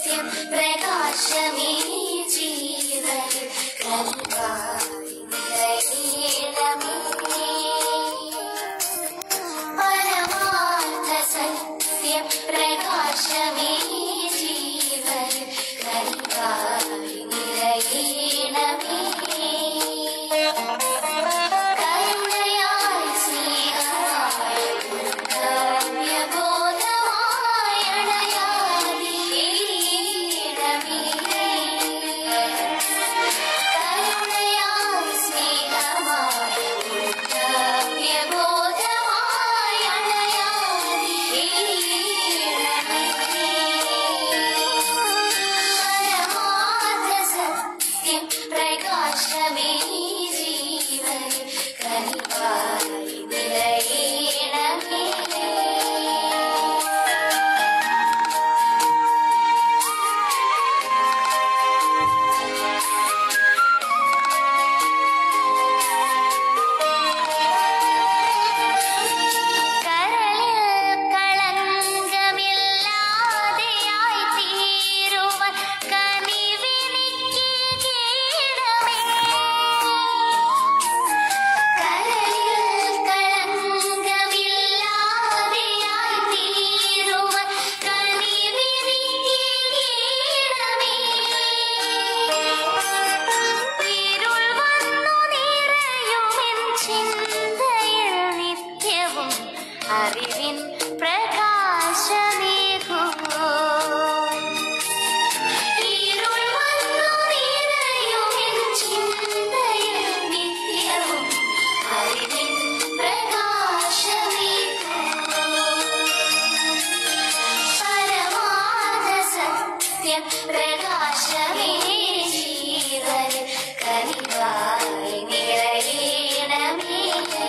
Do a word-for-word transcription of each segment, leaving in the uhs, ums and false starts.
പ്രകാശമേ ജീവൻ കനിവായി നിറയണമേ. പരമാർത്ഥ സത്യം പ്രകാശമേ ജീവൻ കനിവായി നിറയണമേ. കരുണയായി സ്നേഹമായി കർത്തവ്യബോധമായി അണയാതിരിക്കണമേ. കരുണയായി സ്നേഹമായി കർത്തവ്യബോധമായി അണയാതിരിക്കണമേ. പരമാർത്ഥ സത്യം പ്രകാശമേ ജീവൻ കനിവായി നിറയണമേ. കരളിൽ കളങ്കമില്ലാതെയായി തീരുവാൻ കനിവിനിക്ക് കീഴമേ. കരളിൽ കളങ്കമില്ലാതെയായി തീരുവാൻ കനിവിനിക്ക് കീഴമേ. ഇരുൾ വന്നു നിറയുമെൻ ചിന്തയിൽ നിത്യവും അറിവിൻ പ്രകാശമേകൂ. ഇരുൾ വന്നു നിറയുമെൻ ചിന്തയിൽ നിത്യവും അറിവിൻ പ്രകാശമേകൂ. പരമാർത്ഥ സത്യം പ്രകാശമേ ജീവൻ കനിവായി നിറയണമേ.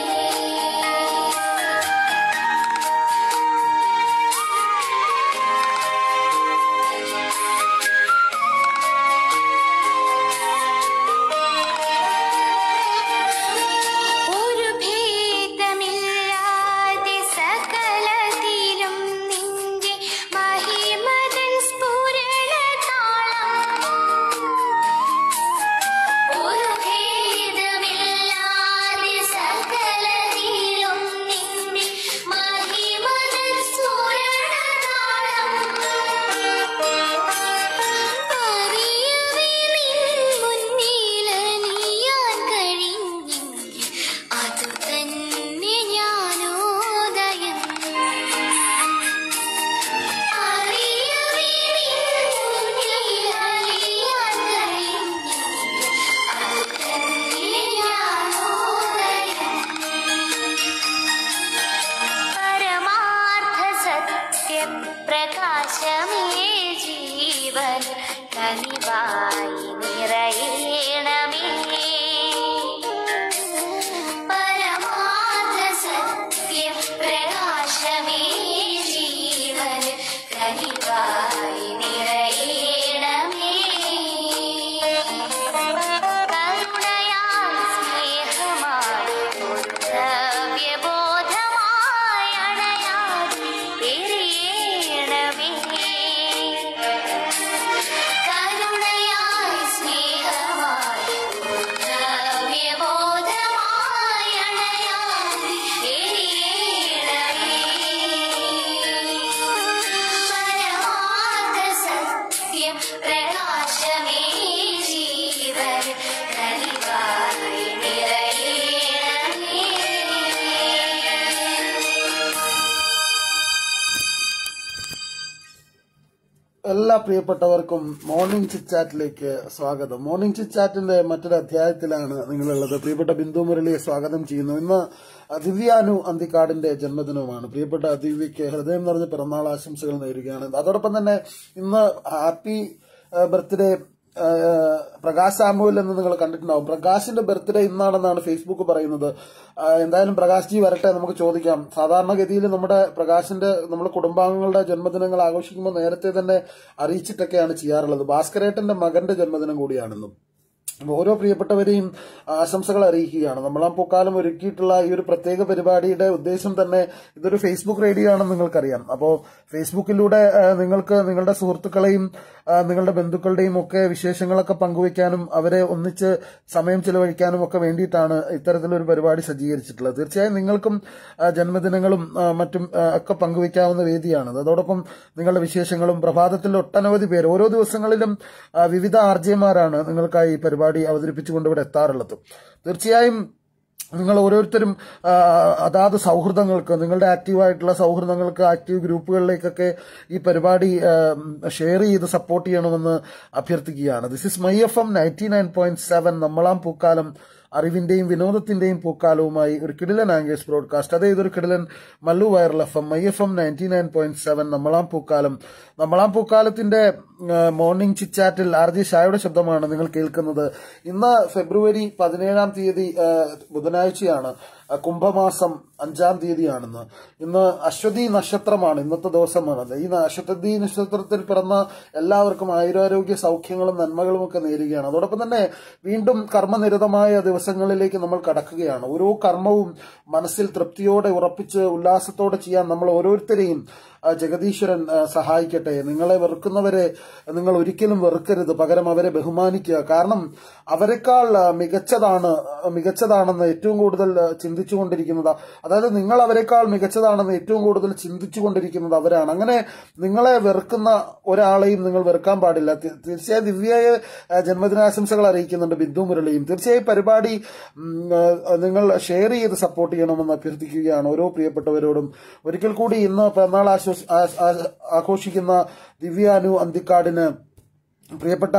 ഒരു ഭേദമില്ലാതെ സകലത്തിലും നിന്റെ മഹിമതൻ സ്ഫുരണതാളം. ഒരു ഭേദമില്ലാതെ സകലത്തിലും നിന്റെ മഹിമതൻ സ്ഫുരണതാളം. അറിയവേ നിൻ മുന്നിലലിയാൻ കഴിഞ്ഞെങ്കിൽ അതു തന്നെ ജ്ഞാനോദയം. അറിയവേ നിൻ മുന്നിലലിയാൻ കഴിഞ്ഞെങ്കിൽ അതു തന്നെ ജ്ഞാനോദയം. പരമാർത്ഥ സത്യം പ്രകാശമേ ജീവൻ കനിവായി നിറയണമേ. പരമാർത്ഥ സത്യം പ്രകാശമേ ജീവൻ കനിവായി നിറയണമേ. കരുണയായി സ്നേഹമായി കർത്തവ്യബോധമായി അണയാതിരിക്കണമേ. കരുണയായി സ്നേഹമായി കർത്തവ്യബോധമായി അണയാതിരിക്കണമേ. പരമാർത്ഥ സത്യം പ്രകാശമേ ജീവൻ കനിവായി നിറയണമേ. എല്ലാ പ്രിയപ്പെട്ടവർക്കും മോർണിംഗ് ചിറ്റ് ചാറ്റിലേക്ക് സ്വാഗതം. മോർണിംഗ് ചിറ്റ് ചാറ്റിന്റെ മറ്റൊരു അധ്യായത്തിലാണ് നിങ്ങളുള്ളത്. പ്രിയപ്പെട്ട ബിന്ദു മുരളിയെ സ്വാഗതം ചെയ്യുന്നു. ഇന്ന് ദിവ്യാനു അന്തിക്കാടിന്റെ ജന്മദിനവുമാണ്. പ്രിയപ്പെട്ട ദിവ്യയ്ക്ക് ഹൃദയം നിറഞ്ഞ പിറന്നാൾ ആശംസകൾ നേരുകയാണ്. അതോടൊപ്പം തന്നെ ഇന്ന് ഹാപ്പി ബർത്ത്ഡേ പ്രകാശ് സാമുവൽ എന്ന് നിങ്ങൾ കണ്ടിട്ടുണ്ടാവും. പ്രകാശിന്റെ ബർത്ത്ഡേ ഇന്നാണെന്നാണ് ഫേസ്ബുക്ക് പറയുന്നത്. എന്തായാലും പ്രകാശ് ജി വരട്ടെ, നമുക്ക് ചോദിക്കാം. സാധാരണഗതിയിൽ നമ്മുടെ പ്രകാശിന്റെ നമ്മുടെ കുടുംബാംഗങ്ങളുടെ ജന്മദിനങ്ങൾ ആഘോഷിക്കുമ്പോൾ നേരത്തെ തന്നെ അറിയിച്ചിട്ടൊക്കെയാണ് ചെയ്യാറുള്ളത്. ഭാസ്കരേട്ടന്റെ മകന്റെ ജന്മദിനം കൂടിയാണെന്നും ഓരോ പ്രിയപ്പെട്ടവരെയും ആശംസകൾ അറിയിക്കുകയാണ്. നമ്മളാം പൂക്കാലം ഒരുക്കിയിട്ടുള്ള ഈ ഒരു പ്രത്യേക പരിപാടിയുടെ ഉദ്ദേശം തന്നെ ഇതൊരു ഫേസ്ബുക്ക് റേഡിയോ ആണെന്ന് നിങ്ങൾക്കറിയാം. അപ്പോൾ ഫേസ്ബുക്കിലൂടെ നിങ്ങൾക്ക് നിങ്ങളുടെ സുഹൃത്തുക്കളെയും നിങ്ങളുടെ ബന്ധുക്കളുടെയും ഒക്കെ വിശേഷങ്ങളൊക്കെ പങ്കുവയ്ക്കാനും അവരെ ഒന്നിച്ച് സമയം ചെലവഴിക്കാനും ഒക്കെ വേണ്ടിയിട്ടാണ് ഇത്തരത്തിലൊരു പരിപാടി സജ്ജീകരിച്ചിട്ടുള്ളത്. തീർച്ചയായും നിങ്ങൾക്കും ജന്മദിനങ്ങളും മറ്റും ഒക്കെ പങ്കുവയ്ക്കാവുന്ന വേദിയാണ്. അതോടൊപ്പം നിങ്ങളുടെ വിശേഷങ്ങളും പ്രഭാതത്തിൽ ഒട്ടനവധി പേര് ഓരോ ദിവസങ്ങളിലും വിവിധ ആർജെമാരാണ് നിങ്ങൾക്കായി ഈ പരിപാടി അവതരിപ്പിച്ചുകൊണ്ട് ഇവിടെ എത്താറുള്ളത്. തീർച്ചയായും നിങ്ങൾ ഓരോരുത്തരും അതാത് സൗഹൃദങ്ങൾക്ക്, നിങ്ങളുടെ ആക്റ്റീവായിട്ടുള്ള സൗഹൃദങ്ങൾക്ക്, ആക്റ്റീവ് ഗ്രൂപ്പുകളിലേക്കൊക്കെ ഈ പരിപാടി ഷെയർ ചെയ്ത് സപ്പോർട്ട് ചെയ്യണമെന്ന് അഭ്യർത്ഥിക്കുകയാണ്. This is my F M ninety nine point seven നമ്മളാം പൂക്കാലം, അറിവിന്റെയും വിനോദത്തിന്റെയും പൂക്കാലവുമായി ഒരു കിടിലൻ ആംഗേഴ്സ് ബ്രോഡ്കാസ്റ്റ്. അതേ ഇതൊരു കിടിലൻ Mallu viral F M my F M ninety nine point seven നമ്മളാം പൂക്കാലം. നമ്മളാം പൂക്കാലത്തിന്റെ മോർണിംഗ് ചിറ്റാറ്റിൽ ആർ ജെ ഷായുടെ ശബ്ദമാണ് നിങ്ങൾ കേൾക്കുന്നത്. ഇന്ന് ഫെബ്രുവരി പതിനേഴാം തീയതി ബുധനാഴ്ചയാണ്. കുംഭമാസം അഞ്ചാം തീയതിയാണെന്ന്. ഇന്ന് അശ്വതി നക്ഷത്രമാണ്, ഇന്നത്തെ ദിവസമാണത്. ഈ അശ്വതി നക്ഷത്രത്തിൽ പിറന്ന എല്ലാവർക്കും ആയുരാരോഗ്യ സൗഖ്യങ്ങളും നന്മകളും ഒക്കെ നേരുകയാണ്. അതോടൊപ്പം തന്നെ വീണ്ടും കർമ്മനിരതമായ ദിവസങ്ങളിലേക്ക് നമ്മൾ കടക്കുകയാണ്. ഓരോ കർമ്മവും മനസ്സിൽ തൃപ്തിയോടെ ഉറപ്പിച്ച് ഉല്ലാസത്തോടെ ചെയ്യാൻ നമ്മൾ ഓരോരുത്തരെയും ജഗദീശ്വരൻ സഹായിക്കട്ടെ. നിങ്ങളെ വെറുക്കുന്നവരെ നിങ്ങൾ ഒരിക്കലും വെറുക്കരുത്, പകരം അവരെ ബഹുമാനിക്കുക. കാരണം അവരെക്കാൾ മികച്ചതാണ് മികച്ചതാണെന്ന് ഏറ്റവും കൂടുതൽ ചിന്തിച്ചുകൊണ്ടിരിക്കുന്നത്, അതായത് നിങ്ങൾ അവരെക്കാൾ മികച്ചതാണെന്ന് ഏറ്റവും കൂടുതൽ ചിന്തിച്ചുകൊണ്ടിരിക്കുന്നത് അവരാണ്. അങ്ങനെ നിങ്ങളെ വെറുക്കുന്ന ഒരാളെയും നിങ്ങൾ വെറുക്കാൻ പാടില്ല. തീർച്ചയായും ദിവ്യയെ ജന്മദിനാശംസകൾ അറിയിക്കുന്നുണ്ട് ബിന്ദു മുരളിയും. തീർച്ചയായും പരിപാടി നിങ്ങൾ ഷെയർ ചെയ്ത് സപ്പോർട്ട് ചെയ്യണമെന്ന് അഭ്യർത്ഥിക്കുകയാണ് ഓരോ പ്രിയപ്പെട്ടവരോടും. ഒരിക്കൽ കൂടി ഇന്ന് പിറന്നാൾ ആഘോഷിക്കുന്ന ദിവ്യാനു അന്തിക്കാടിന് പ്രിയപ്പെട്ട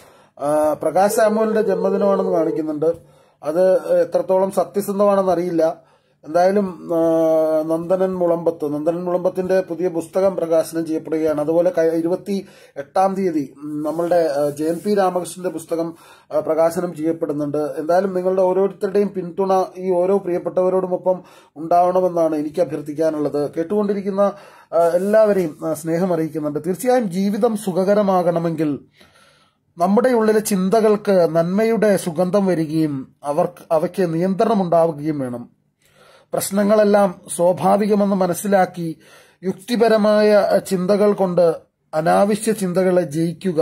പ്രകാശ് സാമുവലിന്റെ ജന്മദിനമാണെന്ന് കാണിക്കുന്നുണ്ട്. അത് എത്രത്തോളം സത്യസന്ധമാണെന്ന് അറിയില്ല. എന്തായാലും നന്ദനൻ മുളമ്പത്ത് നന്ദനൻ മുളമ്പത്തിന്റെ പുതിയ പുസ്തകം പ്രകാശനം ചെയ്യപ്പെടുകയാണ്. അതുപോലെ ഇരുപത്തി എട്ടാം തീയതി നമ്മളുടെ ജെ എൻ പി രാമകൃഷ്ണന്റെ പുസ്തകം പ്രകാശനം ചെയ്യപ്പെടുന്നുണ്ട്. എന്തായാലും നിങ്ങളുടെ ഓരോരുത്തരുടെയും പിന്തുണ ഈ ഓരോ പ്രിയപ്പെട്ടവരോടുമൊപ്പം ഉണ്ടാവണമെന്നാണ് എനിക്ക് അഭ്യർത്ഥിക്കാനുള്ളത്. കേട്ടുകൊണ്ടിരിക്കുന്ന എല്ലാവരെയും സ്നേഹം അറിയിക്കുന്നുണ്ട്. തീർച്ചയായും ജീവിതം സുഖകരമാകണമെങ്കിൽ നമ്മുടെ ഉള്ളിലെ ചിന്തകൾക്ക് നന്മയുടെ സുഗന്ധം വരികയും അവർക്ക് അവയ്ക്ക് നിയന്ത്രണം ഉണ്ടാവുകയും വേണം. പ്രശ്നങ്ങളെല്ലാം സ്വാഭാവികമെന്ന് മനസ്സിലാക്കി യുക്തിപരമായ ചിന്തകൾ കൊണ്ട് അനാവശ്യ ചിന്തകളെ ജയിക്കുക.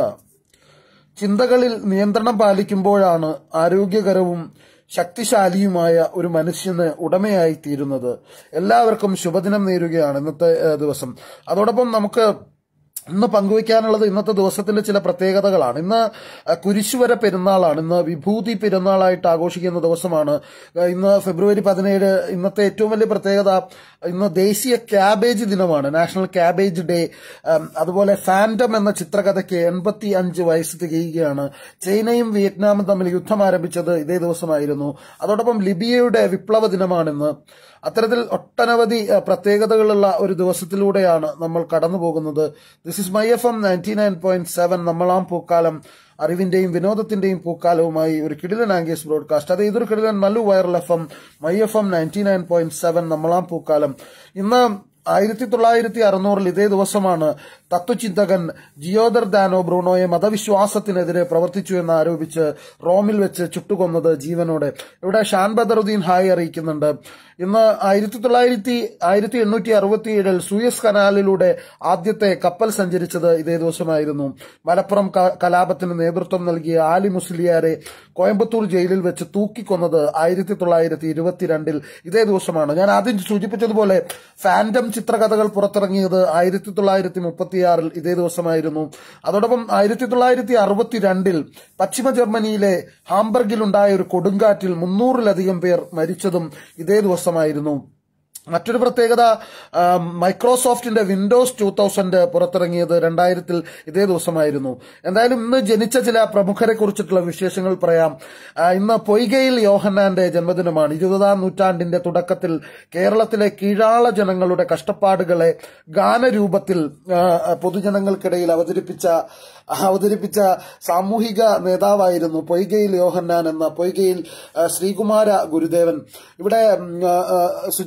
ചിന്തകളിൽ നിയന്ത്രണം പാലിക്കുമ്പോഴാണ് ആരോഗ്യകരവും ശക്തിശാലിയുമായ ഒരു മനുഷ്യന് ഉടമയായി തീരുന്നത്. എല്ലാവർക്കും ശുഭദിനം നേരുകയാണ് ഇന്നത്തെ ദിവസം. അതോടൊപ്പം നമുക്ക് ഇന്ന് പങ്കുവയ്ക്കാനുള്ളത് ഇന്നത്തെ ദിവസത്തിന്റെ ചില പ്രത്യേകതകളാണ്. ഇന്ന് കുരിശുവര പെരുന്നാളാണ്. ഇന്ന് വിഭൂതി പെരുന്നാളായിട്ട് ആഘോഷിക്കുന്ന ദിവസമാണ്. ഇന്ന് ഫെബ്രുവരി പതിനേഴ്. ഇന്നത്തെ ഏറ്റവും വലിയ പ്രത്യേകത ഇന്ന് ദേശീയ ക്യാബേജ് ദിനമാണ്, നാഷണൽ ക്യാബേജ് ഡേ. അതുപോലെ ഫാൻറ്റം എന്ന ചിത്രകഥയ്ക്ക് എൺപത്തി അഞ്ച് വയസ്സ് തികയുകയാണ്. ചൈനയും വിയറ്റ്നാമും തമ്മിൽ യുദ്ധം ആരംഭിച്ചത് ഇതേ ദിവസമായിരുന്നു. അതോടൊപ്പം ലിബിയയുടെ വിപ്ലവ ദിനമാണിന്ന്. അത്തരത്തിൽ ഒട്ടനവധി പ്രത്യേകതകളുള്ള ഒരു ദിവസത്തിലൂടെയാണ് നമ്മൾ കടന്നു പോകുന്നത്. This is my F M ninety nine point seven നമ്മളാം പൂക്കാലം, അറിവിന്റെയും വിനോദത്തിന്റെയും പൂക്കാലവുമായി ഒരു കിടിലൻ ആംഗേഴ്സ് ബ്രോഡ്കാസ്റ്റ്. അത് ഇതൊരു കിടിലൻ Mallu viral F M my F M ninety nine point seven നമ്മളാം പൂക്കാലം. ഇന്ന് ആയിരത്തി തൊള്ളായിരത്തി അറുന്നൂറിൽ ഇതേ ദിവസമാണ് തത്വചിന്തകൻ ജിയോദർ ദാനോ ബ്രൂണോയെ മതവിശ്വാസത്തിനെതിരെ പ്രവർത്തിച്ചു എന്ന് ആരോപിച്ച് റോമിൽ വെച്ച് ചുട്ടുകൊന്നത് ജീവനോടെ. ഇവിടെ ഷാൻ ബദറുദ്ദീൻ ഹായ് അറിയിക്കുന്നുണ്ട്. ഇന്ന് ആയിരത്തി തൊള്ളായിരത്തി ആയിരത്തി എണ്ണൂറ്റി അറുപത്തി ഏഴിൽ സൂയസ് കനാലിലൂടെ ആദ്യത്തെ കപ്പൽ സഞ്ചരിച്ചത് ഇതേ ദിവസമായിരുന്നു. മലപ്പുറം കലാപത്തിന് നേതൃത്വം നൽകിയ ആലി മുസ്ലിയാരെ കോയമ്പത്തൂർ ജയിലിൽ വെച്ച് തൂക്കിക്കൊന്നത് ആയിരത്തി തൊള്ളായിരത്തി ഇരുപത്തിരണ്ടിൽ ഇതേ ദിവസമാണ്. ഞാൻ ആദ്യം സൂചിപ്പിച്ചതുപോലെ ഫാൻറ്റം ചിത്രകഥകൾ പുറത്തിറങ്ങിയത് ആയിരത്തി തൊള്ളായിരത്തി മുപ്പത്തിയാറിൽ ഇതേ ദിവസമായിരുന്നു. അതോടൊപ്പം ആയിരത്തി തൊള്ളായിരത്തി അറുപത്തിരണ്ടിൽ പശ്ചിമ ജർമ്മനിയിലെ ഹാംബർഗിലുണ്ടായ ഒരു കൊടുങ്കാറ്റിൽ മുന്നൂറിലധികം പേർ മരിച്ചതും ഇതേ ദിവസമായിരുന്നു. മറ്റൊരു പ്രത്യേകത, മൈക്രോസോഫ്റ്റിന്റെ വിൻഡോസ് ടൂ തൗസൻഡ് പുറത്തിറങ്ങിയത് രണ്ടായിരത്തിൽ ഇതേ ദിവസമായിരുന്നു. എന്തായാലും ഇന്ന് ജനിച്ച ചില പ്രമുഖരെ കുറിച്ചിട്ടുള്ള വിശേഷങ്ങൾ പറയാം. ഇന്ന് പൊയ്കയിൽ യോഹന്നാന്റെ ജന്മദിനമാണ്. ഇരുപതാം നൂറ്റാണ്ടിന്റെ തുടക്കത്തിൽ കേരളത്തിലെ കീഴാള ജനങ്ങളുടെ കഷ്ടപ്പാടുകളെ ഗാനരൂപത്തിൽ പൊതുജനങ്ങൾക്കിടയിൽ അവതരിപ്പിച്ച അവതരിപ്പിച്ച സാമൂഹിക നേതാവായിരുന്നു പൊയ്കയിൽ യോഹന്നാൻ എന്ന പൊയ്കയിൽ ശ്രീകുമാര ഗുരുദേവൻ. ഇവിടെ സുജാ പല്ലവി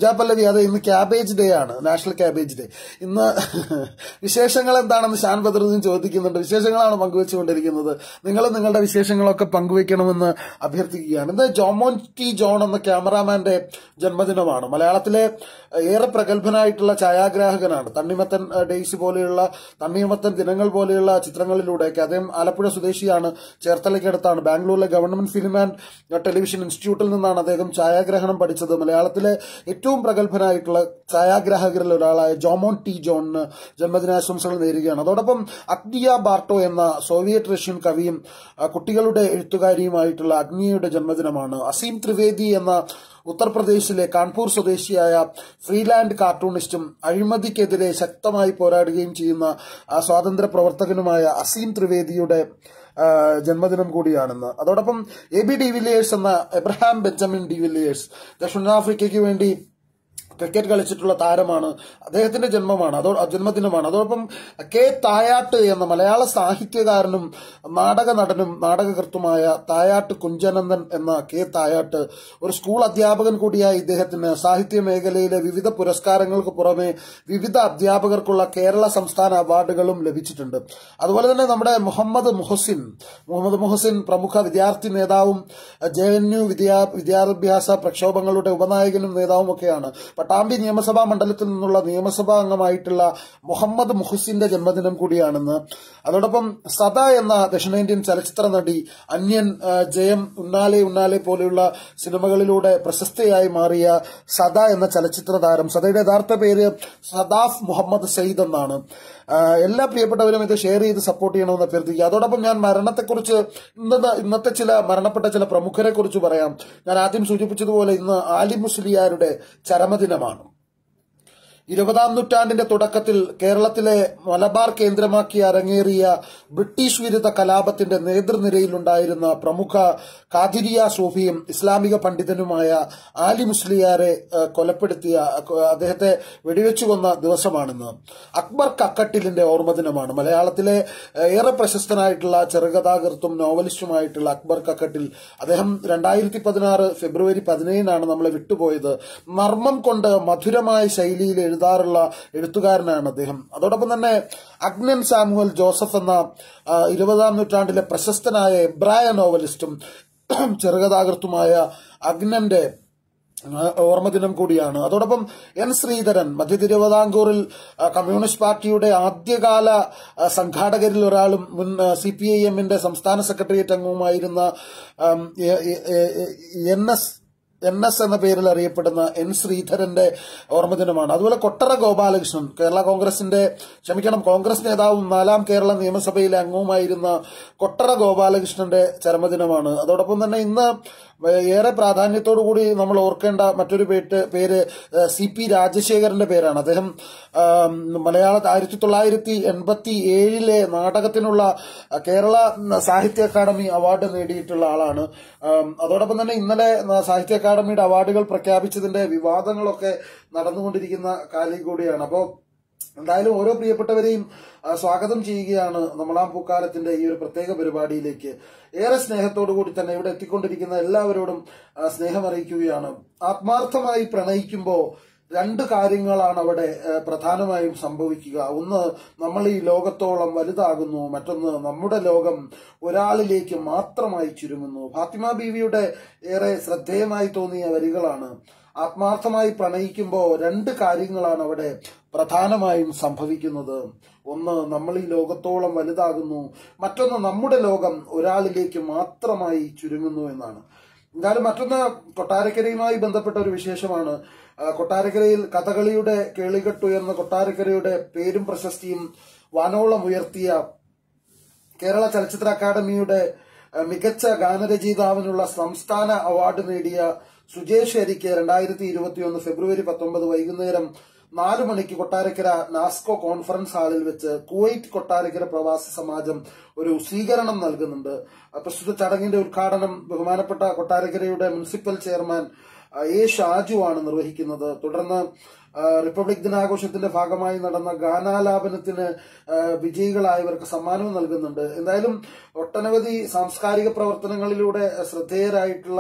അതെ, ഇന്ന് ക്യാബേജ് ഡേ ആണ്, നാഷണൽ ക്യാബേജ് ഡേ. ഇന്ന് വിശേഷങ്ങൾ എന്താണെന്ന് ഷാൻ ബദറുദ്ദീൻ ചോദിക്കുന്നുണ്ട്. വിശേഷങ്ങളാണ് പങ്കുവെച്ചുകൊണ്ടിരിക്കുന്നത്. നിങ്ങൾ നിങ്ങളുടെ വിശേഷങ്ങളൊക്കെ പങ്കുവെക്കണമെന്ന് അഭ്യർത്ഥിക്കുകയാണ്. ഇന്ന് ജോമോൻ ടി ജോൺ എന്ന ക്യാമറാമാന്റെ ജന്മദിനമാണ്. മലയാളത്തിലെ ഏറെ പ്രഗത്ഭനായിട്ടുള്ള ഛായാഗ്രാഹകനാണ്. തണ്ണിമത്തൻ ഡേയ്സ് പോലെയുള്ള തണ്ണിമത്തൻ ദിനങ്ങൾ പോലെയുള്ള ചിത്രങ്ങളിലൂടെയൊക്കെ അദ്ദേഹം ആലപ്പുഴ സ്വദേശിയാണ്. ചേർത്തലയ്ക്കടുത്താണ്. ബാംഗ്ലൂരിലെ ഗവൺമെന്റ് ഫിലിം ആൻഡ് ടെലിവിഷൻ ഇൻസ്റ്റിറ്റ്യൂട്ടിൽ നിന്നാണ് അദ്ദേഹം ഛായാഗ്രഹണം പഠിച്ചത്. മലയാളത്തിലെ ഏറ്റവും പ്രഗത്ഭനായിട്ടുള്ള ഛായാഗ്രാഹകരിൽ ഒരാളായ ജോമോൻ ടി ജോണിന് ജന്മദിനാശംസകൾ നേരുകയാണ്. അതോടൊപ്പം അഗ്നിയ ബാർട്ടോ എന്ന സോവിയറ്റ് റഷ്യൻ കവിയും കുട്ടികളുടെ എഴുത്തുകാരിയുമായിട്ടുള്ള അഗ്നിയയുടെ ജന്മദിനമാണ്. അസീം ത്രിവേദി എന്ന ഉത്തർപ്രദേശിലെ കാൺപൂർ സ്വദേശിയായ ഫ്രീലാൻഡ് കാർട്ടൂണിസ്റ്റും അഴിമതിക്കെതിരെ ശക്തമായി പോരാടുകയും ചെയ്യുന്ന സ്വാതന്ത്ര്യ പ്രവർത്തകനുമായ അസീം ത്രിവേദിയുടെ ജന്മദിനം കൂടിയാണെന്ന്. അതോടൊപ്പം എ ബി ഡിവിലിയേഴ്സ് എന്ന എബ്രഹാം ബെഞ്ചമിൻ ഡിവിലിയേഴ്സ് ദക്ഷിണാഫ്രിക്കയ്ക്ക് വേണ്ടി ക്രിക്കറ്റ് കളിച്ചിട്ടുള്ള താരമാണ്. അദ്ദേഹത്തിന്റെ ജന്മമാണ് അതോ ജന്മദിനമാണ്. അതോടൊപ്പം കെ തായാട്ട് എന്ന മലയാള സാഹിത്യകാരനും നാടക നടനും നാടകകൃത്തുമായ തായാട്ട് കുഞ്ചനന്ദൻ എന്ന കെ തായാട്ട് ഒരു സ്കൂൾ അധ്യാപകൻ കൂടിയായ ഇദ്ദേഹത്തിന് സാഹിത്യ മേഖലയിലെ വിവിധ പുരസ്കാരങ്ങൾക്ക് പുറമെ വിവിധ അധ്യാപകർക്കുള്ള കേരള സംസ്ഥാന അവാർഡുകളും ലഭിച്ചിട്ടുണ്ട്. അതുപോലെ തന്നെ നമ്മുടെ മുഹമ്മദ് മുഹസിൻ മുഹമ്മദ് മുഹസിൻ പ്രമുഖ വിദ്യാർത്ഥി നേതാവും ജെ എൻ യു വിദ്യാ വിദ്യാഭ്യാസ പ്രക്ഷോഭങ്ങളുടെ ഉപനായകനും നേതാവും ഒക്കെയാണ്. പട്ടാമ്പി നിയമസഭാ മണ്ഡലത്തിൽ നിന്നുള്ള നിയമസഭാ അംഗമായിട്ടുള്ള മുഹമ്മദ് മുഹസിന്റെ ജന്മദിനം കൂടിയാണെന്ന്. അതോടൊപ്പം സദ എന്ന ദക്ഷിണേന്ത്യൻ ചലച്ചിത്ര നടി, അന്യൻ, ജയം, ഉന്നാലെ ഉന്നാലെ പോലെയുള്ള സിനിമകളിലൂടെ പ്രശസ്തയായി മാറിയ സദ എന്ന ചലച്ചിത്ര താരം. സദയുടെ യഥാർത്ഥ പേര് സദാഫ് മുഹമ്മദ് സയ്യിദ് എന്നാണ്. എല്ലാ പ്രിയപ്പെട്ടവരും ഇത് ഷെയർ ചെയ്ത് സപ്പോർട്ട് ചെയ്യണമെന്ന് അഭ്യർത്ഥിക്കുക. അതോടൊപ്പം ഞാൻ മരണത്തെക്കുറിച്ച് ഇന്നത്തെ ഇന്നത്തെ ചില മരണപ്പെട്ട ചില പ്രമുഖരെ കുറിച്ച് പറയാം. ഞാൻ ആദ്യം സൂചിപ്പിച്ചതുപോലെ ഇന്ന് ആലി മുസ്ലിയാരുടെ ചരമദിനമാണ്. ഇരുപതാം നൂറ്റാണ്ടിന്റെ തുടക്കത്തിൽ കേരളത്തിലെ മലബാർ കേന്ദ്രമാക്കി അരങ്ങേറിയ ബ്രിട്ടീഷ് വിരുദ്ധ കലാപത്തിന്റെ നേതൃനിരയിലുണ്ടായിരുന്ന പ്രമുഖ ഖാദിരിയ സൂഫിയും ഇസ്ലാമിക പണ്ഡിതനുമായ ആലി മുസ്ലിയാരെ കൊലപ്പെടുത്തിയ അദ്ദേഹത്തെ വെടിവെച്ചു കൊന്ന ദിവസമാണിന്ന്. അക്ബർ കക്കട്ടിലിന്റെ ഓർമ്മദിനമാണ്. മലയാളത്തിലെ ഏറെ പ്രശസ്തനായിട്ടുള്ള ചെറുകഥാകൃത്തും നോവലിസ്റ്റുമായിട്ടുള്ള അക്ബർ കക്കട്ടിൽ അദ്ദേഹം രണ്ടായിരത്തി പതിനാറ് ഫെബ്രുവരി പതിനേഴിനാണ് നമ്മളെ വിട്ടുപോയത്. നർമ്മം കൊണ്ട് മധുരമായ ശൈലിയിൽ എഴുതാറുള്ള എഴുത്തുകാരനാണ് അദ്ദേഹം. അതോടൊപ്പം തന്നെ അഗ്നൻ സാമുവൽ ജോസഫ് എന്ന ഇരുപതാം നൂറ്റാണ്ടിലെ പ്രശസ്തനായ എബ്രായ നോവലിസ്റ്റും ചെറുകഥാകൃത്തുമായ അഗ്നന്റെ ഓർമ്മദിനം കൂടിയാണ്. അതോടൊപ്പം എൻ ശ്രീധരൻ മധ്യ തിരുവിതാംകൂറിൽ കമ്മ്യൂണിസ്റ്റ് പാർട്ടിയുടെ ആദ്യകാല സംഘാടകരിൽ ഒരാളും മുൻ സി പി ഐ എമ്മിന്റെ സംസ്ഥാന സെക്രട്ടേറിയറ്റ് അംഗവുമായിരുന്ന എൻ എസ് എൻ എസ് എന്ന പേരിൽ അറിയപ്പെടുന്ന എൻ ശ്രീധരന്റെ ഓർമ്മദിനമാണ്. അതുപോലെ കൊട്ടറ ഗോപാലകൃഷ്ണൻ കേരള കോൺഗ്രസിന്റെ ക്ഷമിക്കണം കോൺഗ്രസ് നേതാവും നാലാം കേരള നിയമസഭയിലെ അംഗവുമായിരുന്ന കൊട്ടറ ഗോപാലകൃഷ്ണന്റെ ചരമദിനമാണ്. അതോടൊപ്പം തന്നെ ഇന്ന് ഏറെ പ്രാധാന്യത്തോടുകൂടി നമ്മൾ ഓർക്കേണ്ട മറ്റൊരു പേര് പേര് സി പി രാജശേഖരന്റെ പേരാണ്. അദ്ദേഹം മലയാള ആയിരത്തി തൊള്ളായിരത്തി എൺപത്തി ഏഴിലെ നാടകത്തിനുള്ള കേരള സാഹിത്യ അക്കാദമി അവാർഡ് നേടിയിട്ടുള്ള ആളാണ്. അതോടൊപ്പം തന്നെ ഇന്നലെ സാഹിത്യ അക്കാദമിയുടെ അവാർഡുകൾ പ്രഖ്യാപിച്ചതിന്റെ വിവാദങ്ങളൊക്കെ നടന്നുകൊണ്ടിരിക്കുന്ന കാലം കൂടിയാണ്. അപ്പോൾ എന്തായാലും ഓരോ പ്രിയപ്പെട്ടവരെയും സ്വാഗതം ചെയ്യുകയാണ് നമ്മളാം പൂക്കാലത്തിന്റെ ഈ ഒരു പ്രത്യേക പരിപാടിയിലേക്ക്. ഏറെ സ്നേഹത്തോടു കൂടി തന്നെ ഇവിടെ എത്തിക്കൊണ്ടിരിക്കുന്ന എല്ലാവരോടും സ്നേഹം അറിയിക്കുകയാണ്. ആത്മാർത്ഥമായി പ്രണയിക്കുമ്പോൾ രണ്ട് കാര്യങ്ങളാണ് അവിടെ പ്രധാനമായും സംഭവിക്കുക. ഒന്ന്, നമ്മൾ ഈ ലോകത്തോളം വലുതാകുന്നു. മറ്റൊന്ന്, നമ്മുടെ ലോകം ഒരാളിലേക്ക് മാത്രമായി ചുരുങ്ങുന്നു. ഫാത്തിമ ബീവിയുടെ ഏറെ ശ്രദ്ധേയമായി തോന്നിയ വരികളാണ്. ആത്മാർത്ഥമായി പ്രണയിക്കുമ്പോൾ രണ്ട് കാര്യങ്ങളാണ് അവിടെ പ്രധാനമായും സംഭവിക്കുന്നത്. ഒന്ന്, നമ്മൾ ഈ ലോകത്തോളം വലുതാകുന്നു. മറ്റൊന്ന്, നമ്മുടെ ലോകം ഒരാളിലേക്ക് മാത്രമായി ചുരുങ്ങുന്നു എന്നാണ്. എന്തായാലും മറ്റൊന്ന് കൊട്ടാരക്കരയുമായി ബന്ധപ്പെട്ട ഒരു വിശേഷമാണ്. കൊട്ടാരക്കരയിൽ കഥകളിയുടെ കേളികെട്ടുയർന്ന കൊട്ടാരക്കരയുടെ പേരും പ്രശസ്തിയും വാനോളം ഉയർത്തിയ കേരള ചലച്ചിത്ര അക്കാദമിയുടെ മികച്ച ഗാനരചയിതാവിനുള്ള സംസ്ഥാന അവാർഡ് നേടിയ സുജേഷ് ഹരിക്ക് രണ്ടായിരത്തി ഇരുപത്തിയൊന്ന് ഫെബ്രുവരി പത്തൊമ്പത് വൈകുന്നേരം നാലു മണിക്ക് കൊട്ടാരക്കര നാസ്കോ കോൺഫറൻസ് ഹാളിൽ വെച്ച് കുവൈറ്റ് കൊട്ടാരക്കര പ്രവാസി സമാജം ഒരു സ്വീകരണം നൽകുന്നുണ്ട്. പ്രസ്തുത ചടങ്ങിന്റെ ഉദ്ഘാടനം ബഹുമാനപ്പെട്ട കൊട്ടാരക്കരയുടെ മുനിസിപ്പൽ ചെയർമാൻ എ ഷാജു ആണ് നിർവഹിക്കുന്നത്. തുടർന്ന് റിപ്പബ്ലിക് ദിനാഘോഷത്തിന്റെ ഭാഗമായി നടന്ന ഗാനാലാപനത്തിന് വിജയികളായവർക്ക് സമ്മാനവും നൽകുന്നുണ്ട്. എന്തായാലും ഒട്ടനവധി സാംസ്കാരിക പ്രവർത്തനങ്ങളിലൂടെ ശ്രദ്ധേയരായിട്ടുള്ള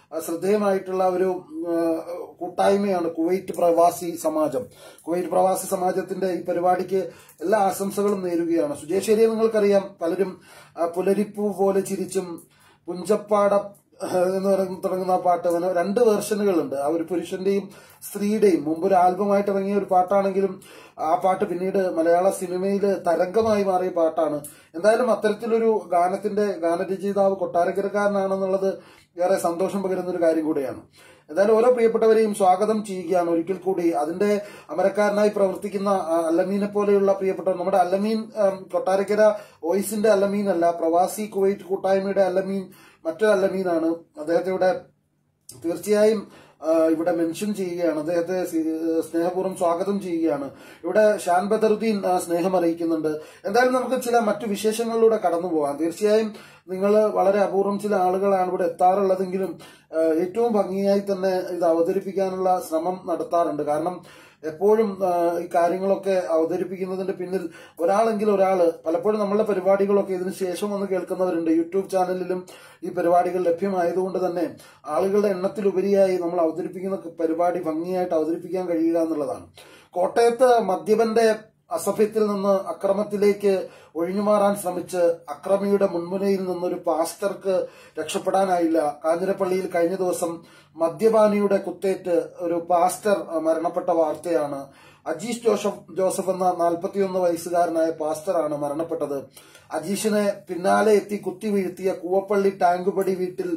ശ്രദ്ധേയമായിട്ടുള്ള ഒരു കൂട്ടായ്മയാണ് കുവൈറ്റ് പ്രവാസി സമാജം. കുവൈറ്റ് പ്രവാസി സമാജത്തിന്റെ ഈ പരിപാടിക്ക് എല്ലാ ആശംസകളും നേരുകയാണ്. സുജേശ്വരിയെ നിങ്ങൾക്കറിയാം, പലരും പുലരിപ്പൂ പോലെ ചിരിച്ചും പുഞ്ചപ്പാട എന്ന് തുടങ്ങുന്ന ആ പാട്ട് അതിന് രണ്ട് വേർഷനുകളുണ്ട്. ആ ഒരു പുരുഷന്റെയും സ്ത്രീയുടെയും. മുമ്പ് ഒരു ആൽബമായിട്ട് ഇറങ്ങിയ ഒരു പാട്ടാണെങ്കിലും ആ പാട്ട് പിന്നീട് മലയാള സിനിമയിൽ തരംഗമായി മാറിയ പാട്ടാണ്. എന്തായാലും അത്തരത്തിലൊരു ഗാനത്തിന്റെ ഗാനരചയിതാവ് കൊട്ടാരക്കരക്കാരനാണെന്നുള്ളത് ഏറെ സന്തോഷം പകരുന്ന ഒരു കാര്യം കൂടിയാണ്. എന്തായാലും ഓരോ പ്രിയപ്പെട്ടവരെയും സ്വാഗതം ചെയ്യുകയാണ് ഒരിക്കൽ കൂടി. അതിന്റെ അമരക്കാരനായി പ്രവർത്തിക്കുന്ന അല്ലമീനെ പോലെയുള്ള പ്രിയപ്പെട്ടവർ, നമ്മുടെ അല്ലമീൻ കൊട്ടാരക്കര വോയിസിന്റെ അല്ലമീൻ അല്ല, പ്രവാസി കുവൈറ്റ് കൂട്ടായ്മയുടെ അല്ലമീൻ മറ്റൊരു അല്ലമീനാണ്. അദ്ദേഹത്തെ ഇവിടെ തീർച്ചയായും ഇവിടെ മെൻഷൻ ചെയ്യുകയാണ്. അദ്ദേഹത്തെ സ്നേഹപൂർവ്വം സ്വാഗതം ചെയ്യുകയാണ്. ഇവിടെ ഷാൻ ബദറുദ്ദീൻ സ്നേഹം അറിയിക്കുന്നുണ്ട്. എന്തായാലും നമുക്ക് ചില മറ്റു വിശേഷങ്ങളിലൂടെ കടന്നു പോകാം. തീർച്ചയായും നിങ്ങൾ വളരെ അപൂർവം ചില ആളുകളാണ് ഇവിടെ എത്താറുള്ളതെങ്കിലും ഏറ്റവും ഭംഗിയായി തന്നെ ഇത് അവതരിപ്പിക്കാനുള്ള ശ്രമം നടത്താറുണ്ട്. കാരണം എപ്പോഴും ഈ കാര്യങ്ങളൊക്കെ അവതരിപ്പിക്കുന്നതിന്റെ പിന്നിൽ ഒരാളെങ്കിലും ഒരാള്, പലപ്പോഴും നമ്മളുടെ പരിപാടികളൊക്കെ ഇതിനു ശേഷം വന്ന് കേൾക്കുന്നവരുണ്ട്. യൂട്യൂബ് ചാനലിലും ഈ പരിപാടികൾ ലഭ്യമായതുകൊണ്ട് തന്നെ ആളുകളുടെ എണ്ണത്തിലുപരിയായി നമ്മൾ അവതരിപ്പിക്കുന്ന പരിപാടി ഭംഗിയായിട്ട് അവതരിപ്പിക്കാൻ കഴിയുക എന്നുള്ളതാണ്. കോട്ടയത്ത് മദ്യപന്റെ അസഭ്യത്തിൽ നിന്ന് അക്രമത്തിലേക്ക് ഒഴിഞ്ഞുമാറാൻ ശ്രമിച്ച് അക്രമിയുടെ മുൻമുനയിൽ നിന്നൊരു പാസ്റ്റർക്ക് രക്ഷപ്പെടാനായില്ല. കാഞ്ഞിരപ്പള്ളിയിൽ കഴിഞ്ഞ ദിവസം മദ്യപാനിയുടെ കുത്തേറ്റ് ഒരു പാസ്റ്റർ മരണപ്പെട്ട വാർത്തയാണ്. അജീഷ് ജോസഫ് ജോസഫ് എന്ന നാൽപ്പത്തിയൊന്ന് വയസ്സുകാരനായ പാസ്റ്ററാണ് മരണപ്പെട്ടത്. അജീഷിനെ പിന്നാലെ എത്തി കുത്തി വീഴ്ത്തിയ കൂവപ്പള്ളി ടാങ്കുപടി വീട്ടിൽ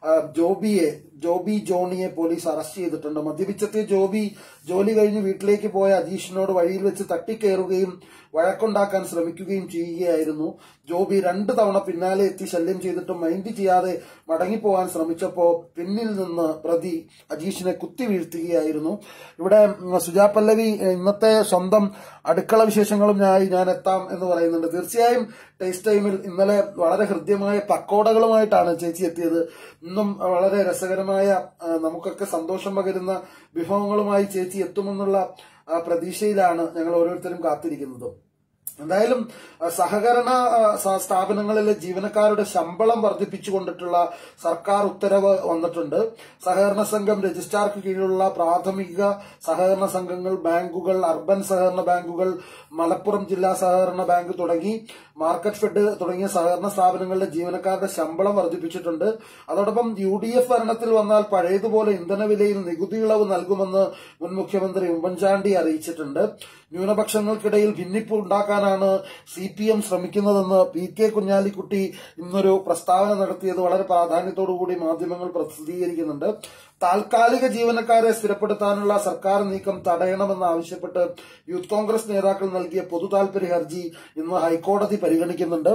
ജോബിയെ ജോബി ജോണിയെ പോലീസ് അറസ്റ്റ് ചെയ്തിട്ടുണ്ട്. മദ്യപിച്ചെത്തിയ ജോബി ജോലി കഴിഞ്ഞ് വീട്ടിലേക്ക് പോയ അജീഷിനോട് വഴിയിൽ വെച്ച് തട്ടിക്കയറുകയും വഴക്കുണ്ടാക്കാൻ ശ്രമിക്കുകയും ചെയ്യുകയായിരുന്നു. ജോബി രണ്ടു തവണ പിന്നാലെ എത്തി ശല്യം ചെയ്തിട്ടും മൈൻഡ് ചെയ്യാതെ മടങ്ങിപ്പോകാൻ ശ്രമിച്ചപ്പോ പിന്നിൽ നിന്ന് പ്രതി അജീഷിനെ കുത്തി വീഴ്ത്തുകയായിരുന്നു. ഇവിടെ സുജാ പല്ലവി ഇന്നത്തെ സ്വന്തം അടുക്കള വിശേഷങ്ങളും ഞായി ഞാൻ എത്താം എന്ന് പറയുന്നുണ്ട്. തീർച്ചയായും ടേസ്റ്റ് ടൈമിൽ ഇന്നലെ വളരെ ഹൃദ്യമായ പക്കോടകളുമായിട്ടാണ് ചേച്ചി എത്തിയത്. ഇന്നും വളരെ രസകരമായ നമുക്കൊക്കെ സന്തോഷം പകരുന്ന വിഭവങ്ങളുമായി ചേച്ചി എത്തുമെന്നുള്ള പ്രതീക്ഷയിലാണ് ഞങ്ങൾ ഓരോരുത്തരും കാത്തിരിക്കുന്നത്. എന്തായാലും സഹകരണ സ്ഥാപനങ്ങളിലെ ജീവനക്കാരുടെ ശമ്പളം വർദ്ധിപ്പിച്ചുകൊണ്ടിട്ടുള്ള സർക്കാർ ഉത്തരവ് വന്നിട്ടുണ്ട്. സഹകരണ സംഘം രജിസ്ട്രാർക്ക് കീഴിലുള്ള പ്രാഥമിക സഹകരണ സംഘങ്ങൾ, ബാങ്കുകൾ, അർബൻ സഹകരണ ബാങ്കുകൾ, മലപ്പുറം ജില്ലാ സഹകരണ ബാങ്ക് തുടങ്ങി മാർക്കറ്റ് ഫെഡ് തുടങ്ങിയ സഹകരണ സ്ഥാപനങ്ങളിലെ ജീവനക്കാരുടെ ശമ്പളം വർദ്ധിപ്പിച്ചിട്ടുണ്ട്. അതോടൊപ്പം യു ഡി എഫ് ഭരണത്തിൽ വന്നാൽ പഴയതുപോലെ ഇന്ധനവിലയിൽ നികുതി ഇളവ് നൽകുമെന്ന് മുൻ മുഖ്യമന്ത്രി ഉമ്മൻചാണ്ടി അറിയിച്ചിട്ടുണ്ട്. ന്യൂനപക്ഷങ്ങൾക്കിടയിൽ ഭിന്നിപ്പ് ഉണ്ടാക്കാനാണ് സി പി എം ശ്രമിക്കുന്നതെന്ന് പി കെ കുഞ്ഞാലിക്കുട്ടി ഇന്നൊരു പ്രസ്താവന നടത്തിയത് വളരെ പ്രാധാന്യത്തോടുകൂടി മാധ്യമങ്ങൾ പ്രസിദ്ധീകരിക്കുന്നുണ്ട്. താൽക്കാലിക ജീവനക്കാരെ സ്ഥിരപ്പെടുത്താനുള്ള സർക്കാർ നീക്കം തടയണമെന്നാവശ്യപ്പെട്ട് യൂത്ത് കോൺഗ്രസ് നേതാക്കൾ നൽകിയ പൊതു താൽപര്യ ഹർജി ഇന്ന് ഹൈക്കോടതി പരിഗണിക്കുന്നുണ്ട്.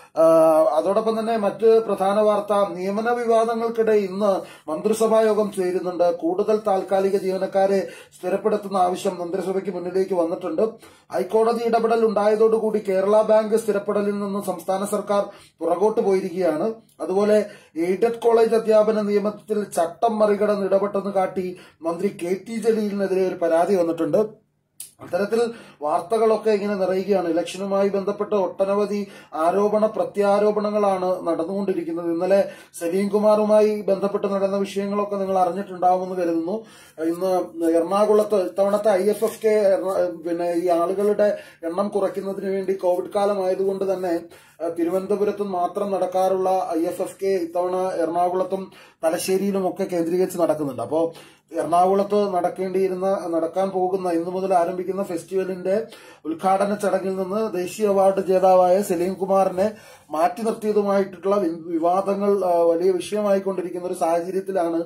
അതോടൊപ്പം തന്നെ മറ്റ് പ്രധാന വാർത്ത, നിയമന വിവാദങ്ങൾക്കിടെ ഇന്ന് മന്ത്രിസഭാ യോഗം ചേരുന്നുണ്ട്. കൂടുതൽ താൽക്കാലിക ജീവനക്കാരെ സ്ഥിരപ്പെടുത്തുന്ന ആവശ്യം മന്ത്രിസഭയ്ക്ക് മുന്നിലേക്ക് വന്നിട്ടുണ്ട്. ഹൈക്കോടതി ഇടപെടൽ ഉണ്ടായതോടുകൂടി കേരള ബാങ്ക് സ്ഥിരപ്പെടലിൽ നിന്ന് സംസ്ഥാന സർക്കാർ പുറകോട്ട് പോയിരിക്കുകയാണ്. അതുപോലെ എയ്ഡഡ് കോളേജ് അധ്യാപന നിയമത്തിൽ ചട്ടം മറികടന്ന് ഇടപെട്ടെന്ന് കാട്ടി മന്ത്രി കെ ടി ജലീലിനെതിരെ ഒരു പരാതി വന്നിട്ടുണ്ട്. അത്തരത്തിൽ വാർത്തകളൊക്കെ ഇങ്ങനെ നിറയുകയാണ്. ഇലക്ഷനുമായി ബന്ധപ്പെട്ട് ഒട്ടനവധി ആരോപണ പ്രത്യാരോപണങ്ങളാണ് നടന്നുകൊണ്ടിരിക്കുന്നത്. ഇന്നലെ സലീം കുമാറുമായി ബന്ധപ്പെട്ട് നടന്ന വിഷയങ്ങളൊക്കെ നിങ്ങൾ അറിഞ്ഞിട്ടുണ്ടാവുമെന്ന് കരുതുന്നു. ഇന്ന് എറണാകുളത്ത് ഇത്തവണത്തെ ഐ എഫ് എഫ് കെ പിന്നെ ഈ ആളുകളുടെ എണ്ണം കുറയ്ക്കുന്നതിന് വേണ്ടി കോവിഡ് കാലമായതുകൊണ്ട് തന്നെ തിരുവനന്തപുരത്തും മാത്രം നടക്കാറുള്ള ഐ എഫ് എഫ് കെ ഇത്തവണ എറണാകുളത്തും തലശ്ശേരിയിലും ഒക്കെ കേന്ദ്രീകരിച്ച് നടക്കുന്നുണ്ട്. അപ്പോ എറണാകുളത്ത് നടക്കേണ്ടിയിരുന്ന നടക്കാൻ പോകുന്ന ഇന്നു മുതൽ ആരംഭിക്കുന്ന ഫെസ്റ്റിവലിന്റെ ഉദ്ഘാടന ചടങ്ങിൽ നിന്ന് ദേശീയ അവാർഡ് ജേതാവായ സലീം കുമാറിനെ മാറ്റി നിർത്തിയതുമായിട്ടുള്ള വിവാദങ്ങൾ വലിയ വിഷയമായിക്കൊണ്ടിരിക്കുന്ന ഒരു സാഹചര്യത്തിലാണ്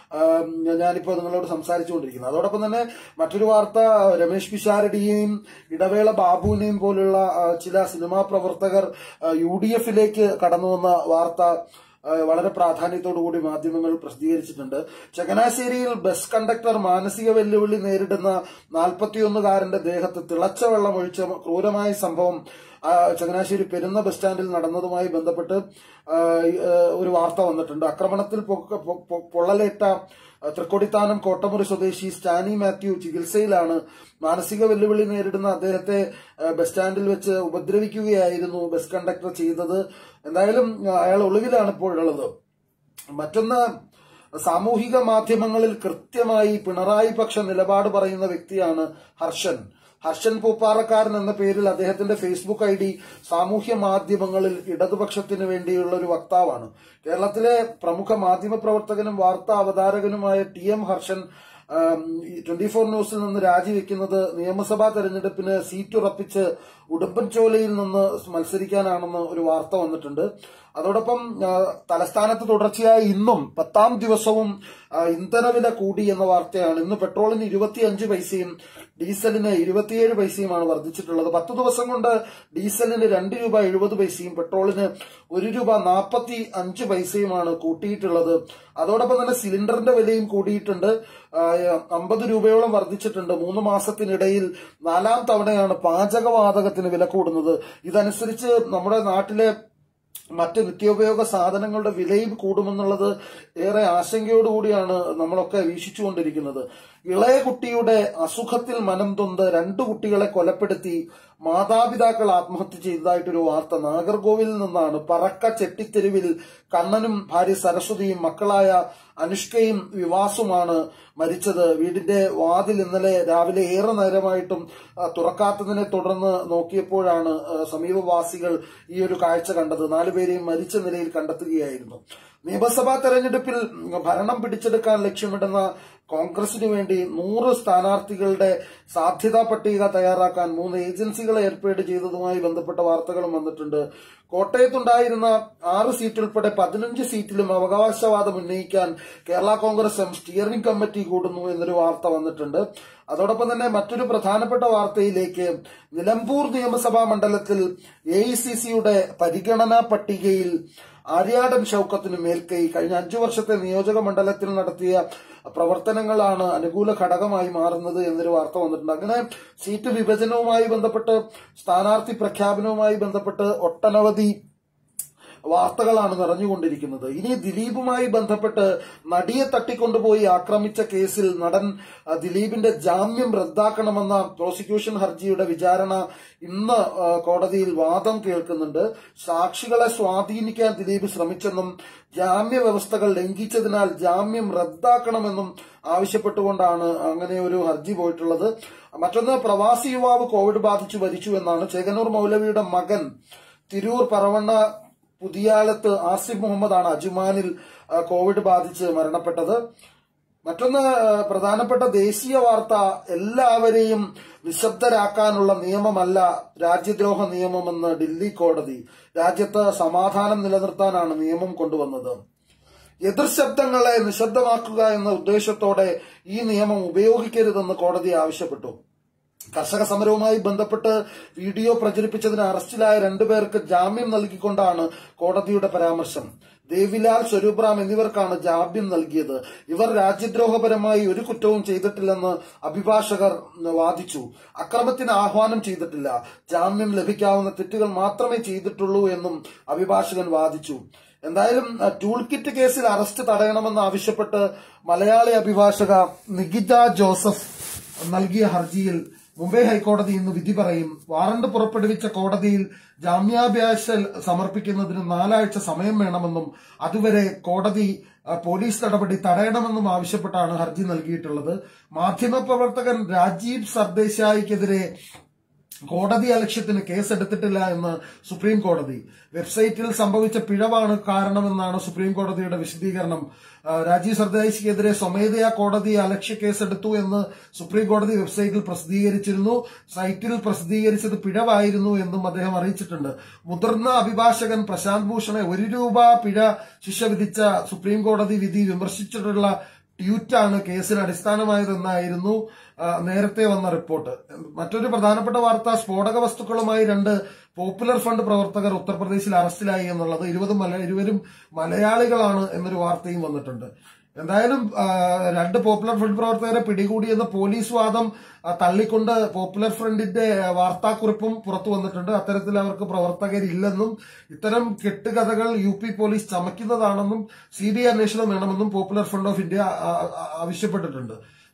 ഞാനിപ്പോ നിങ്ങളോട് സംസാരിച്ചുകൊണ്ടിരിക്കുന്നത്. അതോടൊപ്പം തന്നെ മറ്റൊരു വാർത്ത, രമേശ് പിഷാരടിയെയും ഇടവേള ബാബുവിനെയും പോലുള്ള ചില സിനിമാ പ്രവർത്തകർ യു ഡി എഫിലേക്ക് കടന്നുവന്ന വാർത്ത വളരെ പ്രാധാന്യത്തോടുകൂടി മാധ്യമങ്ങൾ പ്രസിദ്ധീകരിച്ചിട്ടുണ്ട്. ചങ്ങനാശ്ശേരിയിൽ ബസ് കണ്ടക്ടർ മാനസിക വെല്ലുവിളി നേരിടുന്ന നാൽപ്പത്തിയൊന്നുകാരന്റെ ദേഹത്ത് തിളച്ച വെള്ളം ഒഴിച്ച ക്രൂരമായ സംഭവം ചങ്ങനാശ്ശേരി പെരുന്ന ബസ് സ്റ്റാൻഡിൽ നടന്നതുമായി ബന്ധപ്പെട്ട് ഒരു വാർത്ത വന്നിട്ടുണ്ട്. ആക്രമണത്തിൽ പൊള്ളലേറ്റ തൃക്കൊടിത്താനം കോട്ടമുറി സ്വദേശി സ്റ്റാനി മാത്യു ചികിത്സയിലാണ്. മാനസിക വെല്ലുവിളി നേരിടുന്ന അദ്ദേഹത്തെ ബസ് സ്റ്റാൻഡിൽ വെച്ച് ഉപദ്രവിക്കുകയായിരുന്നു ബസ് കണ്ടക്ടർ ചെയ്തത്. എന്തായാലും അയാൾ ഒളിവിലാണ് ഇപ്പോഴുള്ളത്. മറ്റൊന്ന്, സാമൂഹിക മാധ്യമങ്ങളിൽ കൃത്യമായി പിണറായി പക്ഷ നിലപാട് പറയുന്ന വ്യക്തിയാണ് ഹർഷൻ. ഹർഷൻ പൂപ്പാറക്കാരൻ എന്ന പേരിൽ അദ്ദേഹത്തിന്റെ ഫേസ്ബുക്ക് ഐ ഡി സാമൂഹ്യ മാധ്യമങ്ങളിൽ ഇടതുപക്ഷത്തിന് വേണ്ടിയുള്ള ഒരു വക്താവാണ്. കേരളത്തിലെ പ്രമുഖ മാധ്യമ പ്രവർത്തകനും വാർത്താ അവതാരകനുമായ T M Harshan twenty four ന്യൂസിൽ നിന്ന് രാജിവെക്കുന്നത് നിയമസഭാ തെരഞ്ഞെടുപ്പിന് സീറ്റ് ഉറപ്പിച്ച് ഉടുമ്പൻചോലയിൽ നിന്ന് മത്സരിക്കാനാണെന്ന് ഒരു വാർത്ത വന്നിട്ടുണ്ട്. അതോടൊപ്പം തലസ്ഥാനത്ത് തുടർച്ചയായി ഇന്നും പത്താം ദിവസവും ഇന്ധനവില കൂടി എന്ന വാർത്തയാണ്. ഇന്ന് പെട്രോളിന് ഇരുപത്തിയഞ്ച് പൈസയും ഡീസലിന് ഇരുപത്തിയേഴ് പൈസയുമാണ് വർദ്ധിച്ചിട്ടുള്ളത്. പത്ത് ദിവസം കൊണ്ട് ഡീസലിന് രണ്ട് രൂപ എഴുപത് പൈസയും പെട്രോളിന് ഒരു രൂപ നാൽപ്പത്തി അഞ്ച് പൈസയുമാണ് കൂട്ടിയിട്ടുള്ളത്. അതോടൊപ്പം തന്നെ സിലിണ്ടറിന്റെ വിലയും കൂടിയിട്ടുണ്ട്. അമ്പത് രൂപയോളം വർദ്ധിച്ചിട്ടുണ്ട്. മൂന്ന് മാസത്തിനിടയിൽ നാലാം തവണയാണ് പാചകവാതകത്തിന് വില കൂടുന്നത്. ഇതനുസരിച്ച് നമ്മുടെ നാട്ടിലെ മറ്റ് നിത്യോപയോഗ സാധനങ്ങളുടെ വിലയും കൂടുമെന്നുള്ളത് ഏറെ ആശങ്കയോടുകൂടിയാണ് നമ്മളൊക്കെ വീക്ഷിച്ചുകൊണ്ടിരിക്കുന്നത്. ഇളയ കുട്ടിയുടെ അസുഖത്തിൽ മനം തൊന്ത് രണ്ടു കുട്ടികളെ കൊലപ്പെടുത്തി മാതാപിതാക്കൾ ആത്മഹത്യ ചെയ്തതായിട്ടൊരു വാർത്ത നാഗർകോവിലിൽ നിന്നാണ്. പറക്ക ചെട്ടിത്തെരുവിൽ കണ്ണനും ഭാര്യ സരസ്വതിയും മക്കളായ അനുഷ്കയും വിവാസുമാണ് മരിച്ചത്. വീടിന്റെ വാതിൽ ഇന്നലെ രാവിലെ ഏറെ നേരമായിട്ടും തുറക്കാത്തതിനെ തുടർന്ന് നോക്കിയപ്പോഴാണ് സമീപവാസികൾ ഈ ഒരു കാഴ്ച കണ്ടത്. നാലുപേരെയും മരിച്ച നിലയിൽ കണ്ടെത്തുകയായിരുന്നു. നിയമസഭാ തെരഞ്ഞെടുപ്പിൽ ഭരണം പിടിച്ചെടുക്കാൻ ലക്ഷ്യമിടുന്ന കോൺഗ്രസിനു വേണ്ടി നൂറ് സ്ഥാനാർത്ഥികളുടെ സാധ്യതാ പട്ടിക തയ്യാറാക്കാൻ മൂന്ന് ഏജൻസികളെ ഏർപ്പാട് ചെയ്തതുമായി ബന്ധപ്പെട്ട വാർത്തകളും വന്നിട്ടുണ്ട്. കോട്ടയത്തുണ്ടായിരുന്ന ആറ് സീറ്റ് ഉൾപ്പെടെ പതിനഞ്ച് സീറ്റിലും അവകാശവാദം ഉന്നയിക്കാൻ Kerala Congress M steering committee കൂടുന്നു എന്നൊരു വാർത്ത വന്നിട്ടുണ്ട്. അതോടൊപ്പം തന്നെ മറ്റൊരു പ്രധാനപ്പെട്ട വാർത്തയിലേക്ക്, നിലമ്പൂർ നിയമസഭാ മണ്ഡലത്തിൽ എ ഐ സി സിയുടെ പരിഗണനാ പട്ടികയിൽ ആര്യാടൻ ഷൌക്കത്തിന് മേൽക്കൈ. കഴിഞ്ഞ അഞ്ചു വർഷത്തെ നിയോജക മണ്ഡലത്തിൽ നടത്തിയ പ്രവർത്തനങ്ങളാണ് അനുകൂല ഘടകമായി മാറുന്നത് എന്നൊരു വാർത്ത വന്നിട്ടുണ്ട്. അങ്ങനെ സീറ്റ് വിഭജനവുമായി ബന്ധപ്പെട്ട് സ്ഥാനാർത്ഥി പ്രഖ്യാപനവുമായി ബന്ധപ്പെട്ട് ഒട്ടനവധി വാർത്തകളാണ് നിറഞ്ഞുകൊണ്ടിരിക്കുന്നത്. ഇനി ദിലീപുമായി ബന്ധപ്പെട്ട് നടിയെ തട്ടിക്കൊണ്ടുപോയി ആക്രമിച്ച കേസിൽ നടൻ ദിലീപിന്റെ ജാമ്യം റദ്ദാക്കണമെന്ന പ്രോസിക്യൂഷൻ ഹർജിയുടെ വിചാരണ ഇന്ന് കോടതിയിൽ വാദം കേൾക്കുന്നുണ്ട്. സാക്ഷികളെ സ്വാധീനിക്കാൻ ദിലീപ് ശ്രമിച്ചെന്നും ജാമ്യ വ്യവസ്ഥകൾ ലംഘിച്ചതിനാൽ ജാമ്യം റദ്ദാക്കണമെന്നും ആവശ്യപ്പെട്ടുകൊണ്ടാണ് അങ്ങനെ ഒരു ഹർജി പോയിട്ടുള്ളത്. മറ്റൊന്ന്, പ്രവാസി യുവാവ് കോവിഡ് ബാധിച്ചു മരിച്ചു എന്നാണ്. ചേകനൂർ മൗലവിയുടെ മകൻ തിരൂർ പറവണ്ണ പുതിയാലത്ത് ആസിഫ് മുഹമ്മദാണ് അജുമാനിൽ കോവിഡ് ബാധിച്ച് മരണപ്പെട്ടത്. മറ്റൊന്ന്, പ്രധാനപ്പെട്ട ദേശീയ വാർത്ത, എല്ലാവരെയും നിശബ്ദരാക്കാനുള്ള നിയമമല്ല രാജ്യദ്രോഹ നിയമമെന്ന് ഡൽഹി കോടതി. രാജ്യത്ത് സമാധാനം നിലനിർത്താനാണ് നിയമം കൊണ്ടുവന്നത്. എതിർ ശബ്ദങ്ങളെ നിശബ്ദമാക്കുക എന്ന ഉദ്ദേശത്തോടെ ഈ നിയമം ഉപയോഗിക്കരുതെന്ന് കോടതി ആവശ്യപ്പെട്ടു. കർഷക സമരവുമായി ബന്ധപ്പെട്ട് വീഡിയോ പ്രചരിപ്പിച്ചതിന് അറസ്റ്റിലായ രണ്ടുപേർക്ക് ജാമ്യം നൽകിക്കൊണ്ടാണ് കോടതിയുടെ പരാമർശം. ദേവിലാൽ, സ്വരൂപ് റാം എന്നിവർക്കാണ് ജാമ്യം നൽകിയത്. ഇവർ രാജ്യദ്രോഹപരമായി ഒരു കുറ്റവും ചെയ്തിട്ടില്ലെന്ന് അഭിഭാഷകർ വാദിച്ചു. അക്രമത്തിന് ആഹ്വാനം ചെയ്തിട്ടില്ല, ജാമ്യം ലഭിക്കാവുന്ന തെറ്റുകൾ മാത്രമേ ചെയ്തിട്ടുള്ളൂ എന്നും അഭിഭാഷകൻ വാദിച്ചു. എന്തായാലും ടൂൾ കിറ്റ് കേസിൽ അറസ്റ്റ് തടയണമെന്ന് ആവശ്യപ്പെട്ട് മലയാളി അഭിഭാഷക നികിത ജോസഫ് നൽകിയ ഹർജിയിൽ മുംബൈ ഹൈക്കോടതി ഇന്ന് വിധി പറയും. വാറണ്ട് പുറപ്പെടുവിച്ച കോടതിയിൽ ജാമ്യാപേക്ഷ സമർപ്പിക്കുന്നതിന് നാലാഴ്ച സമയം വേണമെന്നും അതുവരെ കോടതി പോലീസ് നടപടി തടയണമെന്നും ആവശ്യപ്പെട്ടാണ് ഹർജി നൽകിയിട്ടുള്ളത്. മാധ്യമപ്രവർത്തകൻ രാജീവ് സർദേശായിക്കെതിരെ കോടതി അലക്ഷ്യത്തിന് കേസെടുത്തിട്ടില്ല എന്ന് സുപ്രീം കോടതി. വെബ്സൈറ്റിൽ സംഭവിച്ച പിഴവാണ് കാരണമെന്നാണ് സുപ്രീം കോടതിയുടെ വിശദീകരണം. രാജീവ് സർദേശിക്കെതിരെ സ്വമേധയാ കോടതി അലക്ഷ്യ കേസെടുത്തു എന്ന് സുപ്രീം കോടതി വെബ്സൈറ്റിൽ പ്രസിദ്ധീകരിച്ചിരുന്നു. സൈറ്റിൽ പ്രസിദ്ധീകരിച്ചത് പിഴവായിരുന്നു എന്നും അദ്ദേഹം അറിയിച്ചിട്ടുണ്ട്. മുതിർന്ന അഭിഭാഷകൻ പ്രശാന്ത് ഭൂഷണെ ഒരു രൂപ പിഴ ശിക്ഷ വിധിച്ച സുപ്രീം കോടതി വിധി വിമർശിച്ചിട്ടുള്ള ട്വീറ്റാണ് കേസിന് അടിസ്ഥാനമായതെന്നായിരുന്നു നേരത്തെ വന്ന റിപ്പോർട്ട്. മറ്റൊരു പ്രധാനപ്പെട്ട വാർത്ത, സ്ഫോടക വസ്തുക്കളുമായി രണ്ട് പോപ്പുലർ ഫ്രണ്ട് പ്രവർത്തകർ ഉത്തർപ്രദേശിൽ അറസ്റ്റിലായി എന്നുള്ളത്. ഇരുപതും ഇരുവരും മലയാളികളാണ് എന്നൊരു വാർത്തയും വന്നിട്ടുണ്ട്. എന്തായാലും രണ്ട് പോപ്പുലർ ഫ്രണ്ട് പ്രവർത്തകരെ പിടികൂടിയെന്ന പോലീസ് വാദം തള്ളിക്കൊണ്ട് പോപ്പുലർ ഫ്രണ്ടിന്റെ വാർത്താക്കുറിപ്പും പുറത്തു വന്നിട്ടുണ്ട്. അത്തരത്തിൽ അവർക്ക് പ്രവർത്തകരില്ലെന്നും ഇത്തരം കെട്ടുകഥകൾ യു പി പോലീസ് ചമയ്ക്കുന്നതാണെന്നും സി ബി ഐ അന്വേഷണം വേണമെന്നും പോപ്പുലർ ഫ്രണ്ട് ഓഫ് ഇന്ത്യ ആവശ്യപ്പെട്ടിട്ടുണ്ട്.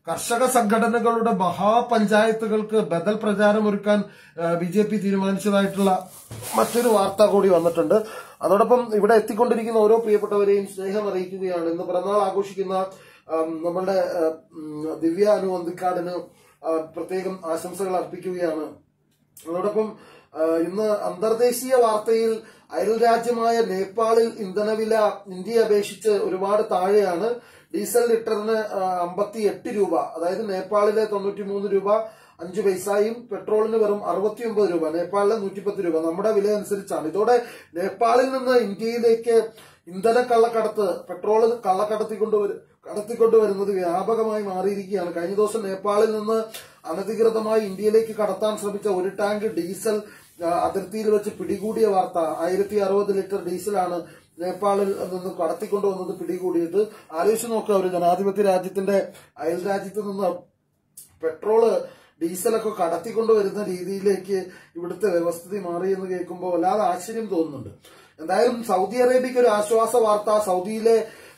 കർഷക സംഘടനകളുടെ മഹാപഞ്ചായത്തുകൾക്ക് ബദൽ പ്രചാരം ഒരുക്കാൻ ബി ജെ പി തീരുമാനിച്ചതായിട്ടുള്ള മറ്റൊരു വാർത്ത കൂടി വന്നിട്ടുണ്ട്. അതോടൊപ്പം ഇവിടെ എത്തിക്കൊണ്ടിരിക്കുന്ന ഓരോ പ്രിയപ്പെട്ടവരെയും സ്നേഹം അറിയിക്കുകയാണ്. ഇന്ന് പിറന്നാൾ ആഘോഷിക്കുന്ന നമ്മളുടെ ദിവ്യ അനു അന്തിക്കാടിന് പ്രത്യേകം ആശംസകൾ അർപ്പിക്കുകയാണ്. അതോടൊപ്പം ഇന്ന് അന്തർദേശീയ വാർത്തയിൽ അയൽ രാജ്യമായ നേപ്പാളിൽ ഇന്ധനവില ഇന്ത്യയെ അപേക്ഷിച്ച് ഒരുപാട് താഴെയാണ്. ഡീസൽ ലിറ്ററിന് അമ്പത്തി എട്ട് രൂപ, അതായത് നേപ്പാളിലെ തൊണ്ണൂറ്റി മൂന്ന് രൂപ അഞ്ചു പൈസയും പെട്രോളിന് വെറും അറുപത്തി ഒമ്പത് രൂപ, നേപ്പാളിലെ നൂറ്റിപ്പത്ത് രൂപ. നമ്മുടെ വില അനുസരിച്ചാണ്. ഇതോടെ നേപ്പാളിൽ നിന്ന് ഇന്ത്യയിലേക്ക് ഇന്ധന കള്ളക്കടത്ത്, പെട്രോൾ കള്ളക്കടത്തിക്കൊണ്ടുവരും കടത്തിക്കൊണ്ടുവരുന്നത് വ്യാപകമായി മാറിയിരിക്കുകയാണ്. കഴിഞ്ഞ ദിവസം നേപ്പാളിൽ നിന്ന് അനധികൃതമായി ഇന്ത്യയിലേക്ക് കടത്താൻ ശ്രമിച്ച ഒരു ടാങ്ക് ഡീസൽ അതിർത്തിയിൽ വെച്ച് പിടികൂടിയ വാർത്ത. ആയിരത്തി അറുപത് ലിറ്റർ ഡീസലാണ് നേപ്പാളിൽ നിന്ന് കടത്തിക്കൊണ്ടുവന്നത് പിടികൂടിയത്. ആലോചിച്ച് നോക്കുക, ഒരു ജനാധിപത്യ രാജ്യത്തിന്റെ അയൽ രാജ്യത്ത് നിന്ന് പെട്രോള് ഡീസലൊക്കെ കടത്തിക്കൊണ്ടുവരുന്ന രീതിയിലേക്ക് ഇവിടുത്തെ വ്യവസ്ഥിതി മാറിയെന്ന് കേൾക്കുമ്പോൾ വല്ലാതെ ആശ്ചര്യം തോന്നുന്നുണ്ട്. എന്തായാലും സൗദി അറേബ്യക്ക് ഒരു ആശ്വാസ വാർത്ത. സൗദിയിലെ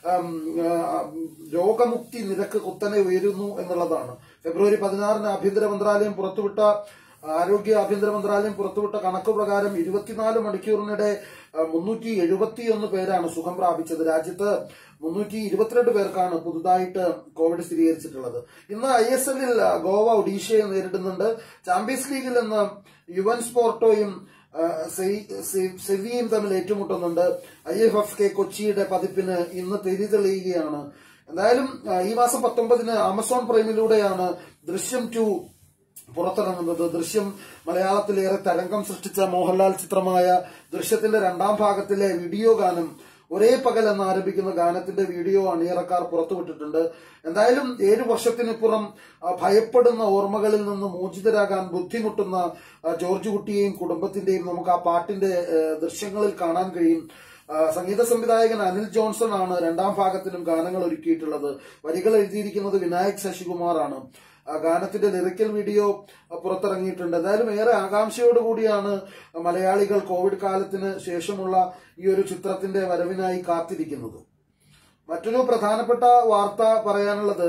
രോഗമുക്തി നിരക്ക് കുത്തനെ ഉയരുന്നു എന്നുള്ളതാണ്. ഫെബ്രുവരി പതിനാറിന് ആഭ്യന്തര മന്ത്രാലയം പുറത്തുവിട്ട ആരോഗ്യ ആഭ്യന്തര മന്ത്രാലയം പുറത്തുവിട്ട കണക്ക് പ്രകാരം ഇരുപത്തിനാല് മണിക്കൂറിനിടെ മുന്നൂറ്റി എഴുപത്തിയൊന്ന് പേരാണ് സുഖം പ്രാപിച്ചത്. രാജ്യത്ത് മുന്നൂറ്റി ഇരുപത്തിരണ്ട് പേർക്കാണ് പുതുതായിട്ട് കോവിഡ് സ്ഥിരീകരിച്ചിട്ടുള്ളത്. ഇന്ന് ഐ എസ് എല്ലിൽ ഗോവ ഒഡീഷയെ നേരിടുന്നുണ്ട്. ചാമ്പ്യൻസ് ലീഗിൽ ഇന്ന് യുവൻ സ്പോർട്ടോയും സെവിയും തമ്മിൽ ഏറ്റുമുട്ടുന്നുണ്ട്. ഐ എഫ് എഫ് കെ കൊച്ചിയുടെ പതിപ്പിന് ഇന്ന് തിരി തെളിയുകയാണ്. എന്തായാലും ഈ മാസം പത്തൊമ്പതിന് ആമസോൺ പ്രൈമിലൂടെയാണ് ദൃശ്യം ടു പുറത്തിറങ്ങുന്നത്. ദൃശ്യം മലയാളത്തിലേറെ തരംഗം സൃഷ്ടിച്ച മോഹൻലാൽ ചിത്രമായ ദൃശ്യത്തിന്റെ രണ്ടാം ഭാഗത്തിലെ വീഡിയോ ഗാനം ഒരേ പകൽ എന്ന് ആരംഭിക്കുന്ന ഗാനത്തിന്റെ വീഡിയോ അണിയറക്കാർ പുറത്തുവിട്ടിട്ടുണ്ട്. എന്തായാലും ഏഴു വർഷത്തിനിപ്പുറം ഭയപ്പെടുന്ന ഓർമ്മകളിൽ നിന്ന് മോചിതരാകാൻ ബുദ്ധിമുട്ടുന്ന ജോർജ് കുട്ടിയെയും കുടുംബത്തിന്റെയും നമുക്ക് ആ പാട്ടിന്റെ ദൃശ്യങ്ങളിൽ കാണാൻ കഴിയും. സംഗീത സംവിധായകൻ അനിൽ ജോൺസൺ ആണ് രണ്ടാം ഭാഗത്തിനും ഗാനങ്ങൾ ഒരുക്കിയിട്ടുള്ളത്. വരികൾ എഴുതിയിരിക്കുന്നത് വിനായക് ശശികുമാറാണ്. ഗാനത്തിന്റെ ലിറിക്കൽ വീഡിയോ പുറത്തിറങ്ങിയിട്ടുണ്ട്. എന്തായാലും ഏറെ ആകാംക്ഷയോടുകൂടിയാണ് മലയാളികൾ കോവിഡ് കാലത്തിന് ശേഷമുള്ള ഈ ഒരു ചിത്രത്തിന്റെ വരവിനായി കാത്തിരിക്കുന്നത്. മറ്റൊരു പ്രധാനപ്പെട്ട വാർത്ത പറയാനുള്ളത്,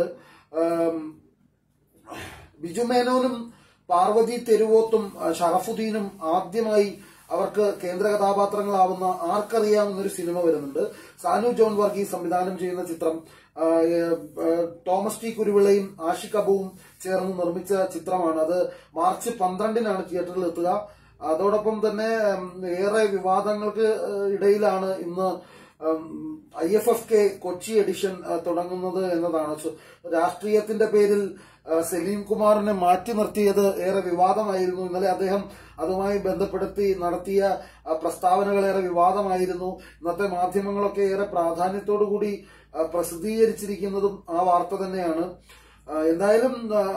ബിജു മേനോനും പാർവതി തെരുവോത്തും ഷറഫുദ്ദീനും ആദ്യമായി അവർക്ക് കേന്ദ്ര കഥാപാത്രങ്ങളാവുന്ന ആർക്കറിയാവുന്നൊരു സിനിമ വരുന്നുണ്ട്. സാനു ജോൺ വർഗീസ് സംവിധാനം ചെയ്യുന്ന ചിത്രം തോമസ് ടി കുരുവിളയും ആഷിഖ് അബുവും ചേർന്ന് നിർമ്മിച്ച ചിത്രമാണ്. അത് മാർച്ച് പന്ത്രണ്ടിനാണ് തിയേറ്ററിൽ എത്തുക. അതോടൊപ്പം തന്നെ ഏറെ വിവാദങ്ങൾക്ക് ഇടയിലാണ് ഇന്ന് I F F K Kochi edition തുടങ്ങുന്നത് എന്നതാണ്. രാഷ്ട്രീയത്തിന്റെ പേരിൽ സലീം കുമാറിനെ മാറ്റി നിർത്തിയത് ഏറെ വിവാദമായിരുന്നു. ഇന്നലെ അദ്ദേഹം അതുമായി ബന്ധപ്പെടുത്തി നടത്തിയ പ്രസ്താവനകൾ ഏറെ വിവാദമായിരുന്നു. ഇന്നത്തെ മാധ്യമങ്ങളൊക്കെ ഏറെ പ്രാധാന്യത്തോടുകൂടി പ്രസിദ്ധീകരിച്ചിരിക്കുന്നതും ആ വാർത്ത തന്നെയാണ്. എന്തായാലും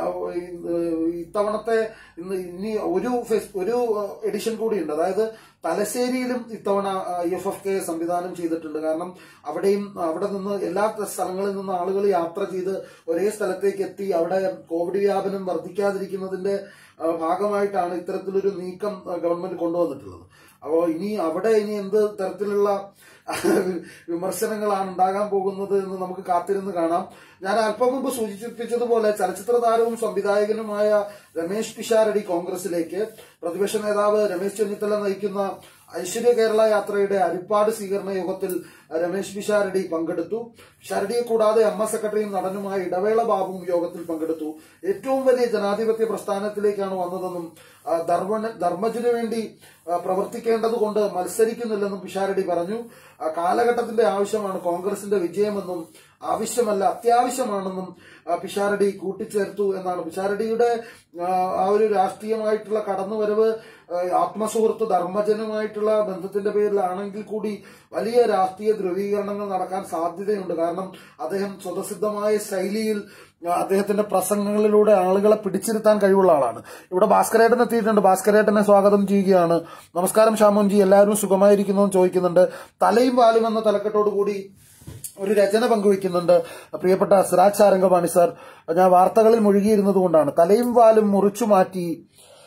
ഇത്തവണത്തെ ഇന്ന് ഇനി ഒരു ഒരു എഡിഷൻ കൂടിയുണ്ട്. അതായത് തലശ്ശേരിയിലും ഇത്തവണ ഐ എഫ് എഫ് കെ സംവിധാനം ചെയ്തിട്ടുണ്ട്. കാരണം അവിടെയും അവിടെ നിന്ന് എല്ലാ സ്ഥലങ്ങളിൽ നിന്ന് ആളുകൾ യാത്ര ചെയ്ത് ഒരേ സ്ഥലത്തേക്ക് എത്തി അവിടെ കോവിഡ് വ്യാപനം വർദ്ധിക്കാതിരിക്കുന്നതിന്റെ ഭാഗമായിട്ടാണ് ഇത്തരത്തിലൊരു നീക്കം ഗവൺമെന്റ് കൊണ്ടുവന്നിട്ടുള്ളത്. അപ്പോൾ ഇനി അവിടെ ഇനി എന്ത് തരത്തിലുള്ള വിമർശനങ്ങളാണ് ഉണ്ടാകാൻ പോകുന്നത് എന്ന് നമുക്ക് കാത്തിരുന്ന് കാണാം. ഞാൻ അല്പം മുമ്പ് സൂചിപ്പിച്ചതുപോലെ ചലച്ചിത്ര താരവും സംവിധായകനുമായ രമേശ് പിഷാരടി കോൺഗ്രസിലേക്ക്, പ്രതിപക്ഷ നേതാവ് രമേശ് ചെന്നിത്തല നയിക്കുന്ന ഐശ്വര്യ കേരള യാത്രയുടെ അരിപ്പാട് സ്വീകരണ യോഗത്തിൽ രമേശ് പിഷാരടി പങ്കെടുത്തു. പിഷാരടിയെ കൂടാതെ അമ്മ സെക്രട്ടറിയും നടനുമായ ഇടവേള ബാബുവും യോഗത്തിൽ പങ്കെടുത്തു. ഏറ്റവും വലിയ ജനാധിപത്യ പ്രസ്ഥാനത്തിലേക്കാണ് വന്നതെന്നും ധർമ്മജനു വേണ്ടി പ്രവർത്തിക്കേണ്ടതുകൊണ്ട് മത്സരിക്കുന്നില്ലെന്നും പിഷാരടി പറഞ്ഞു. കാലഘട്ടത്തിന്റെ ആവശ്യമാണ് കോൺഗ്രസിന്റെ വിജയമെന്നും ആവശ്യമല്ല അത്യാവശ്യമാണെന്നും പിഷാരടി കൂട്ടിച്ചേർത്തു എന്നാണ്. പിഷാരടിയുടെ ആ ഒരു രാഷ്ട്രീയമായിട്ടുള്ള കടന്നുവരവ് ആത്മസുഹൃത്ത് ധർമ്മജനുമായിട്ടുള്ള ബന്ധത്തിന്റെ പേരിലാണെങ്കിൽ കൂടി വലിയ രാഷ്ട്രീയ ധ്രുവീകരണങ്ങൾ നടക്കാൻ സാധ്യതയുണ്ട്. കാരണം അദ്ദേഹം സ്വതസിദ്ധമായ ശൈലിയിൽ അദ്ദേഹത്തിന്റെ പ്രസംഗങ്ങളിലൂടെ ആളുകളെ പിടിച്ചിരുത്താൻ കഴിവുള്ള ആളാണ്. ഇവിടെ ഭാസ്കരേട്ടൻ എത്തിയിട്ടുണ്ട്. ഭാസ്കരേട്ടനെ സ്വാഗതം ചെയ്യുകയാണ്. നമസ്കാരം ശ്യാമോൻജി, എല്ലാവരും സുഖമായിരിക്കുന്നു എന്ന് ചോദിക്കുന്നുണ്ട്. തലയും വാലും എന്ന തലക്കെട്ടോടുകൂടി ഒരു രചന പങ്കുവയ്ക്കുന്നുണ്ട് പ്രിയപ്പെട്ട സിറാജ് സാരംഗപാണി സാർ. ഞാൻ വാർത്തകളിൽ മുഴുകിയിരുന്നത് കൊണ്ടാണ്. തലയും വാലും മുറിച്ചു മാറ്റി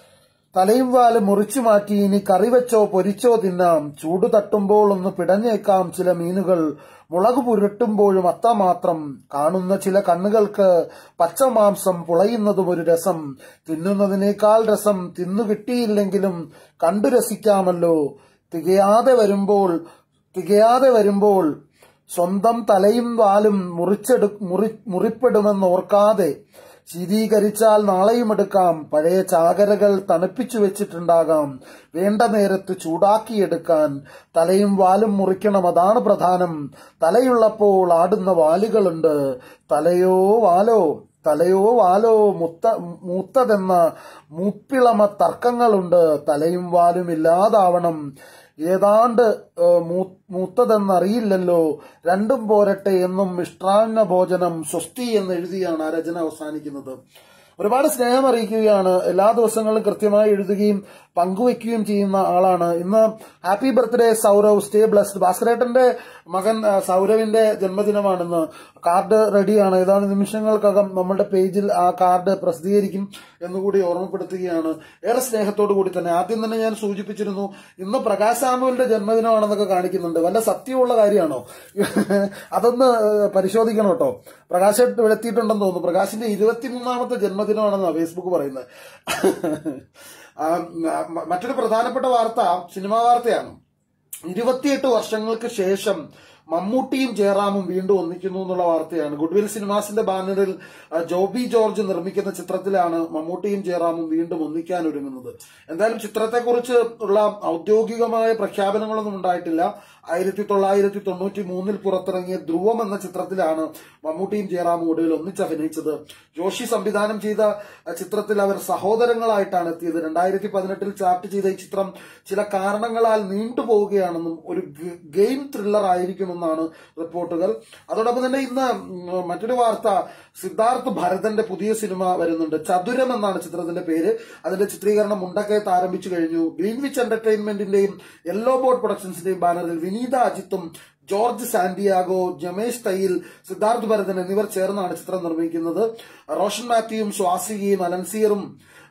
തലയും വാലും മുറിച്ചു മാറ്റി ഇനി കറിവെച്ചോ പൊരിച്ചോ തിന്നാം. ചൂട് തട്ടുമ്പോൾ ഒന്ന് പിടഞ്ഞേക്കാം ചില മീനുകൾ. മുളക് പുരട്ടുമ്പോഴും അത്രമാത്രം. കാണുന്ന ചില കണ്ണുകൾക്ക് പച്ചമാംസം പുളയുന്നതും ഒരു രസം. തിന്നുന്നതിനേക്കാൾ രസം തിന്നു കിട്ടിയില്ലെങ്കിലും കണ്ടു രസിക്കാമല്ലോ. തികയാതെ വരുമ്പോൾ തികയാതെ വരുമ്പോൾ സ്വന്തം തലയും വാലും മുറിച്ചെടു മുറി മുറിപ്പെടുമെന്നോർക്കാതെ ശീതീകരിച്ചാൽ നാളെയും എടുക്കാം. പഴയ ചാകരകൾ തണുപ്പിച്ചു വെച്ചിട്ടുണ്ടാകാം. വേണ്ട നേരത്ത് ചൂടാക്കിയെടുക്കാൻ. തലയും വാലും മുറിക്കണം, അതാണ് പ്രധാനം. തലയുള്ളപ്പോൾ ആടുന്ന വാലുകളുണ്ട്. തലയോ വാലോ തലയോ വാലോ മുത്ത മൂത്തതെന്ന മൂപ്പിളമ തർക്കങ്ങളുണ്ട്. തലയും വാലും ഇല്ലാതാവണം. ഏതാണ്ട് മൂത്തതെന്നറിയില്ലല്ലോ. രണ്ടും പോരട്ടെ എന്നും മിഷ്ടാന്ന ഭോജനം സ്വസ്തി എന്ന് എഴുതിയാണ് ആ രചന അവസാനിക്കുന്നത്. ഒരുപാട് സ്നേഹം അറിയിക്കുകയാണ്. എല്ലാ ദിവസങ്ങളും കൃത്യമായി എഴുതുകയും പങ്കുവെക്കുകയും ചെയ്യുന്ന ആളാണ്. ഇന്ന് happy birthday Saurav, stay blessed. ഭാസ്കരേട്ടന്റെ മകൻ സൗരവിന്റെ ജന്മദിനമാണെന്ന്. കാർഡ് റെഡിയാണ്. ഏതാനും നിമിഷങ്ങൾക്കകം നമ്മുടെ പേജിൽ ആ കാർഡ് പ്രസിദ്ധീകരിക്കും എന്നുകൂടി ഓർമ്മപ്പെടുത്തുകയാണ്. ഏറെ സ്നേഹത്തോടു കൂടി തന്നെ. ആദ്യം തന്നെ ഞാൻ സൂചിപ്പിച്ചിരുന്നു, ഇന്ന് പ്രകാശ് സാമുവലിന്റെ ജന്മദിനമാണെന്നൊക്കെ കാണിക്കുന്നുണ്ട്. വല്ല സത്യമുള്ള കാര്യമാണോ? അതൊന്ന് പരിശോധിക്കണം കേട്ടോ. പ്രകാശ് എത്തിയിട്ടുണ്ടെന്ന് തോന്നുന്നു. പ്രകാശിന്റെ ഇരുപത്തിമൂന്നാമത്തെ ജന്മദിനമാണെന്നാണ് ഫേസ്ബുക്ക് പറയുന്നത്. മറ്റൊരു പ്രധാനപ്പെട്ട വാർത്ത സിനിമാ വാർത്തയാണ്. ഇരുപത്തിയെട്ട് വർഷങ്ങൾക്ക് ശേഷം മമ്മൂട്ടിയും ജയറാമും വീണ്ടും ഒന്നിക്കുന്നു എന്നുള്ള വാർത്തയാണ്. ഗുഡ്വിൽ സിനിമാസിന്റെ ബാനറിൽ ജോബി ജോർജ് നിർമ്മിക്കുന്ന ചിത്രത്തിലാണ് മമ്മൂട്ടിയും ജയറാമും വീണ്ടും ഒന്നിക്കാൻ ഒരുങ്ങുന്നത്. എന്തായാലും ചിത്രത്തെക്കുറിച്ച് ഉള്ള ഔദ്യോഗികമായ പ്രഖ്യാപനങ്ങളൊന്നും ഉണ്ടായിട്ടില്ല. ആയിരത്തി തൊള്ളായിരത്തി തൊണ്ണൂറ്റി മൂന്നിൽ പുറത്തിറങ്ങിയ ധ്രുവം എന്ന ചിത്രത്തിലാണ് മമ്മൂട്ടിയും ജയറാമും ഒടുവിൽ ഒന്നിച്ചഭിനയിച്ചത്. ജോഷി സംവിധാനം ചെയ്ത ചിത്രത്തിൽ അവർ സഹോദരങ്ങളായിട്ടാണ് എത്തിയത്. രണ്ടായിരത്തി പതിനെട്ടിൽ ചാർട്ട് ചെയ്ത ഈ ചിത്രം ചില കാരണങ്ങളാൽ നീണ്ടുപോവുകയാണെന്നും ഒരു ഗെയിം ത്രില്ലർ ആയിരിക്കുമെന്നാണ് റിപ്പോർട്ടുകൾ. അതോടൊപ്പം തന്നെ ഇന്ന് മറ്റൊരു വാർത്ത, സിദ്ധാർത്ഥ് ഭരതന്റെ പുതിയ സിനിമ വരുന്നുണ്ട്. ചതുരം എന്നാണ് ചിത്രത്തിന്റെ പേര്. അതിന്റെ ചിത്രീകരണം മുണ്ടക്കയത്ത് ആരംഭിച്ചു കഴിഞ്ഞു. ഗ്രീൻവിച്ച് എന്റർടൈൻമെന്റിന്റെയും യെല്ലോ ബോർഡ് പ്രൊഡക്ഷൻസിന്റെയും ബാനറിൽ വിനീത അജിത്തും ജോർജ് സാന്റിയാഗോ, ജമേഷ് തയ്യിൽ, സിദ്ധാർത്ഥ് ഭരതൻ എന്നിവർ ചേർന്നാണ് ചിത്രം നിർമ്മിക്കുന്നത്. റോഷൻ മാത്യുവും സ്വാസികയും അലൻസിയറും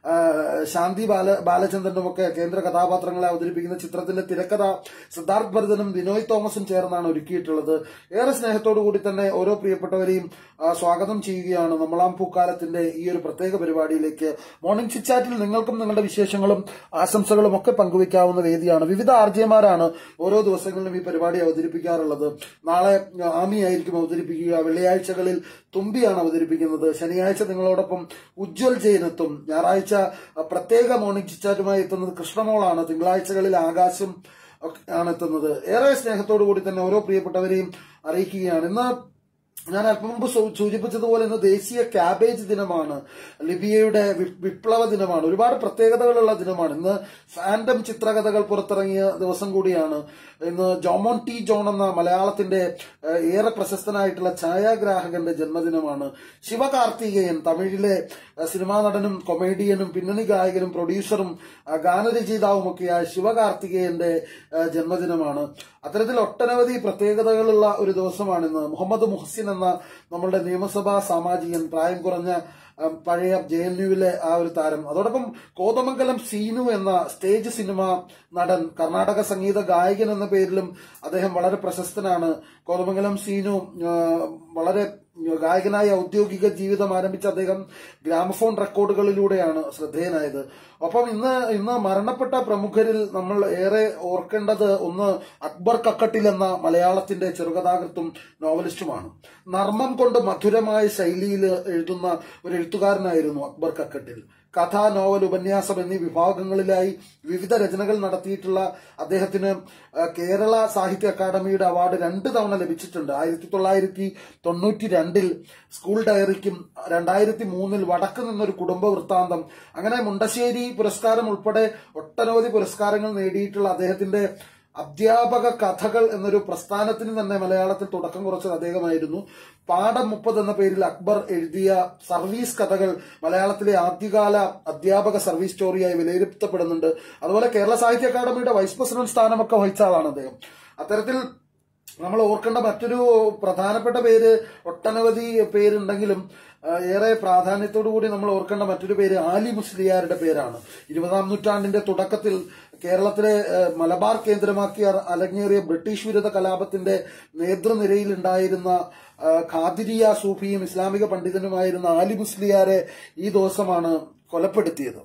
ശാന്തി ബാല ബാലചന്ദ്രനും ഒക്കെ കേന്ദ്ര കഥാപാത്രങ്ങളെ അവതരിപ്പിക്കുന്ന ചിത്രത്തിന്റെ തിരക്കഥ സിദ്ധാർത്ഥ് ഭരതനും വിനോയ് തോമസും ചേർന്നാണ് ഒരുക്കിയിട്ടുള്ളത്. ഏറെ സ്നേഹത്തോടു കൂടി തന്നെ ഓരോ പ്രിയപ്പെട്ടവരെയും സ്വാഗതം ചെയ്യുകയാണ് നമ്മളാം പൂക്കാലത്തിന്റെ ഈ ഒരു പ്രത്യേക പരിപാടിയിലേക്ക്. മോർണിംഗ് ചിറ്റാറ്റിൽ നിങ്ങൾക്കും നിങ്ങളുടെ വിശേഷങ്ങളും ആശംസകളും ഒക്കെ പങ്കുവയ്ക്കാവുന്ന വേദിയാണ്. വിവിധ ആർജെമാരാണ് ഓരോ ദിവസങ്ങളിലും ഈ പരിപാടി അവതരിപ്പിക്കാറുള്ളത്. നാളെ ആമി ആയിരിക്കും അവതരിപ്പിക്കുക. വെള്ളിയാഴ്ചകളിൽ തുമ്പിയാണ് അവതരിപ്പിക്കുന്നത്. ശനിയാഴ്ച നിങ്ങളോടൊപ്പം ഉജ്ജ്വൽ ജയനെത്തും. ഞായറാഴ്ച പ്രത്യേക മോർണിംഗ് ചിറ്റാറ്റുമായി എത്തുന്നത് കൃഷ്ണമോളാണ്. തിങ്കളാഴ്ചകളിൽ ആകാശം ആണ് എത്തുന്നത്. ഏറെ സ്നേഹത്തോടു കൂടി തന്നെ ഓരോ പ്രിയപ്പെട്ടവരെയും അറിയിക്കുകയാണ്. ഇന്ന് ഞാൻ അല്പം മുമ്പ് സൂചിപ്പിച്ചതുപോലെ ഇന്ന് ദേശീയ ക്യാബേജ് ദിനമാണ്. ലിബിയയുടെ വിപ്ലവ ദിനമാണ്. ഒരുപാട് പ്രത്യേകതകളുള്ള ദിനമാണ്. ഇന്ന് ഫാൻഡം ചിത്രകഥകൾ പുറത്തിറങ്ങിയ ദിവസം കൂടിയാണ്. ഇന്ന് ജോമോൻ ടി ജോൺ എന്ന മലയാളത്തിന്റെ ഏറെ പ്രശസ്തനായിട്ടുള്ള ഛായാഗ്രാഹകന്റെ ജന്മദിനമാണ്. ശിവകാർത്തികേയൻ, തമിഴിലെ സിനിമാ നടനും കൊമേഡിയനും പിന്നണി ഗായകനും പ്രൊഡ്യൂസറും ഗാനരചയിതാവുമൊക്കെയായ ശിവകാർത്തികേയന്റെ ജന്മദിനമാണ്. അത്തരത്തിൽ ഒട്ടനവധി പ്രത്യേകതകളുള്ള ഒരു ദിവസമാണിന്ന്. മുഹമ്മദ് മുഹസിൻ എന്ന നമ്മളുടെ നിയമസഭാ സാമാജികൻ, പ്രായം കുറഞ്ഞ പഴയ ജെ എൻ യുവിലെ ആ ഒരു താരം. അതോടൊപ്പം കോതമംഗലം സീനു എന്ന സ്റ്റേജ് സിനിമ നടൻ, കർണാടക സംഗീത ഗായകൻ എന്ന പേരിലും അദ്ദേഹം വളരെ പ്രശസ്തനാണ്. കോതമംഗലം സീനു വളരെ ഗായകനായി ഔദ്യോഗിക ജീവിതം ആരംഭിച്ച അദ്ദേഹം ഗ്രാമഫോൺ റെക്കോർഡുകളിലൂടെയാണ് ശ്രദ്ധേയനായത്. ഒപ്പം ഇന്ന് ഇന്ന് മരണപ്പെട്ട പ്രമുഖരിൽ നമ്മൾ ഏറെ ഓർക്കേണ്ടത് ഒന്ന് അക്ബർ കക്കട്ടിൽ എന്ന മലയാളത്തിന്റെ ചെറുകഥാകൃത്തും നോവലിസ്റ്റുമാണ്. നർമ്മം കൊണ്ട് മധുരമായ ശൈലിയിൽ എഴുതുന്ന ഒരു എഴുത്തുകാരനായിരുന്നു അക്ബർ കക്കട്ടിൽ. കഥ, നോവൽ, ഉപന്യാസം എന്നീ വിഭാഗങ്ങളിലായി വിവിധ രചനകൾ നടത്തിയിട്ടുള്ള അദ്ദേഹത്തിന് കേരള സാഹിത്യ അക്കാദമിയുടെ അവാർഡ് രണ്ട് തവണ ലഭിച്ചിട്ടുണ്ട്. ആയിരത്തി തൊള്ളായിരത്തി തൊണ്ണൂറ്റി രണ്ടിൽ സ്കൂൾ ഡയറിക്കും രണ്ടായിരത്തി മൂന്നിൽ വടക്ക് നിന്നൊരു കുടുംബ വൃത്താന്തം, അങ്ങനെ മുണ്ടശ്ശേരി പുരസ്കാരം ഉൾപ്പെടെ ഒട്ടനവധി പുരസ്കാരങ്ങൾ നേടിയിട്ടുള്ള അദ്ദേഹത്തിന്റെ അധ്യാപക കഥകൾ എന്നൊരു പ്രസ്ഥാനത്തിന് തന്നെ മലയാളത്തിൽ തുടക്കം കുറിച്ചത് അദ്ദേഹമായിരുന്നു. പാഠം മുപ്പത് എന്ന പേരിൽ അക്ബർ എഴുതിയ സർവീസ് കഥകൾ മലയാളത്തിലെ ആദ്യകാല അധ്യാപക സർവീസ് സ്റ്റോറിയായി വിലയിരുത്തപ്പെടുന്നുണ്ട്. അതുപോലെ കേരള സാഹിത്യ അക്കാദമിയുടെ വൈസ് പ്രസിഡന്റ് സ്ഥാനമൊക്കെ വഹിച്ച ആളാണ് അദ്ദേഹം. അത്തരത്തിൽ നമ്മൾ ഓർക്കേണ്ട മറ്റൊരു പ്രധാനപ്പെട്ട പേര്, ഒട്ടനവധി പേരുണ്ടെങ്കിലും ഏറെ പ്രാധാന്യത്തോടു കൂടി നമ്മൾ ഓർക്കേണ്ട മറ്റൊരു പേര് ആലി മുസ്ലിയാരുടെ പേരാണ്. ഇരുപതാം നൂറ്റാണ്ടിന്റെ തുടക്കത്തിൽ കേരളത്തിലെ മലബാർ കേന്ദ്രമാക്കി അലങ്ങേറിയ ബ്രിട്ടീഷ് വിരുദ്ധ കലാപത്തിന്റെ നേതൃനിരയിൽ ഉണ്ടായിരുന്ന ഖാദിരിയ സൂഫിയും ഇസ്ലാമിക പണ്ഡിതനുമായിരുന്ന ആലി മുസ്ലിയാരെ ഈ ദിവസമാണ് കൊലപ്പെടുത്തിയത്.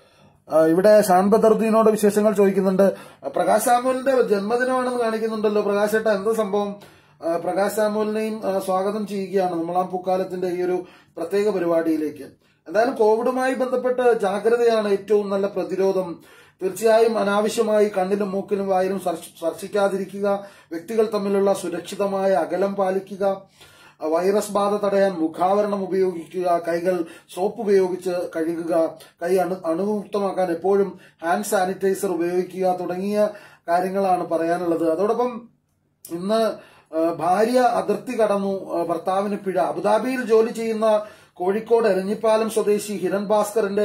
ഇവിടെ ഷാൻ ബദറുദ്ദീനോട് വിശേഷങ്ങൾ ചോദിക്കുന്നുണ്ട്. പ്രകാശ് സാമുവലിന്റെ ജന്മദിനമാണെന്ന് കാണിക്കുന്നുണ്ടല്ലോ. പ്രകാശ് ഏട്ടാ, എന്താ സംഭവം? പ്രകാശ് സാമുവലിനെയും സ്വാഗതം ചെയ്യുകയാണ് നമ്മളാം പൂക്കാലത്തിന്റെ ഈ ഒരു പ്രത്യേക പരിപാടിയിലേക്ക്. എന്തായാലും കോവിഡുമായി ബന്ധപ്പെട്ട് ജാഗ്രതയാണ് ഏറ്റവും നല്ല പ്രതിരോധം. തീർച്ചയായും അനാവശ്യമായി കണ്ണിലും മൂക്കിലും വായിലും സ്പർശിക്കാതിരിക്കുക, വ്യക്തികൾ തമ്മിലുള്ള സുരക്ഷിതമായ അകലം പാലിക്കുക, വൈറസ് ബാധ തടയാൻ മുഖാവരണം ഉപയോഗിക്കുക, കൈകൾ സോപ്പ് ഉപയോഗിച്ച് കഴുകുക, കൈ അണു അണുമുക്തമാക്കാൻ എപ്പോഴും ഹാൻഡ് സാനിറ്റൈസർ ഉപയോഗിക്കുക തുടങ്ങിയ കാര്യങ്ങളാണ് പറയാനുള്ളത്. അതോടൊപ്പം ഇന്ന് ഭാര്യ അതിർത്തി കടന്നു, ഭർത്താവിന് പിഴ. അബുദാബിയിൽ ജോലി ചെയ്യുന്ന കോഴിക്കോട് എരഞ്ഞിപ്പാലം സ്വദേശി ഹിരൺ ഭാസ്കറിന്റെ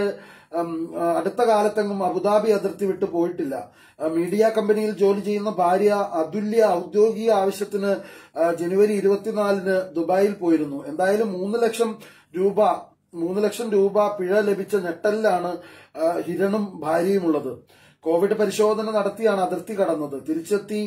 അടുത്ത കാലത്തെങ്ങും അബുദാബി അതിർത്തി വിട്ടു പോയിട്ടില്ല. മീഡിയ കമ്പനിയിൽ ജോലി ചെയ്യുന്ന ഭാര്യ അതുല്യ ഔദ്യോഗിക ആവശ്യത്തിന് ജനുവരി ഇരുപത്തിനാലിന് ദുബായിൽ പോയിരുന്നു. എന്തായാലും മൂന്ന് ലക്ഷം രൂപ മൂന്ന് ലക്ഷം രൂപ പിഴ ലഭിച്ച ഞെട്ടലിലാണ് ഹിരണും ഭാര്യയുമുള്ളത്. കോവിഡ് പരിശോധന നടത്തിയാണ് അതിർത്തി കടന്നത്. തിരിച്ചെത്തി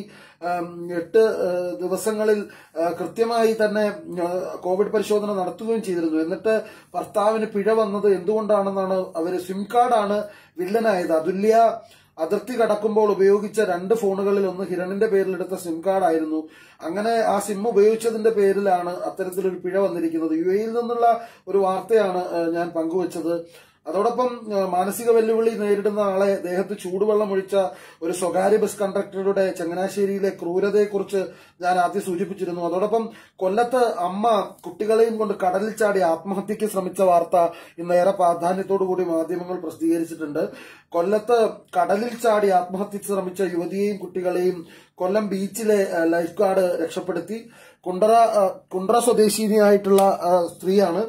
എട്ട് ദിവസങ്ങളിൽ കൃത്യമായി തന്നെ കോവിഡ് പരിശോധന നടത്തുകയും ചെയ്തിരുന്നു. എന്നിട്ട് ഭർത്താവിന് പിഴ വന്നത് എന്തുകൊണ്ടാണെന്നാണ് അവര് സിം കാർഡാണ് വില്ലനായത്. അതുല്യ അതിർത്തി കടക്കുമ്പോൾ ഉപയോഗിച്ച രണ്ട് ഫോണുകളിൽ ഒന്ന് ഹിരണിന്റെ പേരിലെടുത്ത സിം കാർഡായിരുന്നു. അങ്ങനെ ആ സിം ഉപയോഗിച്ചതിന്റെ പേരിലാണ് അത്തരത്തിലൊരു പിഴ വന്നിരിക്കുന്നത്. യു എയിൽ നിന്നുള്ള ഒരു വാർത്തയാണ് ഞാൻ പങ്കുവച്ചത്. അതോടൊപ്പം മാനസിക വെല്ലുവിളി നേരിടുന്ന ആളെ ദേഹത്ത് ചൂടുവെള്ളം ഒഴിച്ച ഒരു സ്വകാര്യ ബസ് കണ്ടക്ടറുടെ ചങ്ങനാശ്ശേരിയിലെ ക്രൂരതയെക്കുറിച്ച് ഞാൻ ആദ്യം സൂചിപ്പിച്ചിരുന്നു. അതോടൊപ്പം കൊല്ലത്ത് അമ്മ കുട്ടികളെയും കൊണ്ട് കടലിൽ ചാടി ആത്മഹത്യക്ക് ശ്രമിച്ച വാർത്ത ഇന്നേറെ പ്രാധാന്യത്തോടുകൂടി മാധ്യമങ്ങൾ പ്രസിദ്ധീകരിച്ചിട്ടുണ്ട്. കൊല്ലത്ത് കടലിൽ ചാടി ആത്മഹത്യക്ക് ശ്രമിച്ച യുവതിയെയും കുട്ടികളെയും കൊല്ലം ബീച്ചിലെ ലൈഫ് ഗാർഡ് രക്ഷപ്പെടുത്തി. കുണ്ടറ കുണ്ടറ സ്വദേശിനിയായിട്ടുള്ള സ്ത്രീയാണ്.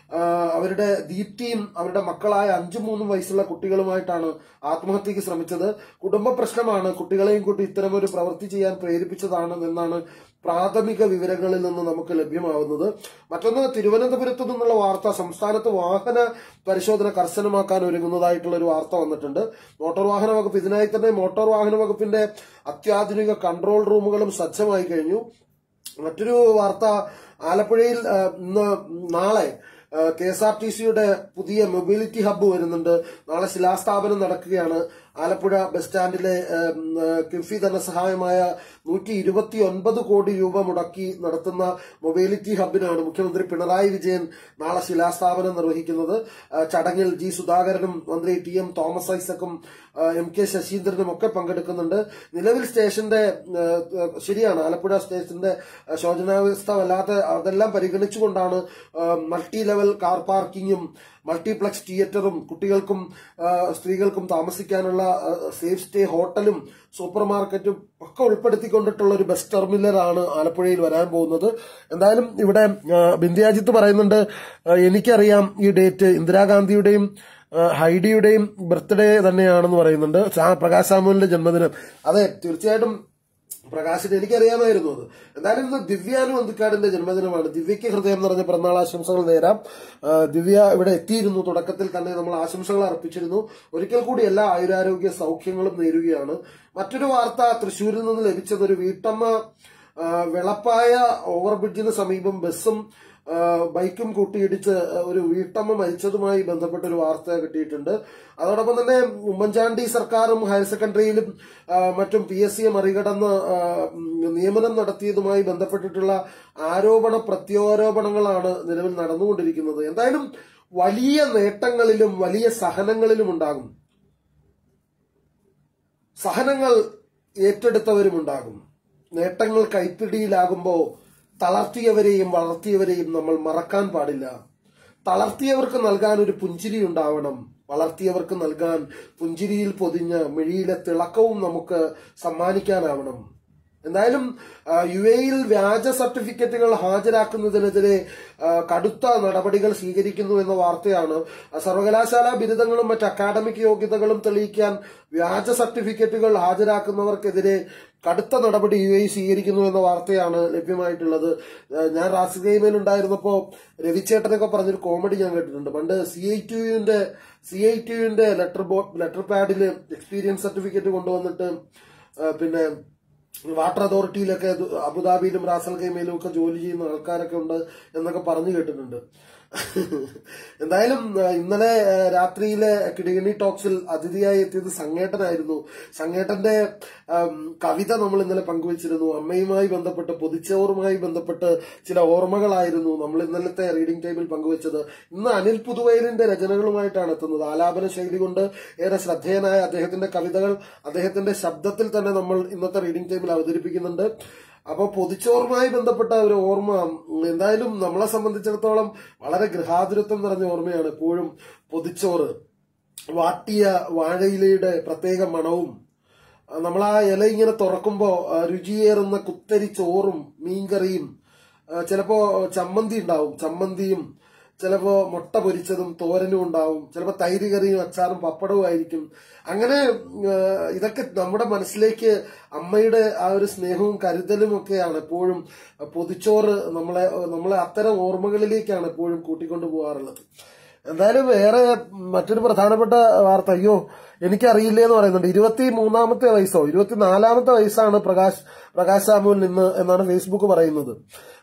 അവരുടെ ദീപ്തിയും അവരുടെ മക്കളായ അഞ്ചും മൂന്നും വയസ്സുള്ള കുട്ടികളുമായിട്ടാണ് ആത്മഹത്യക്ക് ശ്രമിച്ചത്. കുടുംബ പ്രശ്നമാണ് കുട്ടികളെയും കൂട്ടി ഇത്തരമൊരു പ്രവൃത്തി ചെയ്യാൻ പ്രേരിപ്പിച്ചതാണ് എന്നാണ് പ്രാഥമിക വിവരങ്ങളിൽ നിന്ന് നമുക്ക് ലഭ്യമാവുന്നത്. മറ്റൊന്ന്, തിരുവനന്തപുരത്തു നിന്നുള്ള വാർത്ത, സംസ്ഥാനത്ത് വാഹന പരിശോധന കർശനമാക്കാൻ ഒരുങ്ങുന്നതായിട്ടുള്ള ഒരു വാർത്ത വന്നിട്ടുണ്ട്. മോട്ടോർ വാഹന വകുപ്പ് ഇതിനായി തന്നെ മോട്ടോർ വാഹന വകുപ്പിന്റെ അത്യാധുനിക കൺട്രോൾ റൂമുകളും സജ്ജമായി കഴിഞ്ഞു. മറ്റൊരു വാർത്ത, ആലപ്പുഴയിൽ ഇന്ന് നാളെ കെ എസ് ആർ ടി സിയുടെ പുതിയ മൊബിലിറ്റി ഹബ്ബ് വരുന്നുണ്ട്. നാളെ ശിലാസ്ഥാപനം നടക്കുകയാണ്. ആലപ്പുഴ ബസ് സ്റ്റാൻഡിലെ കിഫ്ബി ധനസഹായമായ നൂറ്റി ഇരുപത്തി ഒൻപത് കോടി രൂപ മുടക്കി നടത്തുന്ന മൊബിലിറ്റി ഹബിനാണ് മുഖ്യമന്ത്രി പിണറായി വിജയൻ നാളെ ശിലാസ്ഥാപനം നിർവഹിക്കുന്നത്. ചടങ്ങിൽ ജി സുധാകരനും മന്ത്രി ടി എം തോമസ് ഐസക്കും എം കെ ശശീന്ദ്രനും ഒക്കെ പങ്കെടുക്കുന്നുണ്ട്. നിലവിൽ സ്റ്റേഷന്റെ ശരിയാണ് ആലപ്പുഴ സ്റ്റേഷന്റെ ശോചനാവസ്ഥ വല്ലാതെ അതെല്ലാം പരിഗണിച്ചുകൊണ്ടാണ് മൾട്ടി ലെവൽ കാർ പാർക്കിങ്ങും മൾട്ടിപ്ലക്സ് തിയേറ്ററും കുട്ടികൾക്കും സ്ത്രീകൾക്കും താമസിക്കാനുള്ള സേഫ് സ്റ്റേ ഹോട്ടലും സൂപ്പർ മാർക്കറ്റും ഒക്കെ ഉൾപ്പെടുത്തിക്കൊണ്ടിട്ടുള്ള ഒരു ബസ് ടെർമിനലാണ് ആലപ്പുഴയിൽ വരാൻ പോകുന്നത്. എന്തായാലും ഇവിടെ ബിന്ദിയാജിത്ത് പറയുന്നുണ്ട്, എനിക്കറിയാം ഈ ഡേറ്റ് ഇന്ദിരാഗാന്ധിയുടെയും ഹൈഡിയുടെയും ബർത്ത്ഡേ തന്നെയാണെന്ന് പറയുന്നുണ്ട്. പ്രകാശ് സാമുവലിന്റെ ജന്മദിനം. അതെ, തീർച്ചയായിട്ടും പ്രകാശിന് എനിക്കറിയാമായിരുന്നു അത്. എന്തായാലും ഇന്ന് ദിവ്യാനു അന്തിക്കാടിന്റെ ജന്മദിനമാണ്. ദിവ്യയ്ക്ക് ഹൃദയം നിറഞ്ഞ പിറന്നാൾ ആശംസകൾ നേരാം. ദിവ്യ ഇവിടെ എത്തിയിരുന്നു. തുടക്കത്തിൽ തന്നെ നമ്മൾ ആശംസകൾ അർപ്പിച്ചിരുന്നു. ഒരിക്കൽ കൂടി എല്ലാ ആയുരാരോഗ്യ സൗഖ്യങ്ങളും നേരുകയാണ്. മറ്റൊരു വാർത്ത തൃശ്ശൂരിൽ നിന്ന് ലഭിച്ചത്, ഒരു വീട്ടമ്മ വെളപ്പായ ഓവർബ്രിഡ്ജിന് സമീപം ബസ്സും ബൈക്കും കൂട്ടിയിടിച്ച് ഒരു വീട്ടമ്മ മരിച്ചതുമായി ബന്ധപ്പെട്ട ഒരു വാർത്ത കിട്ടിയിട്ടുണ്ട്. അതോടൊപ്പം തന്നെ ഉമ്മൻചാണ്ടി സർക്കാരും ഹയർ സെക്കൻഡറിയിലും മറ്റും പി എസ് സിയെ മറികടന്ന് നിയമനം നടത്തിയതുമായി ബന്ധപ്പെട്ടിട്ടുള്ള ആരോപണ പ്രത്യാരോപണങ്ങളാണ് നിലവിൽ നടന്നുകൊണ്ടിരിക്കുന്നത്. എന്തായാലും വലിയ നേട്ടങ്ങളിലും വലിയ സഹനങ്ങളിലും ഉണ്ടാകും. സഹനങ്ങൾ ഏറ്റെടുത്തവരുമുണ്ടാകും. നേട്ടങ്ങൾ കൈപ്പിടിയിലാകുമ്പോൾ തളർത്തിയവരെയും വളർത്തിയവരെയും നമ്മൾ മറക്കാൻ പാടില്ല. തളർത്തിയവർക്ക് നൽകാൻ ഒരു പുഞ്ചിരി ഉണ്ടാവണം. വളർത്തിയവർക്ക് നൽകാൻ പുഞ്ചിരിയിൽ പൊതിഞ്ഞ മിഴിയിലെ തിളക്കവും നമുക്ക് സമ്മാനിക്കാനാവണം. എന്തായാലും യു എയിൽ വ്യാജ സർട്ടിഫിക്കറ്റുകൾ ഹാജരാക്കുന്നതിനെതിരെ കടുത്ത നടപടികൾ സ്വീകരിക്കുന്നു എന്ന വാർത്തയാണ്. സർവകലാശാല ബിരുദങ്ങളും മറ്റ് അക്കാഡമിക് യോഗ്യതകളും തെളിയിക്കാൻ വ്യാജ സർട്ടിഫിക്കറ്റുകൾ ഹാജരാക്കുന്നവർക്കെതിരെ കടുത്ത നടപടി യു എ സ്വീകരിക്കുന്നു എന്ന വാർത്തയാണ് ലഭ്യമായിട്ടുള്ളത്. ഞാൻ റാസ് ഗെയിമിൽ ഉണ്ടായിരുന്നപ്പോ രവിചേട്ടനൊക്കെ പറഞ്ഞൊരു കോമഡി ഞാൻ കേട്ടിട്ടുണ്ട്. പണ്ട് സി ഐ ടി യുവിന്റെ സി ഐ ടി യുവിന്റെ ലെറ്റർ ബോ ലെറ്റർ പാഡില് എക്സ്പീരിയൻസ് സർട്ടിഫിക്കറ്റ് കൊണ്ടുവന്നിട്ട് പിന്നെ വാട്ടർ അതോറിറ്റിയിലൊക്കെ അബുദാബിയിലും റാസൽ ഖൈമയിലും ഒക്കെ ജോലി ചെയ്യുന്ന ആൾക്കാരൊക്കെ ഉണ്ട് എന്നൊക്കെ പറഞ്ഞു കേട്ടിട്ടുണ്ട്. എന്തായാലും ഇന്നലെ രാത്രിയിലെ കിടികിണി ടോക്സിൽ അതിഥിയായി എത്തിയത് സംഗേട്ടനായിരുന്നു. സംഗേട്ടന്റെ കവിത നമ്മൾ ഇന്നലെ പങ്കുവച്ചിരുന്നു. അമ്മയുമായി ബന്ധപ്പെട്ട് പൊതിച്ചോറുമായി ബന്ധപ്പെട്ട് ചില ഓർമ്മകളായിരുന്നു നമ്മൾ ഇന്നലത്തെ റീഡിംഗ് ടൈമിൽ പങ്കുവച്ചത്. ഇന്ന് അനിൽ പുതുവയലിന്റെ രചനകളുമായിട്ടാണ് എത്തുന്നത്. ആലാപന ശൈലി കൊണ്ട് ഏറെ ശ്രദ്ധേയനായ അദ്ദേഹത്തിന്റെ കവിതകൾ അദ്ദേഹത്തിന്റെ ശബ്ദത്തിൽ തന്നെ നമ്മൾ ഇന്നത്തെ റീഡിംഗ് ടൈമിൽ അവതരിപ്പിക്കുന്നുണ്ട്. അപ്പൊ പൊതിച്ചോറുമായി ബന്ധപ്പെട്ട ഒരു ഓർമ്മ എന്തായാലും നമ്മളെ സംബന്ധിച്ചിടത്തോളം വളരെ ഗൃഹാതുരത്വം നിറഞ്ഞ ഓർമ്മയാണ് എപ്പോഴും പൊതിച്ചോറ്. വാട്ടിയ വാഴയിലയുടെ പ്രത്യേക മണവും നമ്മൾ ആ ഇല ഇങ്ങനെ തുറക്കുമ്പോ രുചിയേറുന്ന കുത്തരി ചോറും മീൻകറിയും, ചിലപ്പോ ചമ്മന്തി ഉണ്ടാവും, ചമ്മന്തിയും ചിലപ്പോ മുട്ട പൊരിച്ചതും തോരനും ഉണ്ടാവും, ചിലപ്പോ തൈര് കറിയും അച്ചാറും പപ്പടവും ആയിരിക്കും. അങ്ങനെ ഇതൊക്കെ നമ്മുടെ മനസ്സിലേക്ക് അമ്മയുടെ ആ ഒരു സ്നേഹവും കരുതലും ഒക്കെയാണ് എപ്പോഴും പൊതിച്ചോറ് നമ്മളെ നമ്മളെ അത്തരം ഓർമ്മകളിലേക്കാണ് എപ്പോഴും കൂട്ടിക്കൊണ്ടു പോകാറുള്ളത്. എന്തായാലും വേറെ മറ്റൊരു പ്രധാനപ്പെട്ട വാർത്ത, അയ്യോ എനിക്കറിയില്ലേ എന്ന് പറയുന്നുണ്ട്. ഇരുപത്തി മൂന്നാമത്തെ വയസ്സോ ഇരുപത്തിനാലാമത്തെ വയസ്സാണ് പ്രകാശ് പ്രകാശ് സാമുവിൽ നിന്ന് എന്നാണ് ഫേസ്ബുക്ക് പറയുന്നത്.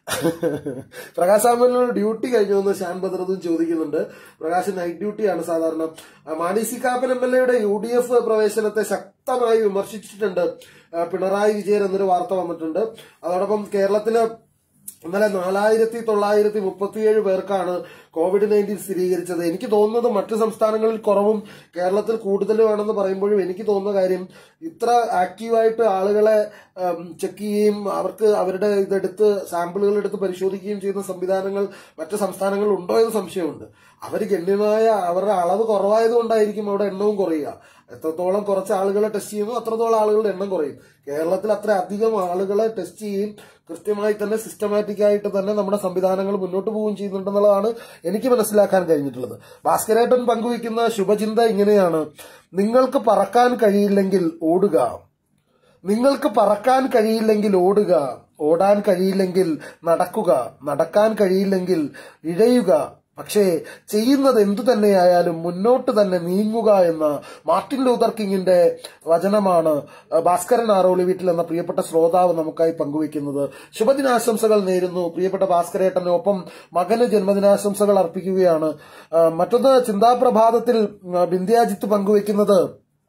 പ്രകാശ് സാമുവിനോട് ഡ്യൂട്ടി കഴിഞ്ഞു എന്ന് ഷാൻ ബദറുദ്ദീൻ ചോദിക്കുന്നുണ്ട്. പ്രകാശ് നൈറ്റ് ഡ്യൂട്ടിയാണ് സാധാരണ. Mani C Kappan M L എയുടെ യു ഡി എഫ് പ്രവേശനത്തെ ശക്തമായി വിമർശിച്ചിട്ടുണ്ട് പിണറായി വിജയൻ എന്നൊരു വാർത്ത വന്നിട്ടുണ്ട്. അതോടൊപ്പം കേരളത്തില് ഇന്നലെ നാലായിരത്തി തൊള്ളായിരത്തി മുപ്പത്തിയേഴ് പേർക്കാണ് കോവിഡ് നയൻറ്റീൻ സ്ഥിരീകരിച്ചത്. എനിക്ക് തോന്നുന്നത് മറ്റു സംസ്ഥാനങ്ങളിൽ കുറവും കേരളത്തിൽ കൂടുതലുമാണെന്ന് പറയുമ്പോഴും എനിക്ക് തോന്നുന്ന കാര്യം, ഇത്ര ആക്റ്റീവായിട്ട് ആളുകളെ ചെക്ക് ചെയ്യുകയും അവർക്ക് അവരുടെ ഇതെടുത്ത് സാമ്പിളുകൾ എടുത്ത് പരിശോധിക്കുകയും ചെയ്യുന്ന സംവിധാനങ്ങൾ മറ്റു സംസ്ഥാനങ്ങളിൽ ഉണ്ടോ എന്ന് സംശയമുണ്ട്. അവർ ഗണ്യമായ അവരുടെ അളവ് കുറവായതുകൊണ്ടായിരിക്കും അവിടെ എണ്ണവും കുറയുക. എത്രത്തോളം കുറച്ച് ആളുകളെ ടെസ്റ്റ് ചെയ്യുന്നു അത്രത്തോളം ആളുകളുടെ എണ്ണം കുറയും. കേരളത്തിൽ അത്ര അധികം ആളുകളെ ടെസ്റ്റ് ചെയ്യും കൃത്യമായി തന്നെ സിസ്റ്റമാറ്റിക് ആയിട്ട് തന്നെ നമ്മുടെ സംവിധാനങ്ങൾ മുന്നോട്ട് പോവുകയും ചെയ്യുന്നുണ്ടെന്നുള്ളതാണ് എനിക്ക് മനസ്സിലാക്കാൻ കഴിഞ്ഞിട്ടുള്ളത്. ഭാസ്കരേട്ടൻ പങ്കുവയ്ക്കുന്ന ശുഭചിന്ത ഇങ്ങനെയാണ്: നിങ്ങൾക്ക് പറക്കാൻ കഴിയില്ലെങ്കിൽ ഓടുക, നിങ്ങൾക്ക് പറക്കാൻ കഴിയില്ലെങ്കിൽ ഓടുക, ഓടാൻ കഴിയില്ലെങ്കിൽ നടക്കുക, നടക്കാൻ കഴിയില്ലെങ്കിൽ ഇഴയുക, പക്ഷേ ചെയ്യുന്നത് എന്തു തന്നെയായാലും മുന്നോട്ട് തന്നെ നീങ്ങുക എന്ന മാർട്ടിൻ ലൂതർ കിങ്ങിന്റെ വചനമാണ് ഭാസ്കരൻ ആറോളി വീട്ടിൽ എന്ന പ്രിയപ്പെട്ട ശ്രോതാവ് നമുക്കായി പങ്കുവയ്ക്കുന്നത്. ശുഭദിനാശംസകൾ നേരുന്നു പ്രിയപ്പെട്ട ഭാസ്കരേട്ടന്. ഒപ്പം മകന് ജന്മദിനാശംസകൾ അർപ്പിക്കുകയാണ്. മറ്റൊന്ന്, ചിന്താപ്രഭാതത്തിൽ ബിന്ധ്യാജിത്ത് പങ്കുവയ്ക്കുന്നത്: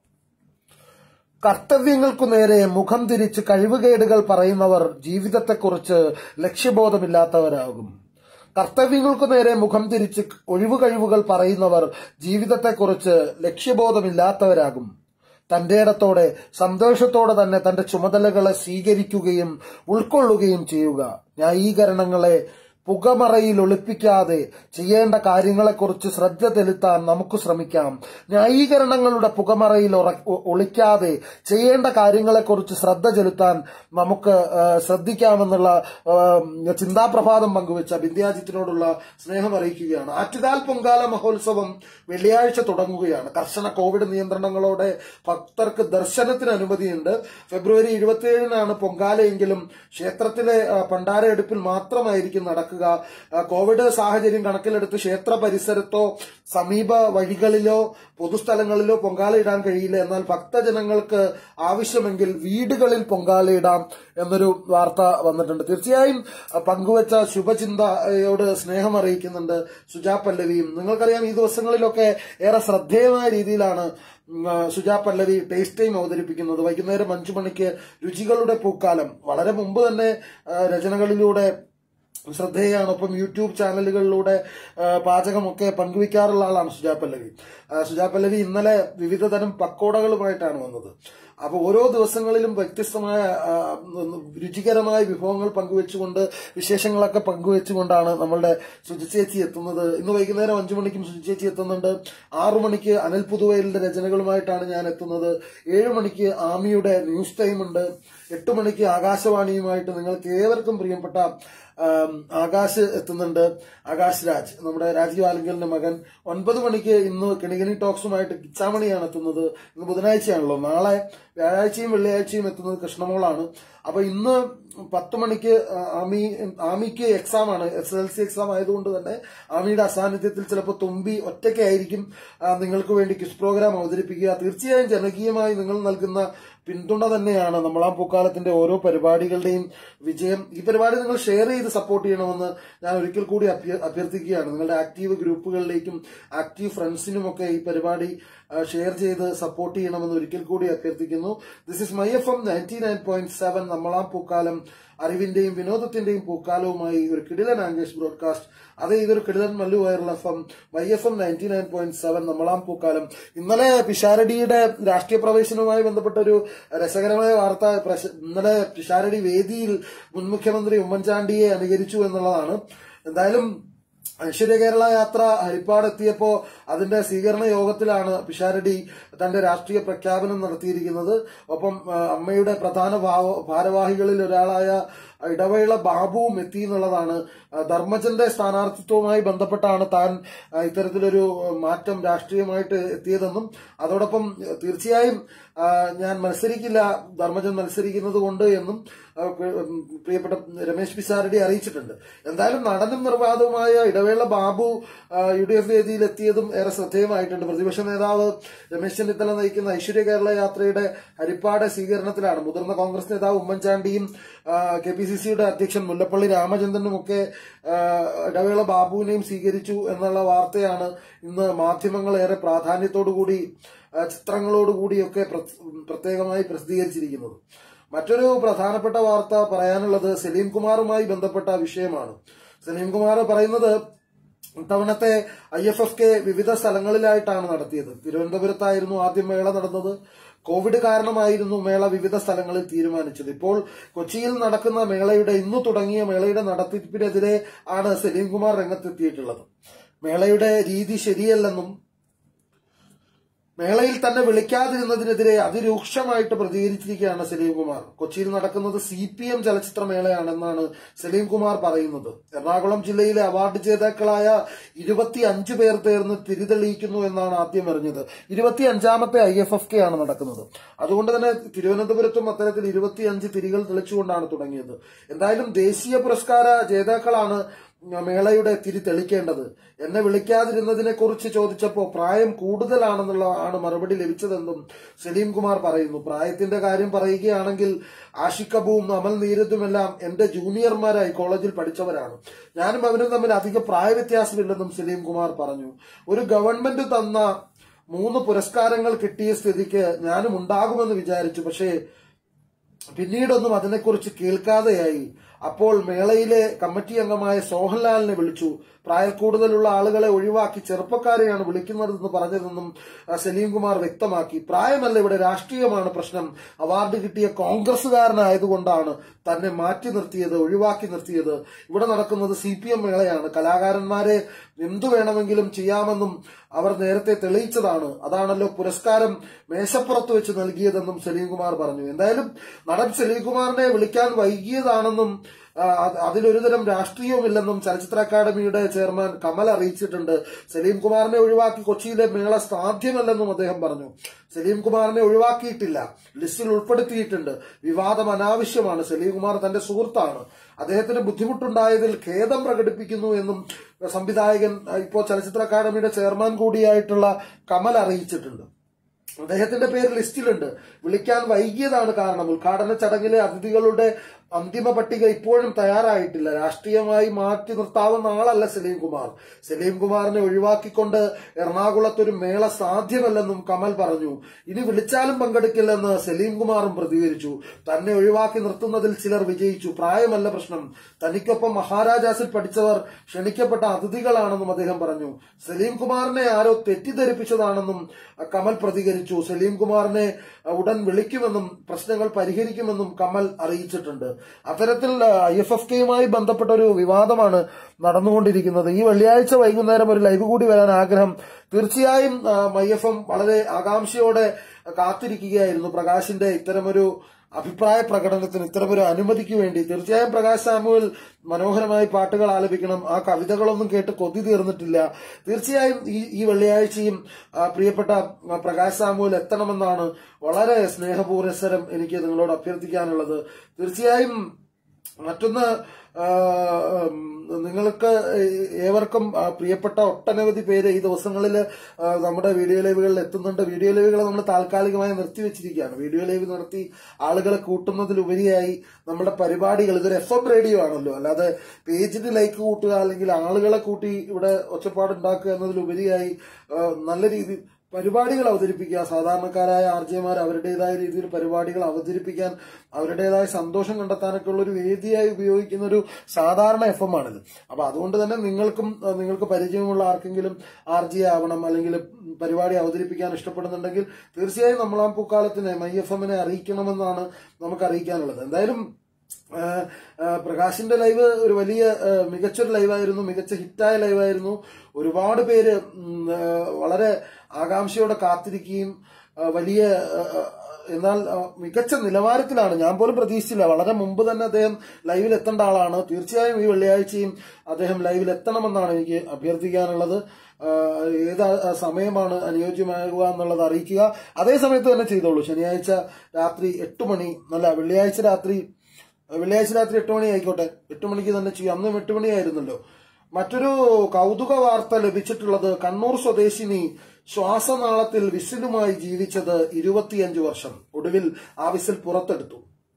കർത്തവ്യങ്ങൾക്കു നേരെ മുഖം തിരിച്ച് കഴിവുകേടുകൾ പറയുന്നവർ ജീവിതത്തെക്കുറിച്ച് ലക്ഷ്യബോധമില്ലാത്തവരാകും. കർത്തവ്യങ്ങൾക്കു നേരെ മുഖം തിരിച്ച് ഒഴിവു കഴിവുകൾ പറയുന്നവർ ജീവിതത്തെക്കുറിച്ച് ലക്ഷ്യബോധമില്ലാത്തവരാകും. തന്റെ ഇടത്തോടെ സന്തോഷത്തോടെ തന്നെ തന്റെ ചുമതലകളെ സ്വീകരിക്കുകയും ഉൾക്കൊള്ളുകയും ചെയ്യുക. ന്യായീകരണങ്ങളെ പുകമറയിൽ ഒളിപ്പിക്കാതെ ചെയ്യേണ്ട കാര്യങ്ങളെക്കുറിച്ച് ശ്രദ്ധ ചെലുത്താൻ നമുക്ക് ശ്രമിക്കാം. ന്യായീകരണങ്ങളുടെ പുകമറയിൽ ഒളിക്കാതെ ചെയ്യേണ്ട കാര്യങ്ങളെക്കുറിച്ച് ശ്രദ്ധ ചെലുത്താൻ നമുക്ക് ശ്രദ്ധിക്കാമെന്നുള്ള ചിന്താപ്രഭാതം പങ്കുവെച്ച ബിന്ധ്യാജിത്തിനോടുള്ള സ്നേഹം അറിയിക്കുകയാണ്. ആറ്റുകാൽ പൊങ്കാല മഹോത്സവം വെള്ളിയാഴ്ച തുടങ്ങുകയാണ്. കർശന കോവിഡ് നിയന്ത്രണങ്ങളോടെ ഭക്തർക്ക് ദർശനത്തിന് അനുമതിയുണ്ട്. ഫെബ്രുവരി ഇരുപത്തിയേഴിനാണ് പൊങ്കാലയെങ്കിലും ക്ഷേത്രത്തിലെ പണ്ടാരയെടുപ്പിൽ മാത്രമായിരിക്കും നടക്കുക. കോവിഡ് സാഹചര്യം കണക്കിലെടുത്ത് ക്ഷേത്ര പരിസരത്തോ സമീപ വഴികളിലോ പൊതുസ്ഥലങ്ങളിലോ പൊങ്കാലയിടാൻ കഴിയില്ല. എന്നാൽ ഭക്തജനങ്ങൾക്ക് ആവശ്യമെങ്കിൽ വീടുകളിൽ പൊങ്കാലയിടാം എന്നൊരു വാർത്ത വന്നിട്ടുണ്ട്. തീർച്ചയായും പങ്കുവച്ച ശുഭചിന്തയോട് സ്നേഹം അറിയിക്കുന്നുണ്ട് സുജാ പല്ലവിയും. നിങ്ങൾക്കറിയാം, ഈ ദിവസങ്ങളിലൊക്കെ ഏറെ ശ്രദ്ധേയമായ രീതിയിലാണ് സുജാ പല്ലവി ടേസ്റ്റ് ടൈം അവതരിപ്പിക്കുന്നത്. വൈകുന്നേരം അഞ്ചു മണിക്ക് രുചികളുടെ പൂക്കാലം. വളരെ മുമ്പ് തന്നെ രചനകളിലൂടെ ശ്രദ്ധേയാണ്. ഒപ്പം യൂട്യൂബ് ചാനലുകളിലൂടെ പാചകമൊക്കെ പങ്കുവയ്ക്കാറുള്ള ആളാണ് സുജാ പല്ലവി. സുജാ പല്ലവി ഇന്നലെ വിവിധ തരം പക്കോടകളുമായിട്ടാണ് വന്നത്. അപ്പൊ ഓരോ ദിവസങ്ങളിലും വ്യത്യസ്തമായ രുചികരമായ വിഭവങ്ങൾ പങ്കുവെച്ചുകൊണ്ട് വിശേഷങ്ങളൊക്കെ പങ്കുവെച്ചുകൊണ്ടാണ് നമ്മളുടെ സുജിച്ചേച്ചി എത്തുന്നത്. ഇന്ന് വൈകുന്നേരം അഞ്ചു മണിക്കും സുജിച്ചേച്ചി എത്തുന്നുണ്ട്. ആറു മണിക്ക് അനിൽ പുതുവയലിന്റെ രചനകളുമായിട്ടാണ് ഞാൻ എത്തുന്നത്. ഏഴു മണിക്ക് ആമിയുടെ ന്യൂസ് ടൈം ഉണ്ട്. എട്ട് മണിക്ക് ആകാശവാണിയുമായിട്ട് നിങ്ങൾക്ക് ഏവർക്കും പ്രിയപ്പെട്ട ആകാശ് എത്തുന്നുണ്ട്. ആകാശ് രാജ്, നമ്മുടെ രാജീവ് ആലിംഗലിന്റെ മകൻ. ഒൻപത് മണിക്ക് ഇന്ന് കിണികിണി ടോക്സുമായിട്ട് കിച്ചാമണിയാണ് എത്തുന്നത്. ഇന്ന് ബുധനാഴ്ചയാണല്ലോ. നാളെ വ്യാഴാഴ്ചയും വെള്ളിയാഴ്ചയും എത്തുന്നത് കൃഷ്ണമോളാണ്. അപ്പൊ ഇന്ന് പത്ത് മണിക്ക് ആമി ആമിക്ക് എക്സാം ആണ്, എസ് എൽ സി എക്സാം ആയതുകൊണ്ട് തന്നെ ആമിയുടെ അസാന്നിധ്യത്തിൽ ചിലപ്പോൾ തുമ്പി ഒറ്റയ്ക്കായിരിക്കും നിങ്ങൾക്ക് വേണ്ടി ക്വിസ് പ്രോഗ്രാം അവതരിപ്പിക്കുക. തീർച്ചയായും ജനകീയമായി നിങ്ങൾ നൽകുന്ന പിന്തുണ തന്നെയാണ് നമ്മളാം പൂക്കാലത്തിന്റെ ഓരോ പരിപാടികളുടെയും വിജയം. ഈ പരിപാടി നിങ്ങൾ ഷെയർ ചെയ്ത് സപ്പോർട്ട് ചെയ്യണമെന്ന് ഞാൻ ഒരിക്കൽ കൂടി അഭ്യർത്ഥിക്കുകയാണ്. നിങ്ങളുടെ ആക്റ്റീവ് ഗ്രൂപ്പുകളിലേക്കും ആക്റ്റീവ് ഫ്രണ്ട്സിനുമൊക്കെ ഈ പരിപാടി ഷെയർ ചെയ്ത് സപ്പോർട്ട് ചെയ്യണമെന്ന് ഒരിക്കൽ കൂടി അഭ്യർത്ഥിക്കുന്നു. This is my F M ninety nine point seven നമ്മളാം പൂക്കാലം, അറിവിന്റെയും വിനോദത്തിന്റെയും പൂക്കാലവുമായി ഒരു കിടിലൻ ആംഗ്ലേഷ് ബ്രോഡ്കാസ്റ്റ്. അതേ ഇതൊരു കിടിലൻ Mallu viral F M my F M ninety nine point seven നമ്മളാം പൂക്കാലം. ഇന്നലെ പിഷാരടിയുടെ രാഷ്ട്രീയ പ്രവേശനവുമായി ബന്ധപ്പെട്ട ഒരു രസകരമായ വാർത്ത. ഇന്നലെ പിഷാരടി വേദിയിൽ മുൻ മുഖ്യമന്ത്രി ഉമ്മൻചാണ്ടിയെ അനുകരിച്ചു എന്നുള്ളതാണ്. എന്തായാലും ഐശ്വര്യ കേരള യാത്ര ഹരിപ്പാട് എത്തിയപ്പോ അതിന്റെ സ്വീകരണ യോഗത്തിലാണ് പിഷാരടി തന്റെ രാഷ്ട്രീയ പ്രഖ്യാപനം നടത്തിയിരിക്കുന്നത്. ഒപ്പം അമ്മയുടെ പ്രധാന ഭാരവാഹികളിൽ ഒരാളായ ഇടവേള ബാബുവും എത്തി എന്നുള്ളതാണ്. ധർമ്മജന്റെ സ്ഥാനാർത്ഥിത്വവുമായി ബന്ധപ്പെട്ടാണ് താൻ ഇത്തരത്തിലൊരു മാറ്റം രാഷ്ട്രീയമായിട്ട് എത്തിയതെന്നും അതോടൊപ്പം തീർച്ചയായും ഞാൻ മത്സരിക്കില്ല ധർമ്മജൻ മത്സരിക്കുന്നത് കൊണ്ട് എന്നും പ്രിയപ്പെട്ട രമേശ് പിഷാരടി അറിയിച്ചിട്ടുണ്ട്. എന്തായാലും നടനും നിർവാദവുമായ Idavela Babu U D F വേദിയിൽ എത്തിയതും ഏറെ ശ്രദ്ധേയമായിട്ടുണ്ട്. പ്രതിപക്ഷ നേതാവ് രമേശ് ചെന്നിത്തല നയിക്കുന്ന ഐശ്വര്യ കേരള യാത്രയുടെ ഹരിപ്പാട് സ്വീകരണത്തിലാണ് മുതിർന്ന കോൺഗ്രസ് നേതാവ് ഉമ്മൻചാണ്ടിയും കെ പി സി സിയുടെ അധ്യക്ഷൻ മുല്ലപ്പള്ളി രാമചന്ദ്രനുമൊക്കെ ഇടവേള ബാബുവിനെയും സ്വീകരിച്ചു എന്നുള്ള വാർത്തയാണ് ഇന്ന് മാധ്യമങ്ങൾ ഏറെ പ്രാധാന്യത്തോടുകൂടി ചിത്രങ്ങളോടുകൂടിയൊക്കെ പ്രത്യേകമായി പ്രസിദ്ധീകരിച്ചിരിക്കുന്നത്. മറ്റൊരു പ്രധാനപ്പെട്ട വാർത്ത പറയാനുള്ളത് സലീം കുമാറുമായി ബന്ധപ്പെട്ട വിഷയമാണ്. സലീം കുമാർ പറയുന്നത് ഇത്തവണത്തെ ഐ എഫ് എഫ് കെ വിവിധ സ്ഥലങ്ങളിലായിട്ടാണ് നടത്തിയത്. തിരുവനന്തപുരത്തായിരുന്നു ആദ്യം മേള നടന്നത്. കോവിഡ് കാരണമായിരുന്നു മേള വിവിധ സ്ഥലങ്ങളിൽ തീരുമാനിച്ചത്. ഇപ്പോൾ കൊച്ചിയിൽ നടക്കുന്ന മേളയുടെ ഇന്നു തുടങ്ങിയ മേളയുടെ നടത്തിപ്പിനെതിരെ ആണ് സലീം കുമാർ രംഗത്തെത്തിയിട്ടുള്ളത്. മേളയുടെ രീതി ശരിയല്ലെന്നും മേളയിൽ തന്നെ വിളിക്കാതിരുന്നതിനെതിരെ അതിരൂക്ഷമായിട്ട് പ്രതികരിച്ചിരിക്കുകയാണ് സലീം കുമാർ. കൊച്ചിയിൽ നടക്കുന്നത് സി പി എം ചലച്ചിത്രമേളയാണെന്നാണ് സലീം കുമാർ പറയുന്നത്. എറണാകുളം ജില്ലയിലെ അവാർഡ് ജേതാക്കളായ ഇരുപത്തി അഞ്ചു പേർ ചേർന്ന് തിരിതെളിയിക്കുന്നു എന്നാണ് ആദ്യം അറിഞ്ഞത്. ഇരുപത്തി അഞ്ചാമത്തെ ഐ എഫ് എഫ് കെ ആണ് നടക്കുന്നത്. അതുകൊണ്ട് തന്നെ തിരുവനന്തപുരത്തും അത്തരത്തിൽ ഇരുപത്തിയഞ്ച് തിരികൾ തെളിച്ചുകൊണ്ടാണ് തുടങ്ങിയത്. എന്തായാലും ദേശീയ പുരസ്കാര ജേതാക്കളാണ് മേളയുടെ തിരി തെളിക്കേണ്ടത്. എന്നെ വിളിക്കാതിരുന്നതിനെ കുറിച്ച് ചോദിച്ചപ്പോൾ പ്രായം കൂടുതലാണെന്നുള്ളതാണ് മറുപടി ലഭിച്ചതെന്നും സലീം കുമാർ പറയുന്നു. പ്രായത്തിന്റെ കാര്യം പറയുകയാണെങ്കിൽ ആഷിഖ് അബുവും അമൽ നീരത്തുമെല്ലാം എന്റെ ജൂനിയർമാരായി കോളേജിൽ പഠിച്ചവരാണ്. ഞാനും അവരും തമ്മിൽ അധിക പ്രായ വ്യത്യാസമില്ലെന്നും സലീം കുമാർ പറഞ്ഞു. ഒരു ഗവൺമെന്റ് തന്ന മൂന്ന് പുരസ്കാരങ്ങൾ കിട്ടിയ സ്ഥിതിക്ക് ഞാനും ഉണ്ടാകുമെന്ന് വിചാരിച്ചു. പക്ഷേ പിന്നീടൊന്നും അതിനെക്കുറിച്ച് കേൾക്കാതെയായി. അപ്പോൾ മേളയിലെ കമ്മിറ്റി അംഗമായ സോഹൻലാലിനെ വിളിച്ചു. പ്രായക്കൂടുതലുള്ള ആളുകളെ ഒഴിവാക്കി ചെറുപ്പക്കാരെയാണ് വിളിക്കുന്നതെന്ന് പറഞ്ഞതെന്നും സലീം കുമാർ വ്യക്തമാക്കി. പ്രായമല്ല, ഇവിടെ രാഷ്ട്രീയമാണ് പ്രശ്നം. അവാർഡ് കിട്ടിയ കോൺഗ്രസുകാരനായതുകൊണ്ടാണ് തന്നെ മാറ്റി നിർത്തിയത്, ഒഴിവാക്കി നിർത്തിയത്. ഇവിടെ നടക്കുന്നത് സി പി എം മേളയാണ്. കലാകാരന്മാരെ എന്തു വേണമെങ്കിലും ചെയ്യാമെന്നും അവർ നേരത്തെ തെളിയിച്ചതാണ്. അതാണല്ലോ പുരസ്കാരം മേശപ്പുറത്ത് വെച്ച് നൽകിയതെന്നും സലീം കുമാർ പറഞ്ഞു. എന്തായാലും നടൻ സലീം കുമാറിനെ വിളിക്കാൻ വൈകിയതാണെന്നും അതിലൊരുതരം രാഷ്ട്രീയവുമില്ലെന്നും ചലച്ചിത്ര അക്കാദമിയുടെ ചെയർമാൻ കമൽ അറിയിച്ചിട്ടുണ്ട്. സലീം കുമാറിനെ ഒഴിവാക്കി കൊച്ചിയിലെ മേള സാധ്യമല്ലെന്നും അദ്ദേഹം പറഞ്ഞു. സലീം കുമാറിനെ ഒഴിവാക്കിയിട്ടില്ല, ലിസ്റ്റിൽ ഉൾപ്പെടുത്തിയിട്ടുണ്ട്. വിവാദം അനാവശ്യമാണ്. സലീം കുമാർ തന്റെ സുഹൃത്താണ്. അദ്ദേഹത്തിന് ബുദ്ധിമുട്ടുണ്ടായതിൽ ഖേദം പ്രകടിപ്പിക്കുന്നു എന്നും സംവിധായകൻ ഇപ്പോൾ ചലച്ചിത്ര അക്കാദമിയുടെ ചെയർമാൻ കൂടിയായിട്ടുള്ള കമൽ അറിയിച്ചിട്ടുണ്ട്. അദ്ദേഹത്തിന്റെ പേര് ലിസ്റ്റിലുണ്ട്. വിളിക്കാൻ വൈകിയതാണ് കാരണം. ഉദ്ഘാടന ചടങ്ങിലെ അതിഥികളുടെ അന്തിമ പട്ടിക ഇപ്പോഴും തയ്യാറായിട്ടില്ല. രാഷ്ട്രീയമായി മാറ്റി നിർത്താവുന്ന ആളല്ല സലീം കുമാർ. സലീം കുമാറിനെ ഒഴിവാക്കിക്കൊണ്ട് എറണാകുളത്തൊരു മേള സാധ്യമല്ലെന്നും കമൽ പറഞ്ഞു. ഇനി വിളിച്ചാലും പങ്കെടുക്കില്ലെന്ന് സലീം കുമാറും പ്രതികരിച്ചു. തന്നെ ഒഴിവാക്കി നിർത്തുന്നതിൽ ചിലർ വിജയിച്ചു. പ്രായമല്ല പ്രശ്നം. തനിക്കൊപ്പം മഹാരാജാസിൽ പഠിച്ചവർ ക്ഷണിക്കപ്പെട്ട അതിഥികളാണെന്നും അദ്ദേഹം പറഞ്ഞു. സലീം കുമാറിനെ ആരോ തെറ്റിദ്ധരിപ്പിച്ചതാണെന്നും കമൽ പ്രതികരിച്ചു. സലീം കുമാറിനെ ഉടൻ വിളിക്കുമെന്നും പ്രശ്നങ്ങൾ പരിഹരിക്കുമെന്നും കമൽ അറിയിച്ചിട്ടുണ്ട്. അത്തരത്തിൽ ഐ എഫ് എഫ് കെയുമായി ബന്ധപ്പെട്ട ഒരു വിവാദമാണ് നടന്നുകൊണ്ടിരിക്കുന്നത്. ഈ വെള്ളിയാഴ്ച വൈകുന്നേരം ഒരു ലൈവ് കൂടി വരാൻ ആഗ്രഹം. തീർച്ചയായും ഐ എഫ് എം വളരെ ആകാംക്ഷയോടെ കാത്തിരിക്കുകയായിരുന്നു പ്രകാശിന്റെ ഇത്തരമൊരു അഭിപ്രായ പ്രകടനത്തിന്, ഇത്തരമൊരു അനുമതിക്ക് വേണ്ടി. തീർച്ചയായും പ്രകാശ് സാമുവൽ മനോഹരമായി പാട്ടുകൾ ആലപിക്കണം. ആ കവിതകളൊന്നും കേട്ട് കൊതി തീർന്നിട്ടില്ല. തീർച്ചയായും ഈ ഈ വെള്ളിയാഴ്ചയും പ്രിയപ്പെട്ട പ്രകാശ് സാമുവൽ എത്തണമെന്നാണ് വളരെ സ്നേഹപൂരസ്സരം എനിക്ക് നിങ്ങളോട് അഭ്യർത്ഥിക്കാനുള്ളത്. തീർച്ചയായും മറ്റൊന്ന്, നിങ്ങൾക്ക് ഏവർക്കും പ്രിയപ്പെട്ട ഒട്ടനവധി പേര് ഈ ദിവസങ്ങളിൽ നമ്മുടെ വീഡിയോ ലൈവുകളിൽ എത്തുന്നുണ്ട്. വീഡിയോ ലൈവുകൾ നമ്മൾ താൽക്കാലികമായി നിർത്തിവെച്ചിരിക്കുകയാണ്. വീഡിയോ ലൈവ് നടത്തി ആളുകളെ കൂട്ടുന്നതിലുപരിയായി നമ്മുടെ പരിപാടികൾ, ഇതൊരു എഫ് എം റേഡിയോ ആണല്ലോ, അല്ലാതെ പേജിന് ലൈക്ക് കൂട്ടുക അല്ലെങ്കിൽ ആളുകളെ കൂട്ടി ഇവിടെ ഒച്ചപ്പാടുണ്ടാക്കുക എന്നതിലുപരിയായി നല്ല രീതിയിൽ പരിപാടികൾ അവതരിപ്പിക്കുക. സാധാരണക്കാരായ ആർജെമാർ അവരുടേതായ രീതിയിൽ പരിപാടികൾ അവതരിപ്പിക്കാൻ, അവരുടേതായ സന്തോഷം കണ്ടെത്താനൊക്കെ ഉള്ള ഒരു വേദിയായി ഉപയോഗിക്കുന്ന ഒരു സാധാരണ എഫ് എം ആണിത്. അപ്പൊ അതുകൊണ്ട് തന്നെ നിങ്ങൾക്കും നിങ്ങൾക്ക് പരിചയമുള്ള ആർക്കെങ്കിലും ആർജെ ആവണം അല്ലെങ്കിൽ പരിപാടി അവതരിപ്പിക്കാൻ ഇഷ്ടപ്പെടുന്നുണ്ടെങ്കിൽ തീർച്ചയായും നമ്മളാം പൂക്കാലത്തിനെ മൈ എഫ് എമ്മിനെ അറിയിക്കണമെന്നാണ് നമുക്ക് അറിയിക്കാനുള്ളത്. എന്തായാലും പ്രകാശിന്റെ ലൈവ് ഒരു വലിയ മികച്ചൊരു ലൈവായിരുന്നു, മികച്ച ഹിറ്റായ ലൈവായിരുന്നു. ഒരുപാട് പേര് വളരെ ആകാംക്ഷയോടെ കാത്തിരിക്കുകയും വലിയ എന്നാൽ മികച്ച നിലവാരത്തിലാണ്. ഞാൻ പോലും പ്രതീക്ഷിച്ചില്ല. വളരെ മുമ്പ് തന്നെ അദ്ദേഹം ലൈവിൽ എത്തേണ്ട ആളാണ്. തീർച്ചയായും ഈ വെള്ളിയാഴ്ചയും അദ്ദേഹം ലൈവിൽ എത്തണമെന്നാണ് എനിക്ക് അഭ്യർത്ഥിക്കാനുള്ളത്. ഏത് സമയമാണ് അനുയോജ്യമാകുക എന്നുള്ളത് അറിയിക്കുക. അതേ സമയത്ത് തന്നെ ചെയ്തോളൂ. ശനിയാഴ്ച രാത്രി എട്ട് മണി അല്ല വെള്ളിയാഴ്ച രാത്രി വെള്ളിയാഴ്ച രാത്രി എട്ട് മണി ആയിക്കോട്ടെ, എട്ട് മണിക്ക് തന്നെ ചെയ്യും. അന്നും എട്ട് മണിയായിരുന്നല്ലോ. മറ്റൊരു കൗതുക വാർത്ത ലഭിച്ചിട്ടുള്ളത് കണ്ണൂർ സ്വദേശിനി ശ്വാസനാളത്തിൽ വിസിലുമായി ജീവിച്ചത് ഇരുപത്തിയഞ്ച് വർഷം. ഒടുവിൽ ആ വിസിൽ പുറത്തെടുത്തു.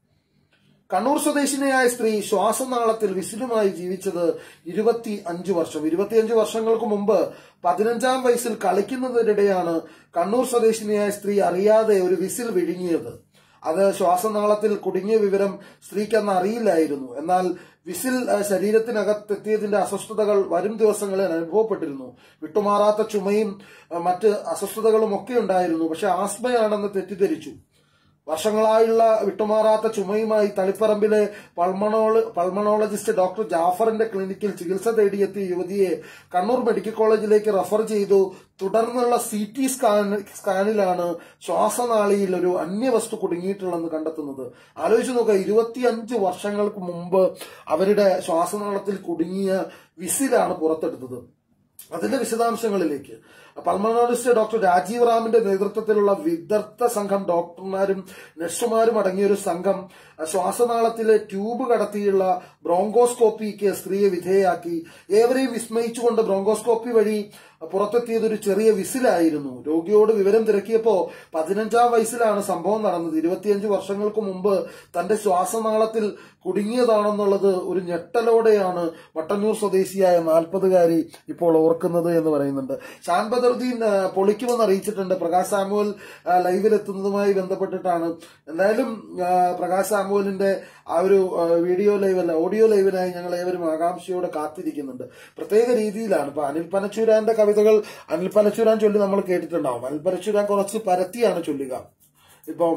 കണ്ണൂർ സ്വദേശിനിയായ സ്ത്രീ ശ്വാസനാളത്തിൽ വിസിലുമായി ജീവിച്ചത് ഇരുപത്തി അഞ്ച് വർഷം. ഇരുപത്തിയഞ്ച് വർഷങ്ങൾക്ക് മുമ്പ് പതിനഞ്ചാം വയസ്സിൽ കളിക്കുന്നതിനിടെയാണ് കണ്ണൂർ സ്വദേശിനിയായ സ്ത്രീ അറിയാതെ ഒരു വിസിൽ വിഴുങ്ങിയത്. അത് ശ്വാസനാളത്തിൽ കുടുങ്ങിയ വിവരം സ്ത്രീക്ക് അന്ന് അറിയില്ലായിരുന്നു. എന്നാൽ വിസിൽ ശരീരത്തിനകത്തെത്തിയതിന്റെ അസ്വസ്ഥതകൾ വരും ദിവസങ്ങളിൽ അനുഭവപ്പെട്ടിരുന്നു. വിട്ടുമാറാത്ത ചുമയും മറ്റ് അസ്വസ്ഥതകളും ഒക്കെ ഉണ്ടായിരുന്നു. പക്ഷെ ആസ്മയാണെന്ന് തെറ്റിദ്ധരിച്ചു. വർഷങ്ങളായുള്ള വിട്ടുമാറാത്ത ചുമയുമായി തളിപ്പറമ്പിലെ പൾമണോള പൾമണോളജിസ്റ്റ് ഡോക്ടർ ജാഫറിന്റെ ക്ലിനിക്കിൽ ചികിത്സ തേടിയെത്തിയ യുവതിയെ കണ്ണൂർ മെഡിക്കൽ കോളേജിലേക്ക് റഫർ ചെയ്തു. തുടർന്നുള്ള സി ടി സ്കാൻ സ്കാനിലാണ് ശ്വാസനാളിയിൽ ഒരു അന്യവസ്തു കുടുങ്ങിയിട്ടുള്ളതെന്ന് കണ്ടെത്തുന്നത്. ആലോചിച്ച് നോക്കുക, ഇരുപത്തിയഞ്ച് വർഷങ്ങൾക്ക് മുമ്പ് അവരുടെ ശ്വാസനാളത്തിൽ കുടുങ്ങിയ വിസിലാണ് പുറത്തെടുത്തത്. അതിന്റെ വിശദാംശങ്ങളിലേക്ക് പൾമണോളജിസ്റ്റ് ഡോക്ടർ രാജീവ് റാമിന്റെ നേതൃത്വത്തിലുള്ള വിദഗ്ധ സംഘം ഡോക്ടർമാരും നഴ്സുമാരും അടങ്ങിയൊരു സംഘം ശ്വാസനാളത്തിലെ ട്യൂബ് കടത്തിയുള്ള ബ്രോങ്കോസ്കോപ്പിക്ക് സ്ത്രീയെ വിധേയയാക്കി. ഏവരെയും വിസ്മയിച്ചുകൊണ്ട് ബ്രോങ്കോസ്കോപ്പി വഴി പുറത്തെത്തിയത് ഒരു ചെറിയ വിസിലായിരുന്നു. രോഗിയോട് വിവരം തിരക്കിയപ്പോ പതിനഞ്ചാം വയസ്സിലാണ് സംഭവം നടന്നത്. ഇരുപത്തിയഞ്ച് വർഷങ്ങൾക്ക് മുമ്പ് തന്റെ ശ്വാസനാളത്തിൽ കുടുങ്ങിയതാണെന്നുള്ളത് ഒരു ഞെട്ടലോടെയാണ് മട്ടന്നൂർ സ്വദേശിയായ നാൽപ്പതുകാരി ഇപ്പോൾ ഓർക്കുന്നത് എന്ന് പറയുന്നുണ്ട്. ഷാൻ ബദറുദ്ദീൻ പൊളിക്കുമെന്ന് അറിയിച്ചിട്ടുണ്ട്. പ്രകാശ് സാമുവൽ ലൈവിലെത്തുന്നതുമായി ബന്ധപ്പെട്ടിട്ടാണ്. എന്തായാലും പ്രകാശ് സാമുവലിന്റെ ആ ഒരു വീഡിയോ ലൈവ് അല്ല ഓഡിയോ ലൈവിനായി ഞങ്ങൾ ഏവരും ആകാംക്ഷയോടെ കാത്തിരിക്കുന്നുണ്ട്. പ്രത്യേക രീതിയിലാണ്. ഇപ്പൊ അനിൽ പനച്ചൂരാന്റെ കവിതകൾ അനിൽ പനച്ചൂരാൻ ചൊല്ലി നമ്മൾ കേട്ടിട്ടുണ്ടാവും. അനിൽ പനച്ചൂരാൻ കുറച്ച് പരത്തിയാണ് ചൊല്ലുക. ഇപ്പം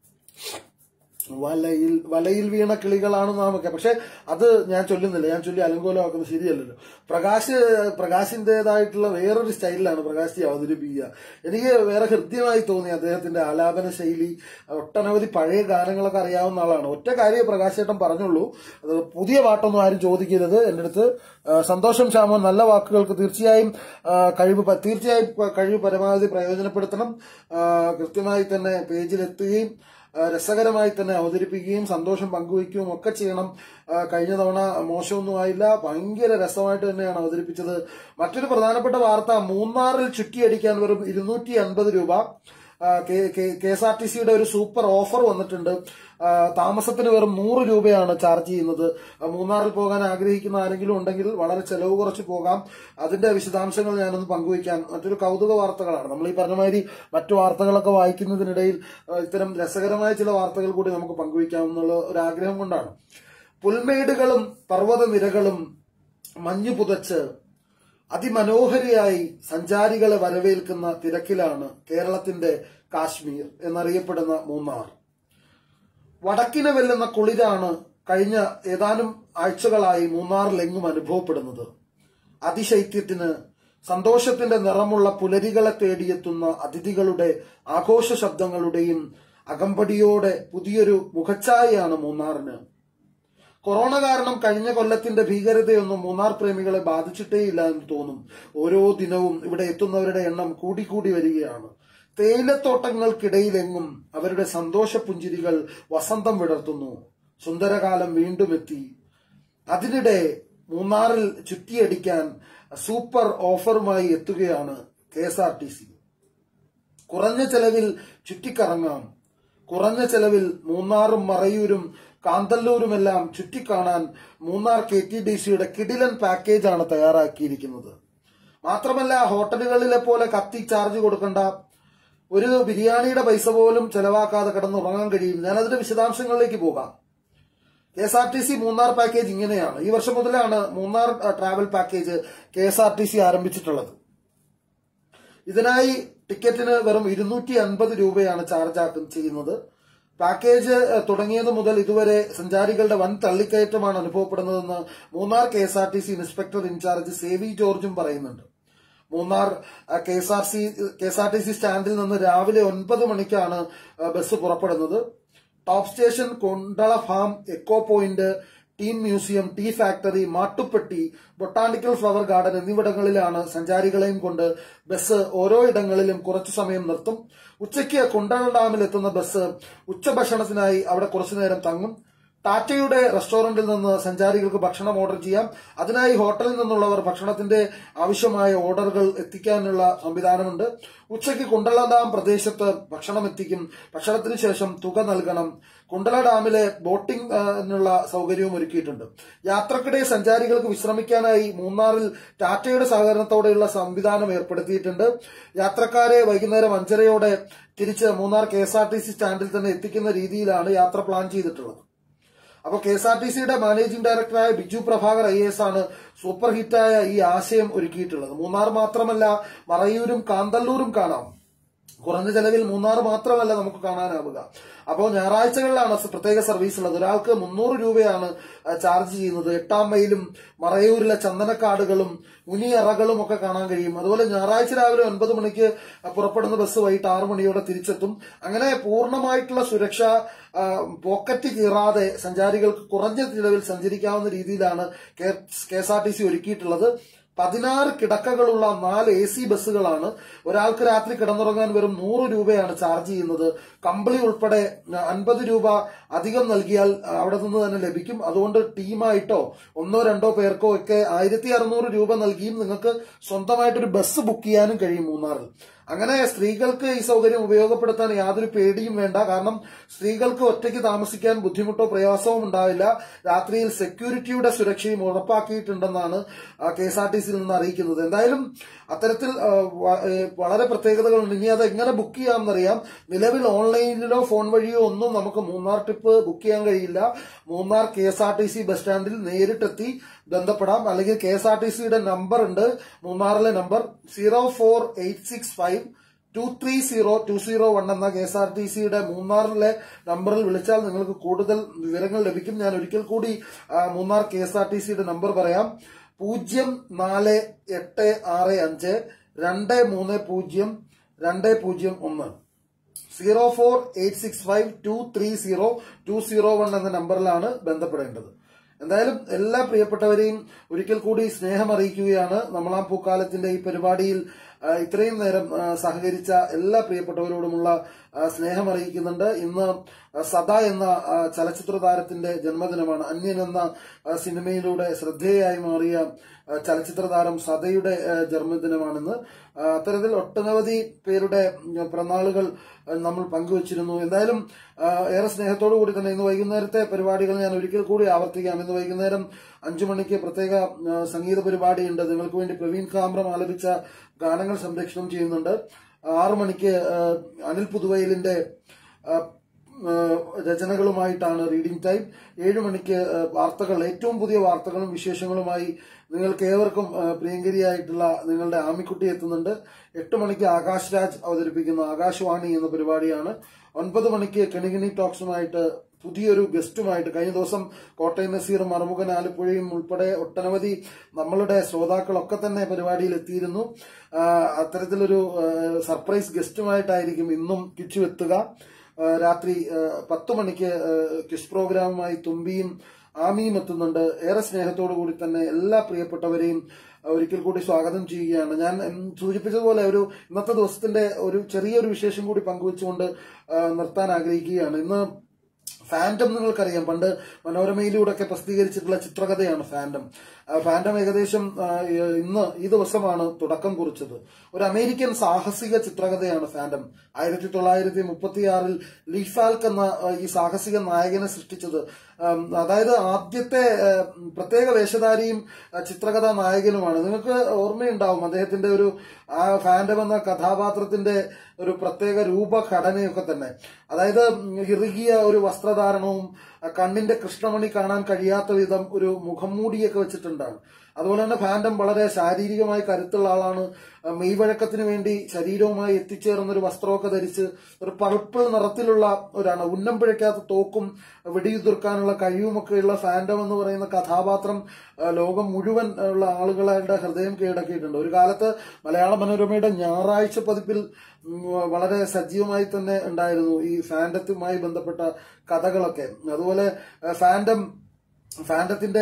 വലയിൽ വലയിൽ വീണ കിളികളാണ് നാമൊക്കെ. പക്ഷെ അത് ഞാൻ ചൊല്ലുന്നില്ല. ഞാൻ ചൊല്ലി അലങ്കോലമാക്കുന്നത് ശരിയല്ലല്ലോ. പ്രകാശ് പ്രകാശിന്റേതായിട്ടുള്ള വേറൊരു സ്റ്റൈലിലാണ് പ്രകാശ് അവതരിപ്പിക്കുക. എനിക്ക് വേറെ ഹൃദ്യമായി തോന്നി അദ്ദേഹത്തിന്റെ ആലാപന ശൈലി. ഒട്ടനവധി പഴയ ഗാനങ്ങളൊക്കെ അറിയാവുന്ന ആളാണ്. ഒറ്റ കാര്യം പ്രകാശ് ചേട്ടൻ പറഞ്ഞുള്ളൂ, അത് പുതിയ പാട്ടൊന്നും ആരും ചോദിക്കരുത് എന്റെ അടുത്ത്. സന്തോഷം ശ്യാമോൻ, നല്ല വാക്കുകൾക്ക് തീർച്ചയായും കഴിവ് തീർച്ചയായും കഴിവ് പരമാവധി പ്രയോജനപ്പെടുത്തണം. കൃത്യമായി തന്നെ പേജിലെത്തുകയും രസകരമായി തന്നെ അവതരിപ്പിക്കുകയും സന്തോഷം പങ്കുവയ്ക്കുകയും ഒക്കെ ചെയ്യണം. കഴിഞ്ഞ തവണ മോശമൊന്നും ആയില്ല, ഭയങ്കര രസമായിട്ട് തന്നെയാണ് അവതരിപ്പിച്ചത്. മറ്റൊരു പ്രധാനപ്പെട്ട വാർത്ത, മൂന്നാറിൽ ചുറ്റിയടിക്കാൻ വെറും ഇരുന്നൂറ്റി അൻപത് രൂപ. കെ എസ് ആർ ടി സിയുടെ ഒരു സൂപ്പർ ഓഫർ വന്നിട്ടുണ്ട്. താമസത്തിന് വെറും നൂറ് രൂപയാണ് ചാർജ് ചെയ്യുന്നത്. മൂന്നാറിൽ പോകാൻ ആഗ്രഹിക്കുന്ന ആരെങ്കിലും ഉണ്ടെങ്കിൽ വളരെ ചെലവ് കുറച്ച് പോകാം. അതിന്റെ വിശദാംശങ്ങൾ ഞാനൊന്ന് പങ്കുവയ്ക്കാൻ. മറ്റൊരു കൗതുക വാർത്തകളാണ്. നമ്മൾ ഈ പറഞ്ഞ മാതിരി മറ്റു വാർത്തകളൊക്കെ വായിക്കുന്നതിനിടയിൽ ഇത്തരം രസകരമായ ചില വാർത്തകൾ കൂടി നമുക്ക് പങ്കുവയ്ക്കാമെന്നുള്ള ഒരു ആഗ്രഹം കൊണ്ടാണ്. പുൽമേടുകളും പർവ്വതനിരകളും മഞ്ഞു പുതച്ച് അതിമനോഹരിയായി സഞ്ചാരികളെ വരവേൽക്കുന്ന തിരക്കിലാണ് കേരളത്തിന്റെ കാശ്മീർ എന്നറിയപ്പെടുന്ന മൂന്നാർ. വടക്കിനെ വെല്ലുന്ന കുളിരാണ് കഴിഞ്ഞ ഏതാനും ആഴ്ചകളായി മൂന്നാറിലെങ്ങും അനുഭവപ്പെടുന്നത്. അതിശൈത്യത്തിന് സന്തോഷത്തിന്റെ നിറമുള്ള പുലരികളെ തേടിയെത്തുന്ന അതിഥികളുടെ ആഘോഷ ശബ്ദങ്ങളുടെയും അകമ്പടിയോടെ പുതിയൊരു മുഖച്ഛായയാണ് മൂന്നാറിന്. കൊറോണ കാരണം കഴിഞ്ഞ കൊല്ലത്തിന്റെ ഭീകരതയൊന്നും മൂന്നാർ പ്രേമികളെ ബാധിച്ചിട്ടേയില്ല എന്ന് തോന്നും. ഓരോ ദിനവും ഇവിടെ എത്തുന്നവരുടെ എണ്ണം കൂടിക്കൂടി വരികയാണ്. തേയിലത്തോട്ടങ്ങൾക്കിടയിലെങ്ങും അവരുടെ സന്തോഷ പുഞ്ചിരികൾ വസന്തം വിടർത്തുന്നു. സുന്ദരകാലം വീണ്ടും എത്തി. അതിനിടെ മൂന്നാറിൽ ചുറ്റിയടിക്കാൻ സൂപ്പർ ഓഫറുമായി എത്തുകയാണ് K S R T C. കുറഞ്ഞ ചെലവിൽ ചുറ്റിക്കറങ്ങാം. കുറഞ്ഞ ചെലവിൽ മൂന്നാറും മറയൂരും കാന്തല്ലൂരുമെല്ലാം ചുറ്റിക്കാണാൻ മൂന്നാർ കെ ടി ഡി സിയുടെ കിടിലൻ പാക്കേജാണ് തയ്യാറാക്കിയിരിക്കുന്നത്. മാത്രമല്ല, ഹോട്ടലുകളിലെ പോലെ കത്തി ചാർജ് കൊടുക്കണ്ട, ഒരു ബിരിയാണിയുടെ പൈസ പോലും ചെലവാക്കാതെ കിടന്നുറങ്ങാൻ കഴിയും. ഞാനതിന്റെ വിശദാംശങ്ങളിലേക്ക് പോകാം. K S R T C Munnar package ഇങ്ങനെയാണ്. ഈ വർഷം മുതലാണ് Munnar travel package K S R T C ആരംഭിച്ചിട്ടുള്ളത്. ഇതിനായി ടിക്കറ്റിന് വെറും ഇരുന്നൂറ്റി അൻപത് രൂപയാണ് ചാർജ് ആക്കും ചെയ്യുന്നത്. പാക്കേജ് തുടങ്ങിയത് മുതൽ ഇതുവരെ സഞ്ചാരികളുടെ വൻ തള്ളിക്കയറ്റമാണ് അനുഭവപ്പെടുന്നതെന്ന് Munnar K S R T C inspector incharge Savi ജോർജും പറയുന്നുണ്ട്. Munnar K S R C K S R T C സ്റ്റാൻഡിൽ നിന്ന് രാവിലെ ഒൻപത് മണിക്കാണ് ബസ് പുറപ്പെടുന്നത്. Top station, Kundala farm, echo point, tea museum, tea factory, Mattupetty, botanical flower garden എന്നിവിടങ്ങളിലാണ് സഞ്ചാരികളെയും കൊണ്ട് ബസ് ഓരോ ഇടങ്ങളിലും കുറച്ചു സമയം നിർത്തും. ഉച്ചയ്ക്ക് കുണ്ടള ഡാമിൽ എത്തുന്ന ബസ് ഉച്ചഭക്ഷണത്തിനായി അവിടെ കുറച്ചുനേരം തങ്ങും. ടാറ്റയുടെ റെസ്റ്റോറന്റിൽ നിന്ന് സഞ്ചാരികൾക്ക് ഭക്ഷണം ഓർഡർ ചെയ്യാം. അതിനായി ഹോട്ടലിൽ നിന്നുള്ളവർ ഭക്ഷണത്തിന്റെ ആവശ്യമായ ഓർഡറുകൾ എത്തിക്കാനുള്ള സംവിധാനമുണ്ട്. ഉച്ചയ്ക്ക് കുണ്ടള ഡാം പ്രദേശത്ത് ഭക്ഷണം എത്തിക്കും. ഭക്ഷണത്തിന് ശേഷം തുക നൽകണം. കുണ്ടള ഡാമിലെ ബോട്ടിംഗിനുള്ള സൗകര്യവും ഒരുക്കിയിട്ടുണ്ട്. യാത്രക്കിടെ സഞ്ചാരികൾക്ക് വിശ്രമിക്കാനായി മൂന്നാറിൽ ടാറ്റയുടെ സഹകരണത്തോടെയുള്ള സംവിധാനം ഏർപ്പെടുത്തിയിട്ടുണ്ട്. യാത്രക്കാരെ വൈകുന്നേരം അഞ്ചരയോടെ തിരിച്ച് Munnar K S R T C സ്റ്റാൻഡിൽ തന്നെ എത്തിക്കുന്ന രീതിയിലാണ് യാത്ര പ്ലാൻ ചെയ്തിട്ടുള്ളത്. അപ്പോൾ കെ എസ് ആർ ടി സിയുടെ മാനേജിംഗ് ഡയറക്ടറായ ബിജു പ്രഭാകർ ഐ എസ് ആണ് സൂപ്പർ ഹിറ്റായ ഈ ആശയം ഒരുക്കിയിട്ടുള്ളത്. മൂന്നാർ മാത്രമല്ല, മറയൂരും കാന്തല്ലൂരും കാണാം. കുറഞ്ഞ ചെലവിൽ മൂന്നാർ മാത്രമല്ല നമുക്ക് കാണാനാവുക. അപ്പോൾ ഞായറാഴ്ചകളിലാണ് പ്രത്യേക സർവീസ് ഉള്ളത്. ഒരാൾക്ക് മുന്നൂറ് രൂപയാണ് ചാർജ് ചെയ്യുന്നത്. എട്ടാം മൈലും മറയൂരിലെ ചന്ദനക്കാടുകളും മുനിയറകളും ഒക്കെ കാണാൻ കഴിയും. അതുപോലെ ഞായറാഴ്ച രാവിലെ ഒൻപത് മണിക്ക് പുറപ്പെടുന്ന ബസ് വൈകിട്ട് ആറു മണിയോടെ തിരിച്ചെത്തും. അങ്ങനെ പൂർണ്ണമായിട്ടുള്ള സുരക്ഷ പോക്കറ്റ് കീറാതെ സഞ്ചാരികൾക്ക് കുറഞ്ഞ ചിലവിൽ സഞ്ചരിക്കാവുന്ന രീതിയിലാണ് K S R T C ഒരുക്കിയിട്ടുള്ളത്. പതിനാറ് കിടക്കകളുള്ള നാല് എ സി ബസ്സുകളാണ്. ഒരാൾക്ക് രാത്രി കിടന്നുറങ്ങാൻ വെറും നൂറ് രൂപയാണ് ചാർജ് ചെയ്യുന്നത്. കമ്പിളി ഉൾപ്പെടെ അൻപത് രൂപ അധികം നൽകിയാൽ അവിടെ നിന്ന് തന്നെ ലഭിക്കും. അതുകൊണ്ട് ടീമായിട്ടോ ഒന്നോ രണ്ടോ പേർക്കോ ഒക്കെ ആയിരത്തി അറുന്നൂറ് രൂപ നൽകിയും നിങ്ങൾക്ക് സ്വന്തമായിട്ടൊരു ബസ് ബുക്ക് ചെയ്യാനും കഴിയും മൂന്നാറിൽ. അങ്ങനെ സ്ത്രീകൾക്ക് ഈ സൗകര്യം ഉപയോഗപ്പെടുത്താൻ യാതൊരു പേടിയും വേണ്ട. കാരണം സ്ത്രീകൾക്ക് ഒറ്റയ്ക്ക് താമസിക്കാൻ ബുദ്ധിമുട്ടോ പ്രയാസവും ഉണ്ടാവില്ല. രാത്രിയിൽ സെക്യൂരിറ്റിയുടെ സുരക്ഷയും ഉറപ്പാക്കിയിട്ടുണ്ടെന്നാണ് കെ എസ് ആർ ടി സിയിൽ നിന്ന് അറിയിക്കുന്നത്. എന്തായാലും അത്തരത്തിൽ വളരെ പ്രത്യേകതകളുണ്ട്. ഇനി അത് എങ്ങനെ ബുക്ക് ചെയ്യാമെന്നറിയാം. നിലവിൽ ഓൺലൈനിലോ ഫോൺ വഴിയോ ഒന്നും നമുക്ക് മൂന്നാർ ട്രിപ്പ് ബുക്ക് ചെയ്യാൻ കഴിയില്ല. Munnar K S R T C bus സ്റ്റാൻഡിൽ നേരിട്ടെത്തി ബന്ധപ്പെടാം. അല്ലെങ്കിൽ കെ എസ് ആർ ടി സിയുടെ നമ്പർ ഉണ്ട്, മൂന്നാറിലെ number zero four eight six five two three zero two zero one എന്ന കെ എസ് ആർ ടി സിയുടെ മൂന്നാറിലെ നമ്പറിൽ വിളിച്ചാൽ നിങ്ങൾക്ക് കൂടുതൽ വിവരങ്ങൾ ലഭിക്കും. ഞാൻ ഒരിക്കൽ കൂടി Munnar K S R T സിയുടെ നമ്പർ പറയാം. പൂജ്യം നാല് എട്ട് ആറ് അഞ്ച് രണ്ട് മൂന്ന് പൂജ്യം രണ്ട് പൂജ്യം ഒന്ന് zero four eight six five two three zero two zero one എന്ന നമ്പറിലാണ് ബന്ധപ്പെടേണ്ടത്. എന്തായാലും എല്ലാ പ്രിയപ്പെട്ടവരെയും ഒരിക്കൽ കൂടി സ്നേഹം അറിയിക്കുകയാണ്. നമ്മളാം പൂക്കാലത്തിന്റെ ഈ പരിപാടിയിൽ ഇത്രയും നേരം സഹകരിച്ച എല്ലാ പ്രിയപ്പെട്ടവരോടുമുള്ള സ്നേഹം അറിയിക്കുന്നുണ്ട്. ഇന്ന് സദ എന്ന ചലച്ചിത്ര താരത്തിന്റെ ജന്മദിനമാണ്. അന്യൻ എന്ന സിനിമയിലൂടെ ശ്രദ്ധേയായി മാറിയ ചലച്ചിത്ര താരം സദയുടെ ജന്മദിനമാണിന്ന്. അത്തരത്തിൽ ഒട്ടനവധി പേരുടെ പിറന്നാളുകൾ നമ്മൾ പങ്കുവച്ചിരുന്നു. എന്തായാലും ഏറെ സ്നേഹത്തോടു കൂടി തന്നെ ഇന്ന് വൈകുന്നേരത്തെ പരിപാടികൾ ഞാൻ ഒരിക്കൽ കൂടി ആവർത്തിക്കാം. ഇന്ന് വൈകുന്നേരം അഞ്ചു മണിക്ക് പ്രത്യേക സംഗീത പരിപാടിയുണ്ട്. നിങ്ങൾക്ക് വേണ്ടി പ്രവീൺ കാമ്രം ആലപിച്ച ഗാനങ്ങൾ സംരക്ഷണം ചെയ്യുന്നുണ്ട്. ആറു മണിക്ക് അനിൽ പുതുവയലിന്റെ രചനകളുമായിട്ടാണ് റീഡിംഗ് ടൈം. ഏഴു മണിക്ക് വാർത്തകൾ, ഏറ്റവും പുതിയ വാർത്തകളും വിശേഷങ്ങളുമായി നിങ്ങൾക്ക് ഏവർക്കും പ്രിയങ്കരിയായിട്ടുള്ള നിങ്ങളുടെ ആമിക്കുട്ടി എത്തുന്നുണ്ട്. എട്ട് മണിക്ക് ആകാശ് രാജ് അവതരിപ്പിക്കുന്ന ആകാശവാണി എന്ന പരിപാടിയാണ്. ഒൻപത് മണിക്ക് കെണികിണി ടോക്സുമായിട്ട് പുതിയൊരു ഗസ്റ്റുമായിട്ട് കഴിഞ്ഞ ദിവസം കോട്ടയം നസീറും മറുമുഖൻ ആലപ്പുഴയും ഉൾപ്പെടെ ഒട്ടനവധി നമ്മളുടെ ശ്രോതാക്കളൊക്കെ തന്നെ പരിപാടിയിൽ എത്തിയിരുന്നു. അത്തരത്തിലൊരു സർപ്രൈസ് ഗസ്റ്റുമായിട്ടായിരിക്കും ഇന്നും കിച്ചു എത്തുക. രാത്രി പത്തു മണിക്ക് ക്വിസ് പ്രോഗ്രാമുമായി തുമ്പിയും ആമിയും എത്തുന്നുണ്ട്. ഏറെ സ്നേഹത്തോടു കൂടി തന്നെ എല്ലാ പ്രിയപ്പെട്ടവരെയും ഒരിക്കൽ കൂടി സ്വാഗതം ചെയ്യുകയാണ്. ഞാൻ സൂചിപ്പിച്ചതുപോലെ ഒരു ഇന്നത്തെ ദിവസത്തിന്റെ ഒരു ചെറിയൊരു വിശേഷം കൂടി പങ്കുവെച്ചുകൊണ്ട് നിർത്താൻ ആഗ്രഹിക്കുകയാണ്. ഇന്ന് ഫാൻറ്റം നിങ്ങൾക്കറിയാം, പണ്ട് മനോരമയിലൂടെയൊക്കെ പ്രസിദ്ധീകരിച്ചിട്ടുള്ള ചിത്രകഥയാണ് ഫാൻറ്റം. ഫാൻറ്റം ഏകദേശം ഇന്ന് ഈ ദിവസമാണ് തുടക്കം കുറിച്ചത്. ഒരു അമേരിക്കൻ സാഹസിക ചിത്രകഥയാണ് ഫാൻറ്റം. ആയിരത്തി തൊള്ളായിരത്തി മുപ്പത്തിയാറിൽ ലീ ഫാൽക്ക് എന്ന ഈ സാഹസിക നായകനെ സൃഷ്ടിച്ചത്. അതായത് ആദ്യത്തെ പ്രത്യേക വേഷധാരിയും ചിത്രകഥാ നായകനുമാണ്. നിങ്ങൾക്ക് ഓർമ്മയുണ്ടാവും അദ്ദേഹത്തിന്റെ ഒരു ആ ഫാൻറ്റം എന്ന കഥാപാത്രത്തിന്റെ ഒരു പ്രത്യേക രൂപഘടനയൊക്കെ തന്നെ. അതായത് ഇറുകിയ ഒരു വസ്ത്രധാരണവും കണ്ണിന്റെ കൃഷ്ണമണി കാണാൻ കഴിയാത്ത വിധം ഒരു മുഖംമൂടിയൊക്കെ വെച്ചിട്ടുണ്ടാണ്. അതുപോലെ തന്നെ ഫാൻറ്റം വളരെ ശാരീരികമായി കരുത്തുള്ള ആളാണ്. മെയ്വഴക്കത്തിന് വേണ്ടി ശരീരവുമായി എത്തിച്ചേർന്ന ഒരു വസ്ത്രമൊക്കെ ധരിച്ച് ഒരു പർപ്പിൾ നിറത്തിലുള്ള ഒരാണ്. ഉന്നം പിഴയ്ക്കാത്ത തോക്കും വെടിയുതിർക്കാനുള്ള കഴിവുമൊക്കെയുള്ള ഫാൻറ്റം എന്ന് പറയുന്ന കഥാപാത്രം ലോകം മുഴുവൻ ഉള്ള ആളുകളുടെ ഹൃദയം കീഴടക്കിയിട്ടുണ്ട്. ഒരു കാലത്ത് മലയാള മനോരമയുടെ ഞായറാഴ്ച പതിപ്പിൽ വളരെ സജീവമായി തന്നെ ഉണ്ടായിരുന്നു ഈ ഫാൻറ്റത്തുമായി ബന്ധപ്പെട്ട കഥകളൊക്കെ. അതുപോലെ ഫാൻറ്റം ഫാൻറ്റത്തിന്റെ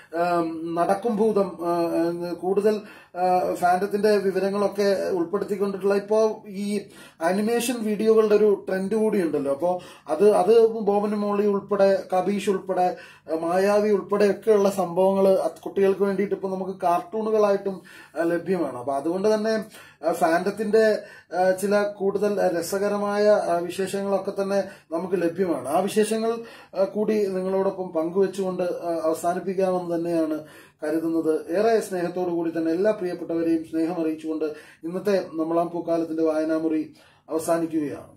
നടക്കും ഭൂതം കൂടുതൽ ഫാൻറ്റത്തിന്റെ വിവരങ്ങളൊക്കെ ഉൾപ്പെടുത്തിക്കൊണ്ടിട്ടുള്ള ഇപ്പോ ഈ ആനിമേഷൻ വീഡിയോകളുടെ ഒരു ട്രെൻഡ് കൂടിയുണ്ടല്ലോ. അപ്പോ അത് അത് ബോബനും മോളി ഉൾപ്പെടെ കബീഷ് ഉൾപ്പെടെ മായാവി ഉൾപ്പെടെ ഒക്കെയുള്ള സംഭവങ്ങൾ കുട്ടികൾക്ക് വേണ്ടിയിട്ട് ഇപ്പൊ നമുക്ക് കാർട്ടൂണുകളായിട്ടും ലഭ്യമാണ്. അപ്പൊ അതുകൊണ്ട് തന്നെ ഫാൻറ്റത്തിന്റെ ചില കൂടുതൽ രസകരമായ വിശേഷങ്ങളൊക്കെ തന്നെ നമുക്ക് ലഭ്യമാണ്. ആ വിശേഷങ്ങൾ കൂടി നിങ്ങളോടൊപ്പം പങ്കുവെച്ചുകൊണ്ട് അവസാനിപ്പിക്കാമെന്ന് തന്നെയാണ് കരുതുന്നത്. ഏറെ സ്നേഹത്തോടു കൂടി തന്നെ എല്ലാ പ്രിയപ്പെട്ടവരെയും സ്നേഹം അറിയിച്ചുകൊണ്ട് ഇന്നത്തെ നമ്മളാം പൂക്കാലത്തിന്റെ വായനാമുറി അവസാനിക്കുകയാണ്.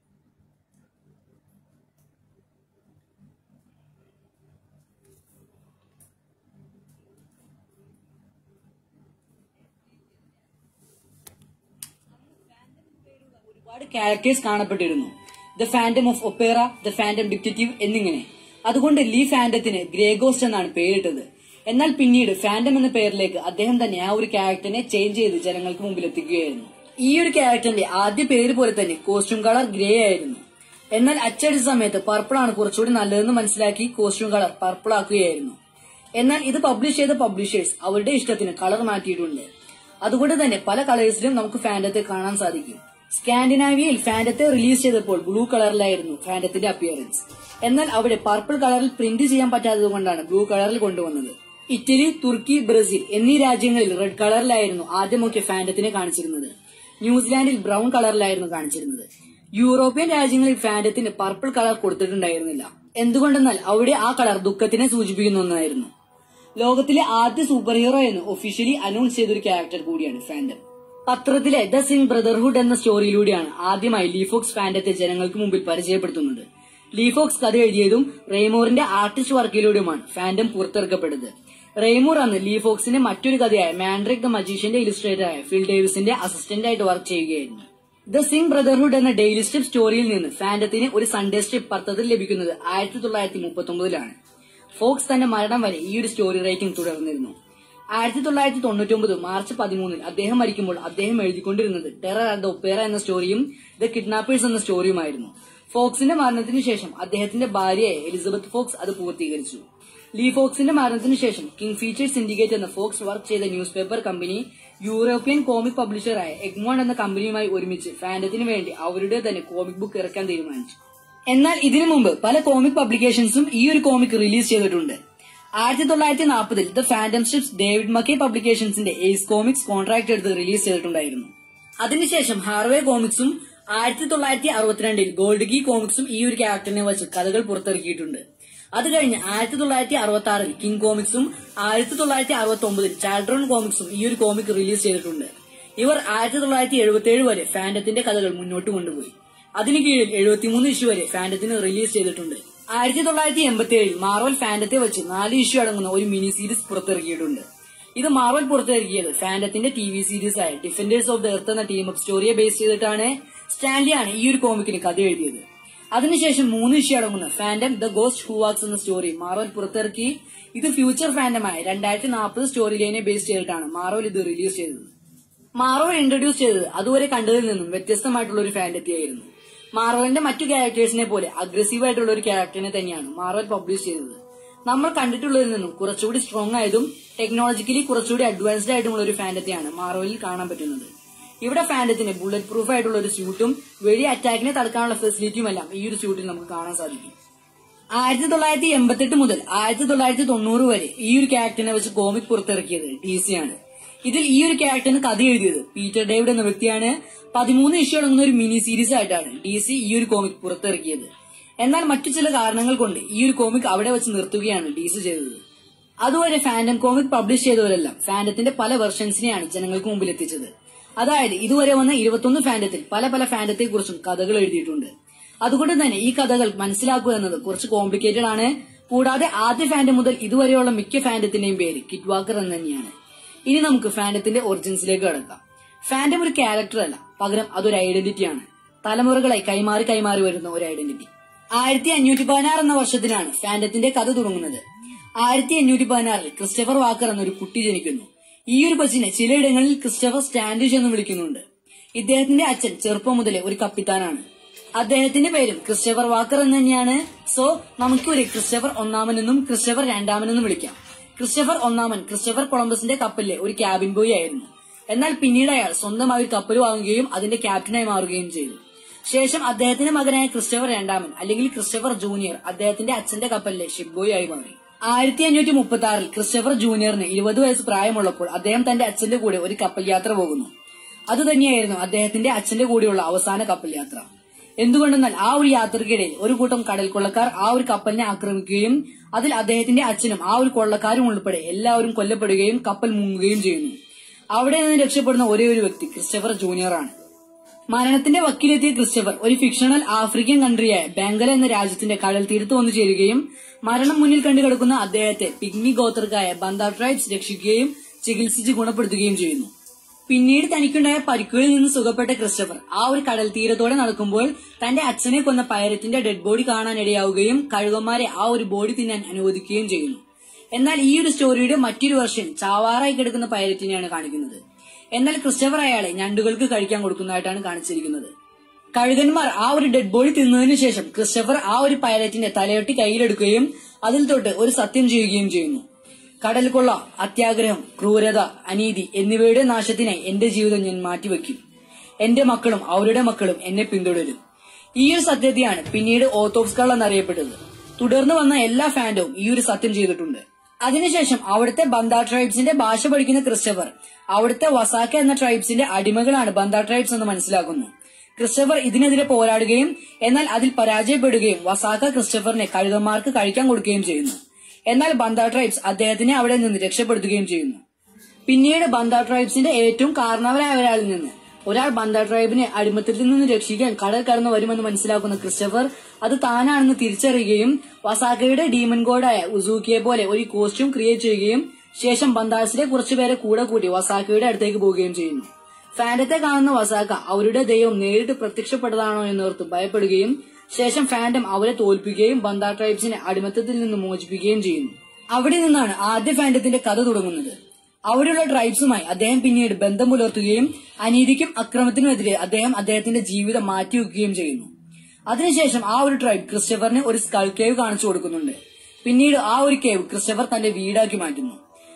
ഒരുപാട് ക്യാരക്ടേഴ്സ് കാണപ്പെട്ടിരുന്നു. The Phantom of Opera, the Phantom detective എന്നിങ്ങനെ. അതുകൊണ്ട് ലീ ഫാൻറ്റത്തിന് ഗ്രേഗോസ്റ്റ് എന്നാണ് പേരിട്ടത്. എന്നാൽ പിന്നീട് ഫാൻറ്റം എന്ന പേരിലേക്ക് അദ്ദേഹം തന്നെ ആ ഒരു ക്യാരക്ടറിനെ ചേഞ്ച് ചെയ്ത് ജനങ്ങൾക്ക് മുമ്പിൽ എത്തിക്കുകയായിരുന്നു. ഈ ഒരു ക്യാരക്ടറിന്റെ ആദ്യ പേര് പോലെ തന്നെ കോസ്റ്റ്യൂം കളർ ഗ്രേ ആയിരുന്നു. എന്നാൽ അച്ചടിച്ച സമയത്ത് പർപ്പിൾ ആണ് കുറച്ചുകൂടി നല്ലതെന്ന് മനസ്സിലാക്കി കോസ്റ്റ്യൂം കളർ പർപ്പിൾ ആക്കുകയായിരുന്നു. എന്നാൽ ഇത് പബ്ലിഷ് ചെയ്ത പബ്ലിഷേഴ്സ് അവരുടെ ഇഷ്ടത്തിന് കളർ മാറ്റിയിട്ടുണ്ട്. അതുകൊണ്ട് തന്നെ പല കളേഴ്സിലും നമുക്ക് ഫാൻറ്റത്തെ കാണാൻ സാധിക്കും. സ്കാൻഡിനാവിയയിൽ ഫാൻറ്റത്തെ റിലീസ് ചെയ്തപ്പോൾ ബ്ലൂ കളറിലായിരുന്നു ഫാൻറ്റത്തിന്റെ അപ്പിയറൻസ്. എന്നാൽ അവിടെ പർപ്പിൾ കളറിൽ പ്രിന്റ് ചെയ്യാൻ പറ്റാത്തത് കൊണ്ടാണ് ബ്ലൂ കളറിൽ കൊണ്ടുവന്നത്. ഇറ്റലി, തുർക്കി, ബ്രസീൽ എന്നീ രാജ്യങ്ങളിൽ റെഡ് കളറിലായിരുന്നു ആദ്യമൊക്കെ ഫാൻറ്റത്തിനെ കാണിച്ചിരുന്നത്. ന്യൂസിലാൻഡിൽ ബ്രൌൺ കളറിലായിരുന്നു കാണിച്ചിരുന്നത്. യൂറോപ്യൻ രാജ്യങ്ങളിൽ ഫാൻറ്റത്തിന് പർപ്പിൾ കളർ കൊടുത്തിട്ടുണ്ടായിരുന്നില്ല. എന്തുകൊണ്ടെന്നാൽ അവിടെ ആ കളർ ദുഃഖത്തിനെ സൂചിപ്പിക്കുന്ന ഒന്നായിരുന്നു. ലോകത്തിലെ ആദ്യ സൂപ്പർ ഹീറോ എന്ന് ഒഫീഷ്യലി അനൗൺസ് ചെയ്തൊരു ക്യാരക്ടർ കൂടിയാണ് ഫാൻറ്റം. പത്രത്തിലെ ദ സിംഗ് ബ്രദർഹുഡ് എന്ന സ്റ്റോറിയിലൂടെയാണ് ആദ്യമായി ലീഫോക്സ് ഫാൻറ്റത്തെ ജനങ്ങൾക്ക് മുമ്പിൽ പരിചയപ്പെടുത്തുന്നത്. ലീഫോക്സ് കഥ എഴുതിയതും റെയ്മോറിന്റെ ആർട്ടിസ്റ്റ് വർക്കിലൂടെയുമാണ് ഫാൻറ്റം പുറത്തിറക്കപ്പെട്ടത്. റെയ്മോർ അന്ന് ലീഫോക്സിന്റെ മറ്റൊരു കഥയായ മാൻഡ്രിക് ദ മജീഷ്യന്റെ ഇലുസ്ട്രേറ്ററായ ഫിൽ ഡേവിസിന്റെ അസിസ്റ്റന്റ് ആയിട്ട് വർക്ക് ചെയ്യുകയായിരുന്നു. ദ സിംഗ് ബ്രദർഹുഡ് എന്ന ഡെയിലി സ്ട്രിപ്പ് സ്റ്റോറിയിൽ നിന്ന് ഫാൻറ്റത്തിന് ഒരു സൺഡേ സ്ട്രിപ്പ് പത്രത്തിൽ ലഭിക്കുന്നത് ആയിരത്തി തൊള്ളായിരത്തി മുപ്പത്തി ഒമ്പതിലാണ്. ഫോക്സ് തന്റെ മരണം വരെ ഈ ഒരു സ്റ്റോറി റൈറ്റിംഗ് തുടർന്നിരുന്നു. ആയിരത്തി തൊള്ളായിരത്തി തൊണ്ണൂറ്റി ഒമ്പത് മാർച്ച് പതിമൂന്നിൽ അദ്ദേഹം മരിക്കുമ്പോൾ അദ്ദേഹം എഴുതിക്കൊണ്ടിരുന്നത് ടെറർ ആൻഡ് ദ ഒപ്പേറ എന്ന സ്റ്റോറിയും ദ കിഡ്നാപ്പേഴ്സ് എന്ന സ്റ്റോറിയുമായിരുന്നു. ഫോക്സിന്റെ മരണത്തിനു ശേഷം അദ്ദേഹത്തിന്റെ ഭാര്യയായ എലിസബത്ത് ഫോക്സ് അത് പൂർത്തീകരിച്ചു. ലീ ഫോക്സിന്റെ മരണത്തിനു ശേഷം കിങ് ഫീച്ചേഴ്സ് സിൻഡിക്കേറ്റ് എന്ന ഫോക്സ് വർക്ക് ചെയ്ത news paper company European comic പബ്ലിഷറായ എഗ്മോണ്ട് എന്ന കമ്പനിയുമായി ഒരുമിച്ച് ഫാൻഡത്തിന് വേണ്ടി അവരുടെ തന്നെ കോമിക് ബുക്ക് ഇറക്കാൻ തീരുമാനിച്ചു. എന്നാൽ ഇതിനു മുമ്പ് പല കോമിക് പബ്ലിക്കേഷൻസും ഈ ഒരു കോമിക് റിലീസ് ചെയ്തിട്ടുണ്ട്. ആയിരത്തി തൊള്ളായിരത്തി നാൽപ്പതിൽ the Phantom ships David McKay പബ്ലിക്കേഷൻസിന്റെ എയ്സ് കോമിക്സ് കോൺട്രാക്ട് എടുത്ത് റിലീസ് ചെയ്തിട്ടുണ്ടായിരുന്നു. അതിനുശേഷം ഹാർവേ കോമിക്സും ആയിരത്തി തൊള്ളായിരത്തി അറുപത്തിരണ്ടിൽ ഗോൾഡ് കീ കോമിക്സും ഈ ഒരു ക്യാരക്ടറിനെ വെച്ച് കഥകൾ പുറത്തിറക്കിയിട്ടുണ്ട്. അത് കഴിഞ്ഞ് ആയിരത്തി തൊള്ളായിരത്തി അറുപത്തി ആറിൽ കിങ് കോമിക്സും ആയിരത്തി തൊള്ളായിരത്തി അറുപത്തി ഒമ്പതിൽ ചാൽഡ്രോൺ കോമിക്സും ഈ ഒരു കോമിക് റിലീസ് ചെയ്തിട്ടുണ്ട്. ഇവർ ആയിരത്തി തൊള്ളായിരത്തി എഴുപത്തി ഏഴ് വരെ ഫാൻഡത്തിന്റെ കഥകൾ മുന്നോട്ട് കൊണ്ടുപോയി. അതിനു കീഴിൽ എഴുപത്തിമൂന്ന് ഇഷ്യൂ വരെ ഫാൻഡത്തിന് റിലീസ് ചെയ്തിട്ടുണ്ട്. ആയിരത്തി തൊള്ളായിരത്തി എൺപത്തി ഏഴിൽ മാർവൽ ഫാൻഡത്തെ വെച്ച് നാല് ഇഷ്യൂ അടങ്ങുന്ന ഒരു മിനി സീരീസ് പുറത്തിറക്കിയിട്ടുണ്ട്. ഇത് മാർവൽ പുറത്തിറക്കിയത് ഫാൻഡത്തിന്റെ ടി വി സീരീസ് ആയ ഡിഫൻഡേഴ്സ് ഓഫ് ദ എർത്ത് എന്ന ടീം അപ്പ് സ്റ്റോറിയെ ബേസ് ചെയ്തിട്ടാണ്. സ്റ്റാൻലിയാണ് ഈ ഒരു കോമിക്കിന് കഥ എഴുതിയത്. അതിനുശേഷം മൂന്ന് ഇഷ്യൂ അടങ്ങുന്ന Phantom the ghost who walks എന്ന സ്റ്റോറി മാർവൽ പുറത്തിറക്കി. ഇത് ഫ്യൂച്ചർ ഫാൻഡമായ രണ്ടായിരത്തി നാൽപ്പത് സ്റ്റോറി ലൈനെ ബേസ് ചെയ്തിട്ടാണ് മാർവൽ ഇത് റിലീസ് ചെയ്തത്. മാർവൽ ഇൻട്രൊഡ്യൂസ് ചെയ്തത് അതുവരെ കണ്ടതിൽ നിന്നും വ്യത്യസ്തമായിട്ടുള്ള ഒരു ഫാൻഡത്തിയായിരുന്നു. മാർവലിന്റെ മറ്റു ക്യാരക്ടേഴ്സിനെ പോലെ അഗ്രസീവ് ആയിട്ടുള്ള ഒരു ക്യാരക്ടറിനെ തന്നെയാണ് മാർവൽ പബ്ലിഷ് ചെയ്തത്. നമ്മൾ കണ്ടിട്ടുള്ളതിൽ നിന്നും കുറച്ചുകൂടി സ്ട്രോങ് ആയതും ടെക്നോളജിക്കലി കുറച്ചുകൂടി അഡ്വാൻസ്ഡ് ആയിട്ടുള്ള ഒരു ഫാൻഡത്തിയാണ് മാർവലിൽ കാണാൻ പറ്റുന്നത്. ഇവിടെ ഫാൻഡത്തിന് ബുള്ളറ്റ് പ്രൂഫ് ആയിട്ടുള്ള ഒരു സ്യൂട്ടും വലിയ അറ്റാക്കിനെ തടുക്കാനുള്ള ഫെസിലിറ്റിയും എല്ലാം ഈ ഒരു സ്യൂട്ടിൽ നമുക്ക് കാണാൻ സാധിക്കും. ആയിരത്തി തൊള്ളായിരത്തി എൺപത്തെട്ട് മുതൽ ആയിരത്തി തൊള്ളായിരത്തി തൊണ്ണൂറ് വരെ ഈ ഒരു ക്യാരക്ടറിനെ വെച്ച് കോമിക് പുറത്തിറക്കിയത് ഡി സി ആണ്. ഇതിൽ ഈ ഒരു ക്യാരക്ടറിന് കഥ എഴുതിയത് പീറ്റർ ഡേവിഡ് എന്ന വ്യക്തിയാണ്. പതിമൂന്ന് ഇഷ്യൂ അടങ്ങുന്ന ഒരു മിനി സീരീസ് ആയിട്ടാണ് ഡി സി ഈ ഒരു കോമിക് പുറത്തിറക്കിയത്. എന്നാൽ മറ്റു ചില കാരണങ്ങൾ കൊണ്ട് ഈ ഒരു കോമിക് അവിടെ വെച്ച് നിർത്തുകയാണ് ഡി സി ചെയ്തത്. അതുവരെ ഫാൻഡം കോമിക് പബ്ലിഷ് ചെയ്തവരെല്ലാം ഫാൻഡത്തിന്റെ പല വെർഷൻസിനെയാണ് ജനങ്ങൾക്ക് മുമ്പിൽ എത്തിച്ചത്. അതായത് ഇതുവരെ വന്ന ഇരുപത്തൊന്ന് ഫാൻഡത്തിൽ പല പല ഫാൻഡത്തെ കുറിച്ചും കഥകൾ എഴുതിയിട്ടുണ്ട്. അതുകൊണ്ട് തന്നെ ഈ കഥകൾ മനസ്സിലാക്കുക എന്നത് കുറച്ച് കോംപ്ലിക്കേറ്റഡ് ആണ്. കൂടാതെ ആദ്യ ഫാൻഡം മുതൽ ഇതുവരെയുള്ള മിക്ക ഫാൻഡത്തിന്റെയും പേര് കിറ്റ് വാക്കർ എന്ന് തന്നെയാണ്. ഇനി നമുക്ക് ഫാൻഡത്തിന്റെ ഒറിജിൻസിലേക്ക് കടക്കാം. ഫാൻഡം ഒരു ക്യാരക്ടർ അല്ല, പകരം അതൊരു ഐഡന്റിറ്റിയാണ്. തലമുറകളായി കൈമാറി കൈമാറി വരുന്ന ഒരു ഐഡന്റിറ്റി. ആയിരത്തി അഞ്ഞൂറ്റി പതിനാറ് എന്ന വർഷത്തിലാണ് ഫാൻഡത്തിന്റെ കഥ തുടങ്ങുന്നത്. ആയിരത്തി അഞ്ഞൂറ്റി പതിനാറിൽ ക്രിസ്റ്റഫർ വാക്കർ എന്നൊരു കുട്ടി ജനിക്കുന്നു. ഈ ഒരു കൊച്ചിനെ ചിലയിടങ്ങളിൽ ക്രിസ്റ്റഫർ സ്റ്റാൻഡിഷ് എന്ന് വിളിക്കുന്നുണ്ട്. ഇദ്ദേഹത്തിന്റെ അച്ഛൻ ചെറുപ്പം മുതലേ ഒരു കപ്പിത്താനാണ്. അദ്ദേഹത്തിന്റെ പേരും ക്രിസ്റ്റഫർ വാക്കർ എന്ന് തന്നെയാണ്. സോ നമുക്കൊരു ക്രിസ്റ്റഫർ ഒന്നാമനെന്നും ക്രിസ്റ്റഫർ രണ്ടാമനെന്നും വിളിക്കാം. ക്രിസ്റ്റഫർ ഒന്നാമൻ ക്രിസ്റ്റഫർ കൊളംബസിന്റെ കപ്പലിലെ ഒരു ക്യാബിൻ ബോയ് ആയിരുന്നു. എന്നാൽ പിന്നീട് അയാൾ സ്വന്തമായി ഒരു കപ്പൽ വാങ്ങുകയും അതിന്റെ ക്യാപ്റ്റനായി മാറുകയും ചെയ്തു. ശേഷം അദ്ദേഹത്തിന്റെ മകനായ ക്രിസ്റ്റഫർ രണ്ടാമൻ അല്ലെങ്കിൽ ക്രിസ്റ്റഫർ ജൂനിയർ അദ്ദേഹത്തിന്റെ അച്ഛന്റെ കപ്പലിലെ ഷിപ്പ് ബോയ് ആയി മാറി. ആയിരത്തി അഞ്ഞൂറ്റി മുപ്പത്തി ആറിൽ ക്രിസ്റ്റഫർ ജൂനിയറിന് ഇരുപത് വയസ്സ് പ്രായമുള്ളപ്പോൾ അദ്ദേഹം തന്റെ അച്ഛന്റെ കൂടെ ഒരു കപ്പൽ യാത്ര പോകുന്നു. അതുതന്നെയായിരുന്നു അദ്ദേഹത്തിന്റെ അച്ഛന്റെ കൂടെയുള്ള അവസാന കപ്പൽ യാത്ര. എന്തുകൊണ്ടെന്നാൽ ആ ഒരു യാത്രക്കിടയിൽ ഒരു കൂട്ടം കടൽ കൊള്ളക്കാർ ആ ഒരു കപ്പലിനെ ആക്രമിക്കുകയും അതിൽ അദ്ദേഹത്തിന്റെ അച്ഛനും ആ ഒരു കൊള്ളക്കാരും ഉൾപ്പെടെ എല്ലാവരും കൊല്ലപ്പെടുകയും കപ്പൽ മുങ്ങുകയും ചെയ്യുന്നു. അവിടെ നിന്ന് രക്ഷപ്പെടുന്ന ഒരേ ഒരു വ്യക്തി ക്രിസ്റ്റഫർ ജൂനിയർ ആണ്. മരണത്തിന്റെ വക്കീലെത്തിയ ക്രിസ്റ്റഫർ ഒരു ഫിക്ഷണൽ ആഫ്രിക്കൻ കൺട്രിയായ ബംഗല എന്ന രാജ്യത്തിന്റെ കടൽ തീരത്ത് വന്നു ചേരുകയും മരണം മുന്നിൽ കണ്ടുകിടക്കുന്ന അദ്ദേഹത്തെ പിഗ്മി ഗോത്രക്കായ ബന്ദ ട്രൈബ്സ് രക്ഷിക്കുകയും ചികിത്സിച്ച് ഗുണപ്പെടുത്തുകയും ചെയ്യുന്നു. പിന്നീട് തനിക്കുണ്ടായ പരിക്കുകളിൽ നിന്ന് സുഖപ്പെട്ട ക്രിസ്റ്റഫർ ആ ഒരു കടൽ തീരത്തോടെ നടക്കുമ്പോൾ തന്റെ അച്ഛനെ കൊന്ന പൈററ്റിന്റെ ഡെഡ് ബോഡി കാണാനിടയാവുകയും കഴുകന്മാരെ ആ ഒരു ബോഡി തിന്നാൻ അനുവദിക്കുകയും ചെയ്യുന്നു. എന്നാൽ ഈ ഒരു സ്റ്റോറിയുടെ മറ്റൊരു വെർഷൻ ചാവാറായി കിടക്കുന്ന പൈററ്റിനെയാണ് കാണിക്കുന്നത്. എന്നാൽ ക്രിസ്റ്റഫർ അയാളെ ഞണ്ടുകൾക്ക് കഴിക്കാൻ കൊടുക്കുന്നതായിട്ടാണ് കാണിച്ചിരിക്കുന്നത്. കഴുകന്മാർ ആ ഒരു ഡെഡ് ബോഡി തിന്നതിനു ശേഷം ക്രിസ്റ്റഫർ ആ ഒരു പൈലറ്റിന്റെ തലയൊട്ടി കയ്യിലെടുക്കുകയും അതിൽ തൊട്ട് ഒരു സത്യം ചെയ്യുകയും ചെയ്യുന്നു. കടൽ കൊള്ള, അത്യാഗ്രഹം, ക്രൂരത, അനീതി എന്നിവയുടെ നാശത്തിനായി എന്റെ ജീവിതം ഞാൻ മാറ്റിവെക്കും. എന്റെ മക്കളും അവരുടെ മക്കളും എന്നെ പിന്തുടരും. ഈ ഒരു സത്യത്തെയാണ് പിന്നീട് ഓത്ത് ഓഫ് സ്കൾ എന്നറിയപ്പെട്ടത്. തുടർന്ന് വന്ന എല്ലാ ഫാൻഡവും ഈ ഒരു സത്യം ചെയ്തിട്ടുണ്ട്. അതിനുശേഷം അവിടുത്തെ ബന്ദ ട്രൈബ്സിന്റെ ഭാഷ പഠിക്കുന്ന ക്രിസ്റ്റഫർ അവിടുത്തെ വസാക്ക എന്ന ട്രൈബ്സിന്റെ അടിമകളാണ് ബന്ദ ട്രൈബ്സ് എന്ന് മനസ്സിലാക്കുന്നു. ക്രിസ്റ്റഫർ ഇതിനെതിരെ പോരാടുകയും എന്നാൽ അതിൽ പരാജയപ്പെടുകയും വസാക്ക ക്രിസ്റ്റഫറിനെ കഴുകന്മാർക്ക് കഴിക്കാൻ കൊടുക്കുകയും ചെയ്യുന്നു. എന്നാൽ ബന്ദ ട്രൈബ്സ് അദ്ദേഹത്തിനെ അവിടെ നിന്ന് രക്ഷപ്പെടുത്തുകയും ചെയ്യുന്നു. പിന്നീട് ബന്ദ ട്രൈബ്സിന്റെ ഏറ്റവും കാരണവരായ ഒരാളിൽ നിന്ന് ഒരാൾ ബന്ദ ട്രൈബിനെ അടിമത്തത്തിൽ നിന്ന് രക്ഷിക്കാൻ കടൽ കടന്നു വരുമെന്ന് മനസ്സിലാക്കുന്ന ക്രിസ്റ്റഫർ അത് താനാണെന്ന് തിരിച്ചറിയുകയും വസാക്കയുടെ ഡീമൻ ഗോഡായ ഉസൂക്കിയെ പോലെ ഒരു കോസ്റ്റ്യൂം ക്രിയേറ്റ് ചെയ്യുകയും ശേഷം ബന്ദാഴ്സിലെ കുറച്ചുപേരെ കൂടെ കൂട്ടി വസാക്കയുടെ അടുത്തേക്ക് പോവുകയും ചെയ്യുന്നു. ഫാൻഡത്തെ കാണുന്ന വസാക്ക അവരുടെ ദൈവം നേരിട്ട് പ്രത്യക്ഷപ്പെട്ടതാണോ എന്നോർത്ത് ഭയപ്പെടുകയും ശേഷം ഫാൻഡം അവരെ തോൽപ്പിക്കുകയും ബന്ദ ട്രൈബ്സിനെ അടിമത്തത്തിൽ നിന്ന് മോചിപ്പിക്കുകയും ചെയ്യുന്നു. അവിടെ നിന്നാണ് ആദ്യ ഫാൻഡത്തിന്റെ കഥ തുടങ്ങുന്നത്. അവിടെയുള്ള ട്രൈബ്സുമായി അദ്ദേഹം പിന്നീട് ബന്ധം പുലർത്തുകയും അനീതിക്കും അക്രമത്തിനുമെതിരെ അദ്ദേഹം അദ്ദേഹത്തിന്റെ ജീവിതം മാറ്റിവെക്കുകയും ചെയ്യുന്നു. അതിനുശേഷം ആ ഒരു ട്രൈബ് ക്രിസ്റ്റഫറിന് ഒരു സ്കൾ കേവ് കാണിച്ചു കൊടുക്കുന്നുണ്ട്. പിന്നീട് ആ ഒരു കേവ് ക്രിസ്റ്റഫർ തന്റെ വീടാക്കി മാറ്റുന്നു.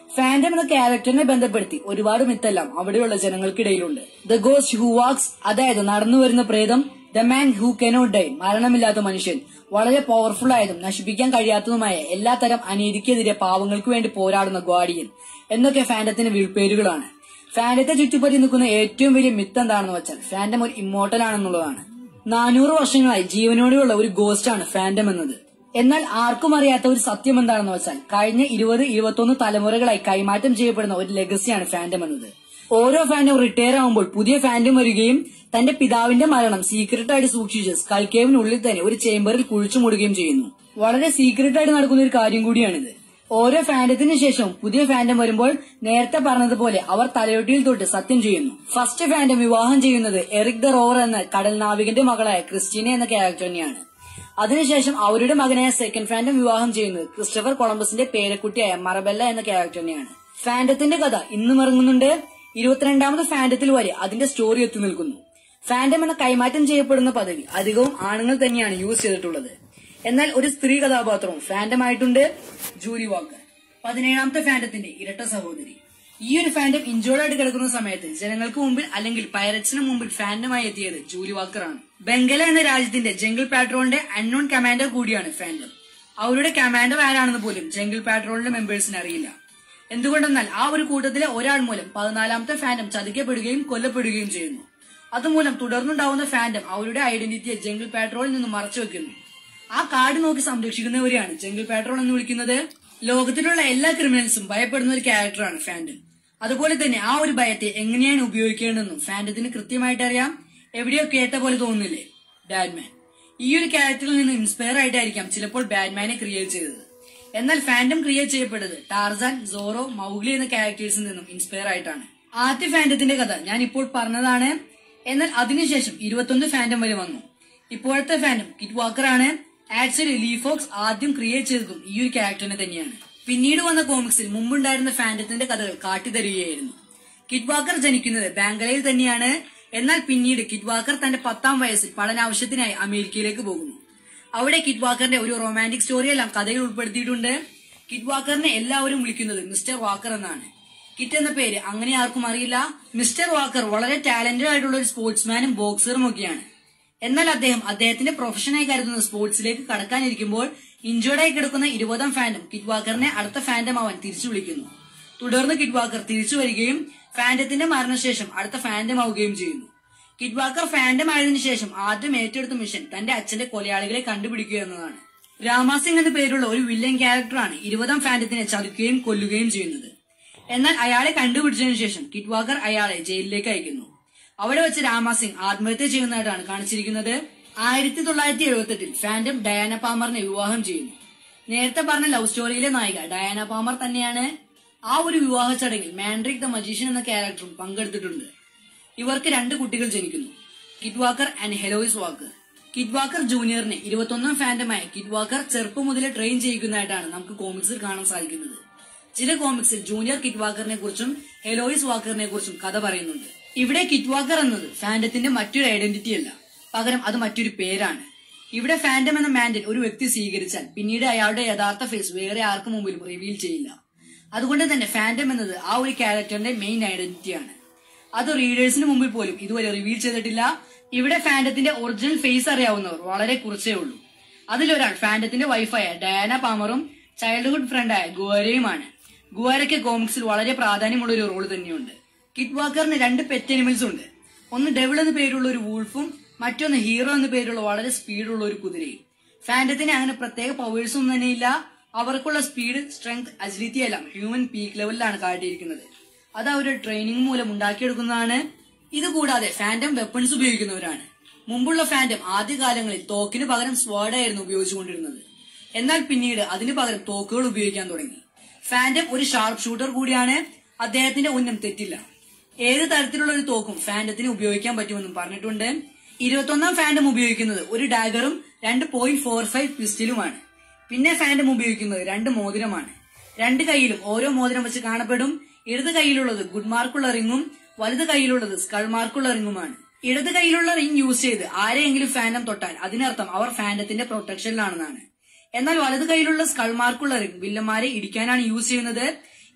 ഫാൻഡം എന്ന ക്യാരക്ടറിനെ ബന്ധപ്പെടുത്തി ഒരുപാട് മിത്തെല്ലാം അവിടെയുള്ള ജനങ്ങൾക്കിടയിലുണ്ട്. ദ ഗോസ്റ്റ് ഹു വാക്സ്, അതായത് നടന്നു വരുന്ന പ്രേതം. The man who cannot die, മരണമില്ലാത്ത മനുഷ്യൻ. വളരെ പവർഫുൾ ആയതും നശിപ്പിക്കാൻ കഴിയാത്തതുമായ എല്ലാത്തരം അനീതിക്കെതിരെ പാവങ്ങൾക്ക് വേണ്ടി പോരാടുന്ന ഗാർഡിയൻ എന്നൊക്കെ ഫാൻഡത്തിന്റെ വീഴ്പേരുകളാണ്. ഫാൻഡത്തെ ചുറ്റിപ്പറ്റി നിൽക്കുന്ന ഏറ്റവും വലിയ മിത്ത് എന്താണെന്ന് വെച്ചാൽ ഫാൻഡം ഒരു ഇമ്മോർട്ടൽ ആണെന്നുള്ളതാണ്. നാനൂറ് വർഷങ്ങളായി ജീവനോടെയുള്ള ഒരു ഗോസ്റ്റ് ആണ് ഫാൻഡം എന്നത്. എന്നാൽ ആർക്കും അറിയാത്ത ഒരു സത്യം എന്താണെന്ന് വെച്ചാൽ കഴിഞ്ഞ ഇരുപത് ഇരുപത്തൊന്ന് തലമുറകളായി കൈമാറ്റം ചെയ്യപ്പെടുന്ന ഒരു ലെഗസിയാണ് ഫാൻഡം എന്നത്. ഓരോ ഫാൻഡം റിട്ടയർ ആകുമ്പോൾ പുതിയ ഫാൻഡം വരികയും തന്റെ പിതാവിന്റെ മരണം സീക്രട്ട് ആയിട്ട് സൂക്ഷിച്ച് സ്കൾ കേവിനുള്ളിൽ തന്നെ ഒരു ചേംബറിൽ കുഴിച്ചു മൂടുകയും ചെയ്യുന്നു. വളരെ സീക്രട്ട് ആയിട്ട് നടക്കുന്ന ഒരു കാര്യം കൂടിയാണിത്. ഓരോ ഫാൻഡത്തിന് ശേഷം പുതിയ ഫാൻഡം വരുമ്പോൾ നേരത്തെ പറഞ്ഞതുപോലെ അവർ തലയൊട്ടിയിൽ തൊട്ട് സത്യം ചെയ്യുന്നു. ഫസ്റ്റ് ഫാൻഡം വിവാഹം ചെയ്യുന്നത് എറിക് ദ റോവർ എന്ന കടൽ നാവികന്റെ മകളായ ക്രിസ്റ്റീന എന്ന ക്യാരക്ടറിനെയാണ്. അതിനുശേഷം അവരുടെ മകനായ സെക്കൻഡ് ഫാൻഡം വിവാഹം ചെയ്യുന്നത് ക്രിസ്റ്റഫർ കൊളംബസിന്റെ പേരക്കുട്ടിയായ മറബെല്ല എന്ന ക്യാരക്ടറിനെയാണ്. ഫാൻഡത്തിന്റെ കഥ ഇന്നും ഇറങ്ങുന്നുണ്ട്. ഇരുപത്തിരണ്ടാമത് ഫാൻഡത്തിൽ വരെ അതിന്റെ സ്റ്റോറി എത്തി നിൽക്കുന്നു. ഫാൻഡം എന്ന കൈമാറ്റം ചെയ്യപ്പെടുന്ന പദവി അധികവും ആണുങ്ങൾ തന്നെയാണ് യൂസ് ചെയ്തിട്ടുള്ളത്. എന്നാൽ ഒരു സ്ത്രീ കഥാപാത്രവും ഫാൻഡം ആയിട്ടുണ്ട്, ജൂലി വാക്കർ, പതിനേഴാമത്തെ ഫാൻഡത്തിന്റെ ഇരട്ട സഹോദരി. ഈ ഒരു ഫാൻഡം ഇഞ്ചോർഡ് ആയിട്ട് കിടക്കുന്ന സമയത്ത് ജനങ്ങൾക്ക് മുമ്പിൽ അല്ലെങ്കിൽ പൈററ്റ്സിന് മുമ്പിൽ ഫാൻഡമായി എത്തിയത് ജൂലി വാക്കർ ആണ്. ബംഗല എന്ന രാജ്യത്തിന്റെ ജംഗിൾ പാട്രോളിന്റെ അൺനോൺ കമാൻഡർ കൂടിയാണ് ഫാൻഡം. അവരുടെ കമാൻഡർ ആരാണെന്ന് പോലും ജംഗിൾ പാട്രോളിന്റെ മെമ്പേഴ്സിന് അറിയില്ല. എന്തുകൊണ്ടെന്നാൽ ആ ഒരു കൂട്ടത്തിലെ ഒരാൾ മൂലം പതിനാലാമത്തെ ഫാൻഡം ചതിക്കപ്പെടുകയും കൊല്ലപ്പെടുകയും ചെയ്യുന്നു. അതുമൂലം തുടർന്നുണ്ടാവുന്ന ഫാൻഡം അവരുടെ ഐഡന്റിറ്റിയെ ജംഗിൾ പാട്രോളിൽ നിന്ന് മറച്ചുവെക്കുന്നു. ആ കാർഡ് നോക്കി സംരക്ഷിക്കുന്നവരെയാണ് ജംഗിൾ പാട്രോൾ എന്ന് വിളിക്കുന്നത്. ലോകത്തിലുള്ള എല്ലാ ക്രിമിനൽസും ഭയപ്പെടുന്ന ഒരു ക്യാരക്ടറാണ് ഫാൻഡം. അതുപോലെ തന്നെ ആ ഒരു ഭയത്തെ എങ്ങനെയാണ് ഉപയോഗിക്കേണ്ടതെന്നും ഫാൻഡത്തിന് കൃത്യമായിട്ട് അറിയാം. എവിടെയോ കേട്ട പോലെ തോന്നുന്നില്ലേ? ബാറ്റ്മാൻ. ഈ ഒരു ക്യാരക്ടറിൽ നിന്ന് ഇൻസ്പയർ ആയിട്ടായിരിക്കാം ചിലപ്പോൾ ബാറ്റ്മാനെ ക്രിയേറ്റ് ചെയ്തത്. എന്നാൽ ഫാൻഡം ക്രിയേറ്റ് ചെയ്യപ്പെട്ടത് ടാർസാൻ, സോറോ, മൗഗ്ലി എന്ന ക്യാരക്ടേഴ്സിൽ നിന്നും ഇൻസ്പയർ ആയിട്ടാണ്. ആദ്യ ഫാൻഡത്തിന്റെ കഥ ഞാൻ ഇപ്പോൾ പറഞ്ഞതാണ്. എന്നാൽ അതിനുശേഷം ഇരുപത്തൊന്ന് ഫാൻഡം വരെ വന്നു. ഇപ്പോഴത്തെ ഫാൻഡം കിറ്റ് വാക്കർ ആണ്. ആക്ച്വലി ലീ ഫോക്സ് ആദ്യം ക്രിയേറ്റ് ചെയ്തതും ഈ ഒരു ക്യാരക്ടറിനെ തന്നെയാണ്. പിന്നീട് വന്ന കോമിക്സിൽ മുമ്പുണ്ടായിരുന്ന ഫാൻഡത്തിന്റെ കഥകൾ കാട്ടിത്തരികയായിരുന്നു. കിറ്റ് വാക്കർ ജനിക്കുന്നത് ബാംഗ്ലയിൽ തന്നെയാണ്. എന്നാൽ പിന്നീട് കിറ്റ് വാക്കർ തന്റെ പത്താം വയസ്സിൽ പഠനാവശ്യത്തിനായി അമേരിക്കയിലേക്ക് പോകുന്നു. അവിടെ കിറ്റ് വാക്കറിന്റെ ഒരു റൊമാന്റിക് സ്റ്റോറിയെല്ലാം കഥയിൽ ഉൾപ്പെടുത്തിയിട്ടുണ്ട്. കിറ്റ് വാക്കറിനെ എല്ലാവരും വിളിക്കുന്നത് മിസ്റ്റർ വാക്കർ എന്നാണ്. കിറ്റ് എന്ന പേര് അങ്ങനെ ആർക്കും അറിയില്ല. മിസ്റ്റർ വാക്കർ വളരെ ടാലന്റഡ് ആയിട്ടുള്ള ഒരു സ്പോർട്സ്മാനും ബോക്സറും ഒക്കെയാണ്. എന്നാൽ അദ്ദേഹം അദ്ദേഹത്തിന്റെ പ്രൊഫഷനായി കരുതുന്ന സ്പോർട്സിലേക്ക് കടക്കാനിരിക്കുമ്പോൾ ഇഞ്ചോർഡായി കിടക്കുന്ന ഇരുപതാം ഫാൻഡം കിറ്റ് വാക്കറിനെ അടുത്ത ഫാൻഡം ആവാൻ തിരിച്ചു വിളിക്കുന്നു. തുടർന്ന് കിറ്റ് വാക്കർ തിരിച്ചു വരികയും ഫാൻഡത്തിന്റെ മരണശേഷം അടുത്ത ഫാൻഡം ആവുകയും ചെയ്യുന്നു. കിറ്റ് വാക്കർ ഫാൻഡം ആയതിനു ശേഷം ആദ്യം ഏറ്റെടുത്ത മിഷൻ തന്റെ അച്ഛന്റെ കൊലയാളികളെ കണ്ടുപിടിക്കുക എന്നതാണ്. രാമാസിംഗ് എന്ന പേരുള്ള ഒരു വില്ലൻ ക്യാരക്ടറാണ് ഇരുപതാം ഫാൻഡത്തിനെ ചതിക്കുകയും കൊല്ലുകയും ചെയ്യുന്നത്. എന്നാൽ അയാളെ കണ്ടുപിടിച്ചതിനു ശേഷം കിറ്റ് വാക്കർ അയാളെ ജയിലിലേക്ക് അയക്കുന്നു. അവിടെ വെച്ച് രാമാസിംഗ് ആത്മഹത്യ ചെയ്യുന്നതായിട്ടാണ് കാണിച്ചിരിക്കുന്നത്. ആയിരത്തി തൊള്ളായിരത്തി എഴുപത്തി എട്ടിൽ ഫാൻഡം ഡയാന പാമറിനെ വിവാഹം ചെയ്യുന്നു. നേരത്തെ പറഞ്ഞ ലവ് സ്റ്റോറിയിലെ നായിക ഡയാന പാമർ തന്നെയാണ്. ആ ഒരു വിവാഹ ചടങ്ങിൽ മാൻഡ്രിക് ദ മജീഷ്യൻ എന്ന ക്യാരക്ടറും പങ്കെടുത്തിട്ടുണ്ട്. ഇവർക്ക് രണ്ട് കുട്ടികൾ ജനിക്കുന്നു, Kit Walker and Heloise Walker. Kit Walker ജൂനിയറിനെ ഇരുപത്തൊന്നാം ഫാൻഡമായ കിറ്റ് വാക്കർ ചെറുപ്പം മുതലേ ട്രെയിൻ ചെയ്യിക്കുന്നതായിട്ടാണ് നമുക്ക് കോമിക്സിൽ കാണാൻ സാധിക്കുന്നത്. ചില കോമിക്സിൽ ജൂനിയർ കിറ്റ് വാക്കറിനെ കുറിച്ചും ഹെലോയിസ് വാക്കറിനെ കുറിച്ചും കഥ പറയുന്നുണ്ട്. ഇവിടെ കിറ്റ് വാക്കർ എന്നത് ഫാൻഡത്തിന്റെ മറ്റൊരു ഐഡന്റിറ്റി അല്ല, പകരം അത് മറ്റൊരു പേരാണ്. ഇവിടെ ഫാൻഡം എന്ന മാൻഡേൽ ഒരു വ്യക്തി സ്വീകരിച്ചാൽ പിന്നീട് അയാളുടെ യഥാർത്ഥ ഫേസ് വേറെ ആർക്കും മുമ്പിലും റിവീൽ ചെയ്യില്ല. അതുകൊണ്ട് തന്നെ ഫാൻഡം എന്നത് ആ ഒരു ക്യാരക്ടറിന്റെ മെയിൻ ഐഡന്റിറ്റിയാണ്. അത് റീഡേഴ്സിന് മുമ്പിൽ പോലും ഇതുവരെ റിവീൽ ചെയ്തിട്ടില്ല. ഇവിടെ ഫാൻഡത്തിന്റെ ഒറിജിനൽ ഫേസ് അറിയാവുന്നവർ വളരെ കുറച്ചേ ഉള്ളൂ. അതിലൊരാൾ ഫാൻഡത്തിന്റെ വൈഫായ ഡയാന പാമറും ചൈൽഡ്ഹുഡ് ഫ്രണ്ടായ ഗുവാരയുമാണ്. ഗുവാരയ്ക്ക് കോമിക്സിൽ വളരെ പ്രാധാന്യമുള്ള ഒരു റോൾ തന്നെയുണ്ട്. കിറ്റ് വാക്കറിന് രണ്ട് പെറ്റ് അനിമൽസ് ഉണ്ട്. ഒന്ന് ഡെവിൾ എന്ന പേരുള്ള ഒരു വൂൾഫും മറ്റൊന്ന് ഹീറോ എന്ന പേരുള്ള വളരെ സ്പീഡുള്ള ഒരു കുതിരയും. ഫാൻഡത്തിന് അങ്ങനെ പ്രത്യേക പവേഴ്സ് ഒന്നും തന്നെയില്ല. അവർക്കുള്ള സ്പീഡ്, സ്ട്രെങ്ത്, അജിലിറ്റി എല്ലാം ഹ്യൂമൻ പീക്ക് ലെവലിലാണ് കാട്ടിയിരിക്കുന്നത്. അത് അവരുടെ ട്രെയിനിങ് മൂലം ഉണ്ടാക്കിയെടുക്കുന്നതാണ്. ഇതുകൂടാതെ ഫാൻഡം വെപ്പൺസ് ഉപയോഗിക്കുന്നവരാണ്. മുമ്പുള്ള ഫാൻഡം ആദ്യകാലങ്ങളിൽ തോക്കിന് പകരം സ്വാഡായിരുന്നു ഉപയോഗിച്ചുകൊണ്ടിരുന്നത്. എന്നാൽ പിന്നീട് അതിനു പകരം തോക്കുകൾ ഉപയോഗിക്കാൻ തുടങ്ങി. ഫാൻഡം ഒരു ഷാർപ്പ് ഷൂട്ടർ കൂടിയാണ്. അദ്ദേഹത്തിന്റെ ഉന്നം തെറ്റില്ല. ഏത് തരത്തിലുള്ള ഒരു തോക്കും ഫാൻഡത്തിന് ഉപയോഗിക്കാൻ പറ്റുമെന്നും പറഞ്ഞിട്ടുണ്ട്. ഇരുപത്തൊന്നാം ഫാൻഡം ഉപയോഗിക്കുന്നത് ഒരു ഡാഗറും രണ്ട് പോയിന്റ് ഫോർ ഫൈവ് പിസ്റ്റലുമാണ്. പിന്നെ ഫാൻഡം ഉപയോഗിക്കുന്നത് രണ്ട് മോതിരമാണ്. രണ്ട് കൈയിലും ഓരോ മോതിരം വെച്ച് കാണപ്പെടും. ഇടത് കൈയിലുള്ളത് ഗുഡ് മാർക്കുള്ള റിങ്ങും വലത് കൈയിലുള്ളത് സ്കൾ മാർക്കുള്ള റിങ്ങുമാണ്. ഇടത് കൈയിലുള്ള റിംഗ് യൂസ് ചെയ്ത് ആരെയെങ്കിലും ഫാൻഡം തൊട്ടാൽ അതിനർത്ഥം അവർ ഫാൻഡത്തിന്റെ പ്രൊട്ടക്ഷനിലാണെന്നാണ്. എന്നാൽ വലത് കൈയിലുള്ള സ്കൾ മാർക്കുള്ള റിംഗ് വില്ലന്മാരെ ഇടിക്കാനാണ് യൂസ് ചെയ്യുന്നത്.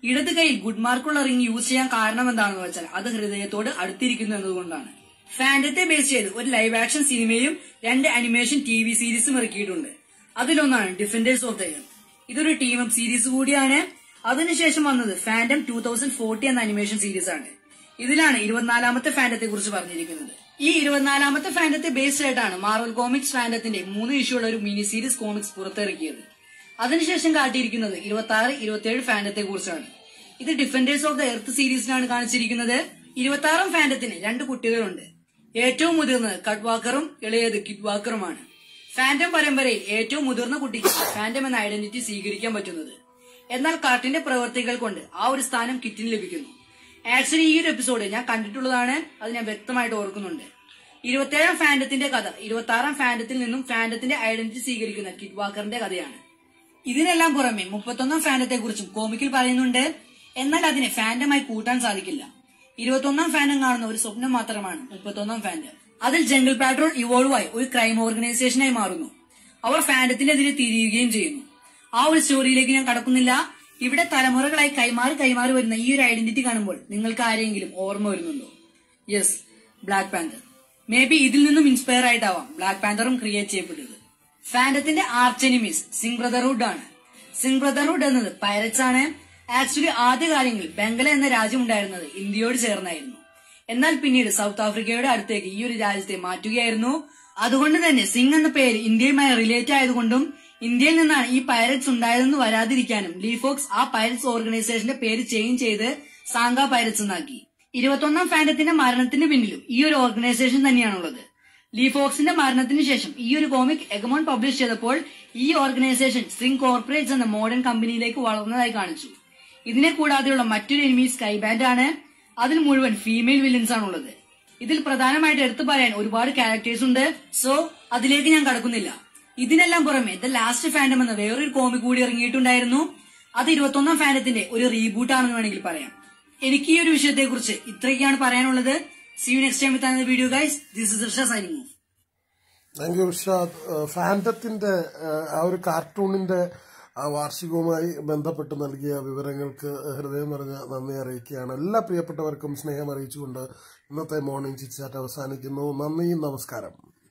ഇടത് കൈയിൽ ഗുഡ് മാർക്കുള്ള റിംഗ് യൂസ് ചെയ്യാൻ കാരണം എന്താണെന്ന് വെച്ചാൽ അത് ഹൃദയത്തോട് അടുത്തിരിക്കുന്നു എന്നതുകൊണ്ടാണ്. ഫാൻഡത്തെ ബേസ് ചെയ്ത് ഒരു ലൈവ് ആക്ഷൻ സിനിമയും രണ്ട് അനിമേഷൻ ടി വി സീരീസും ഇറക്കിയിട്ടുണ്ട്. അതിലൊന്നാണ് ഡിഫൻഡേഴ്സ് ഓഫ് ദ എർത്ത്. ഇതൊരു ടീം അപ്പ് സീരീസ് കൂടിയാണ്. അതിനുശേഷം വന്നത് ഫാൻഡം ടൂ തൗസൻഡ് ഫോർട്ടി എന്ന അനിമേഷൻ സീരീസ് ആണ്. ഇതിലാണ് ഇരുപത്തിനാലാമത്തെ ഫാൻഡത്തെ കുറിച്ച് പറഞ്ഞിരിക്കുന്നത്. ഈ ഇരുപത്തിനാലാമത്തെ ഫാൻഡത്തെ ബേസ്ഡ് ആയിട്ടാണ് മാർവൽ കോമിക്സ് ഫാൻഡത്തിന്റെ മൂന്ന് ഇഷ്യൂ ഉള്ള ഒരു മിനി സീരീസ് കോമിക്സ് പുറത്തിറക്കിയത്. അതിനുശേഷം കാട്ടിയിരിക്കുന്നത് ഇരുപത്തി ആറ് ഇരുപത്തിയേഴ് ഫാൻഡത്തെ കുറിച്ചാണ്. ഇത് ഡിഫൻഡേഴ്സ് ഓഫ് ദ എർത്ത് സീരീസിലാണ് കാണിച്ചിരിക്കുന്നത്. ഇരുപത്തി ആറാം ഫാൻഡത്തിന് രണ്ട് കുട്ടികളുണ്ട്. ഏറ്റവും മുതിർന്നത് കട്ട് വാക്കറും ഇളയത് കിഡ് വാക്കറുമാണ്. ഫാൻഡം പരമ്പരയിൽ ഏറ്റവും മുതിർന്ന കുട്ടിക്ക് ഫാൻഡം എന്ന ഐഡന്റിറ്റി സ്വീകരിക്കാൻ പറ്റുന്നത്. എന്നാൽ കാർട്ടിന്റെ പ്രവർത്തികൾ കൊണ്ട് ആ ഒരു സ്ഥാനം കിറ്റിന് ലഭിക്കുന്നു. ആക്ച്വലി ഈ ഒരു എപ്പിസോഡ് ഞാൻ കണ്ടിട്ടുള്ളതാണ്. അത് ഞാൻ വ്യക്തമായിട്ട് ഓർക്കുന്നുണ്ട്. ഇരുപത്തിയേഴാം ഫാൻഡത്തിന്റെ കഥ ഇരുപത്തി ആറാം ഫാൻഡത്തിൽ നിന്നും ഫാൻഡത്തിന്റെ ഐഡന്റിറ്റി സ്വീകരിക്കുന്ന കിഡ് വാക്കറിന്റെ കഥയാണ്. ഇതിനെല്ലാം പുറമെ മുപ്പത്തൊന്നാം ഫാൻഡത്തെ കുറിച്ചും കോമിക്കിൽ പറയുന്നുണ്ട്. എന്നാൽ അതിനെ ഫാൻഡമായി കൂട്ടാൻ സാധിക്കില്ല. ഇരുപത്തൊന്നാം ഫാൻഡം കാണുന്ന ഒരു സ്വപ്നം മാത്രമാണ് മുപ്പത്തൊന്നാം ഫാൻഡം. അതിൽ ജംഗിൾ പാട്രോൾ ഇവോൾവ് ആയി ഒരു ക്രൈം ഓർഗനൈസേഷനായി മാറുന്നു. അവർ ഫാൻഡത്തിനെതിരെ തിരിയുകയും ചെയ്യുന്നു. ആ ഒരു സ്റ്റോറിയിലേക്ക് ഞാൻ കടക്കുന്നില്ല. ഇവിടെ തലമുറകളായി കൈമാറി കൈമാറി വരുന്ന ഈ ഒരു ഐഡന്റിറ്റി കാണുമ്പോൾ നിങ്ങൾക്ക് ആരെങ്കിലും ഓർമ്മ വരുന്നുണ്ടോ? Yes, Black Panther. Maybe ഇതിൽ നിന്നും ഇൻസ്പയർ ആയിട്ടാവാം ബ്ലാക്ക് പാന്തറും ക്രിയേറ്റ് ചെയ്യപ്പെട്ടത്. ഫാൻഡത്തിന്റെ ആർച്ച് എനിമീസ് സിംഗ് ബ്രദർഹുഡ് ആണ്. സിംഗ് ബ്രദർഹുഡ് എന്നത് പൈററ്റ്സ് ആണ്. ആക്ച്വലി ആദ്യ കാലങ്ങളിൽ ബംഗല എന്ന രാജ്യം ഉണ്ടായിരുന്നത് ഇന്ത്യയോട് ചേർന്നായിരുന്നു. എന്നാൽ പിന്നീട് സൗത്ത് ആഫ്രിക്കയുടെ അടുത്തേക്ക് ഈ ഒരു രാജ്യത്തെ മാറ്റുകയായിരുന്നു. അതുകൊണ്ട് തന്നെ സിംഗ് എന്ന പേര് ഇന്ത്യയുമായി റിലേറ്റ് ആയതുകൊണ്ടും ഇന്ത്യയിൽ നിന്നാണ് ഈ പൈററ്റ്സ് ഉണ്ടായതെന്ന് വരാതിരിക്കാനും ലീഫോക്സ് ആ പൈററ്റ്സ് ഓർഗനൈസേഷന്റെ പേര് ചേഞ്ച് ചെയ്ത് സാങ്ക പൈററ്റ്സ് എന്നാക്കി. ഇരുപത്തൊന്നാം ഫാൻഡത്തിന്റെ മരണത്തിന് പിന്നിലും ഈ ഒരു ഓർഗനൈസേഷൻ തന്നെയാണുള്ളത്. ലീഫോക്സിന്റെ മരണത്തിന് ശേഷം ഈ ഒരു കോമിക് എഗമോൺ പബ്ലിഷ് ചെയ്തപ്പോൾ ഈ ഓർഗനൈസേഷൻ സിംഗ് കോർപ്പറേറ്റ്സ് എന്ന മോഡേൺ കമ്പനിയിലേക്ക് വളർന്നതായി കാണിച്ചു. ഇതിനെ കൂടാതെയുള്ള മറ്റൊരു എനിമി സ്കൈ ബാൻഡ് ആണ്. അതിൽ മുഴുവൻ ഫീമെയിൽ വില്ലൻസ് ആണുള്ളത്. ഇതിൽ പ്രധാനമായിട്ട് എടുത്തു പറയാൻ ഒരുപാട് ക്യാരക്ടേഴ്സ് ഉണ്ട്. സോ അതിലേക്ക് ഞാൻ കടക്കുന്നില്ല. ഇതിനെല്ലാം പുറമെ ദ ലാസ്റ്റ് ഫാൻഡം എന്ന വേറൊരു കോമിക് കൂടി ഇറങ്ങിയിട്ടുണ്ടായിരുന്നു. അത് ഇരുപത്തൊന്നാം ഫാൻഡത്തിന്റെ ഒരു റീബൂട്ട് ആണെന്ന് വേണമെങ്കിൽ പറയാം. എനിക്ക് ഈ ഒരു വിഷയത്തെ കുറിച്ച് ഇത്രയൊക്കെയാണ് പറയാനുള്ളത്. See you next time with another video, guys. This is Shah signing off. Thank you Shad. ഫാൻഡത്തിന്റെ ആ ഒരു കാർട്ടൂണിന്റെ വാർഷികവുമായി ബന്ധപ്പെട്ട് നൽകിയ വിവരങ്ങൾക്ക് ഹൃദയം നിറഞ്ഞ നന്ദി അറിയിക്കുകയാണ്. എല്ലാ പ്രിയപ്പെട്ടവർക്കും സ്നേഹം അറിയിച്ചുകൊണ്ട് ഇന്നത്തെ മോർണിംഗ് ചിറ്റ് ചാറ്റ് അവസാനിക്കുന്നു. നന്ദി, നമസ്കാരം.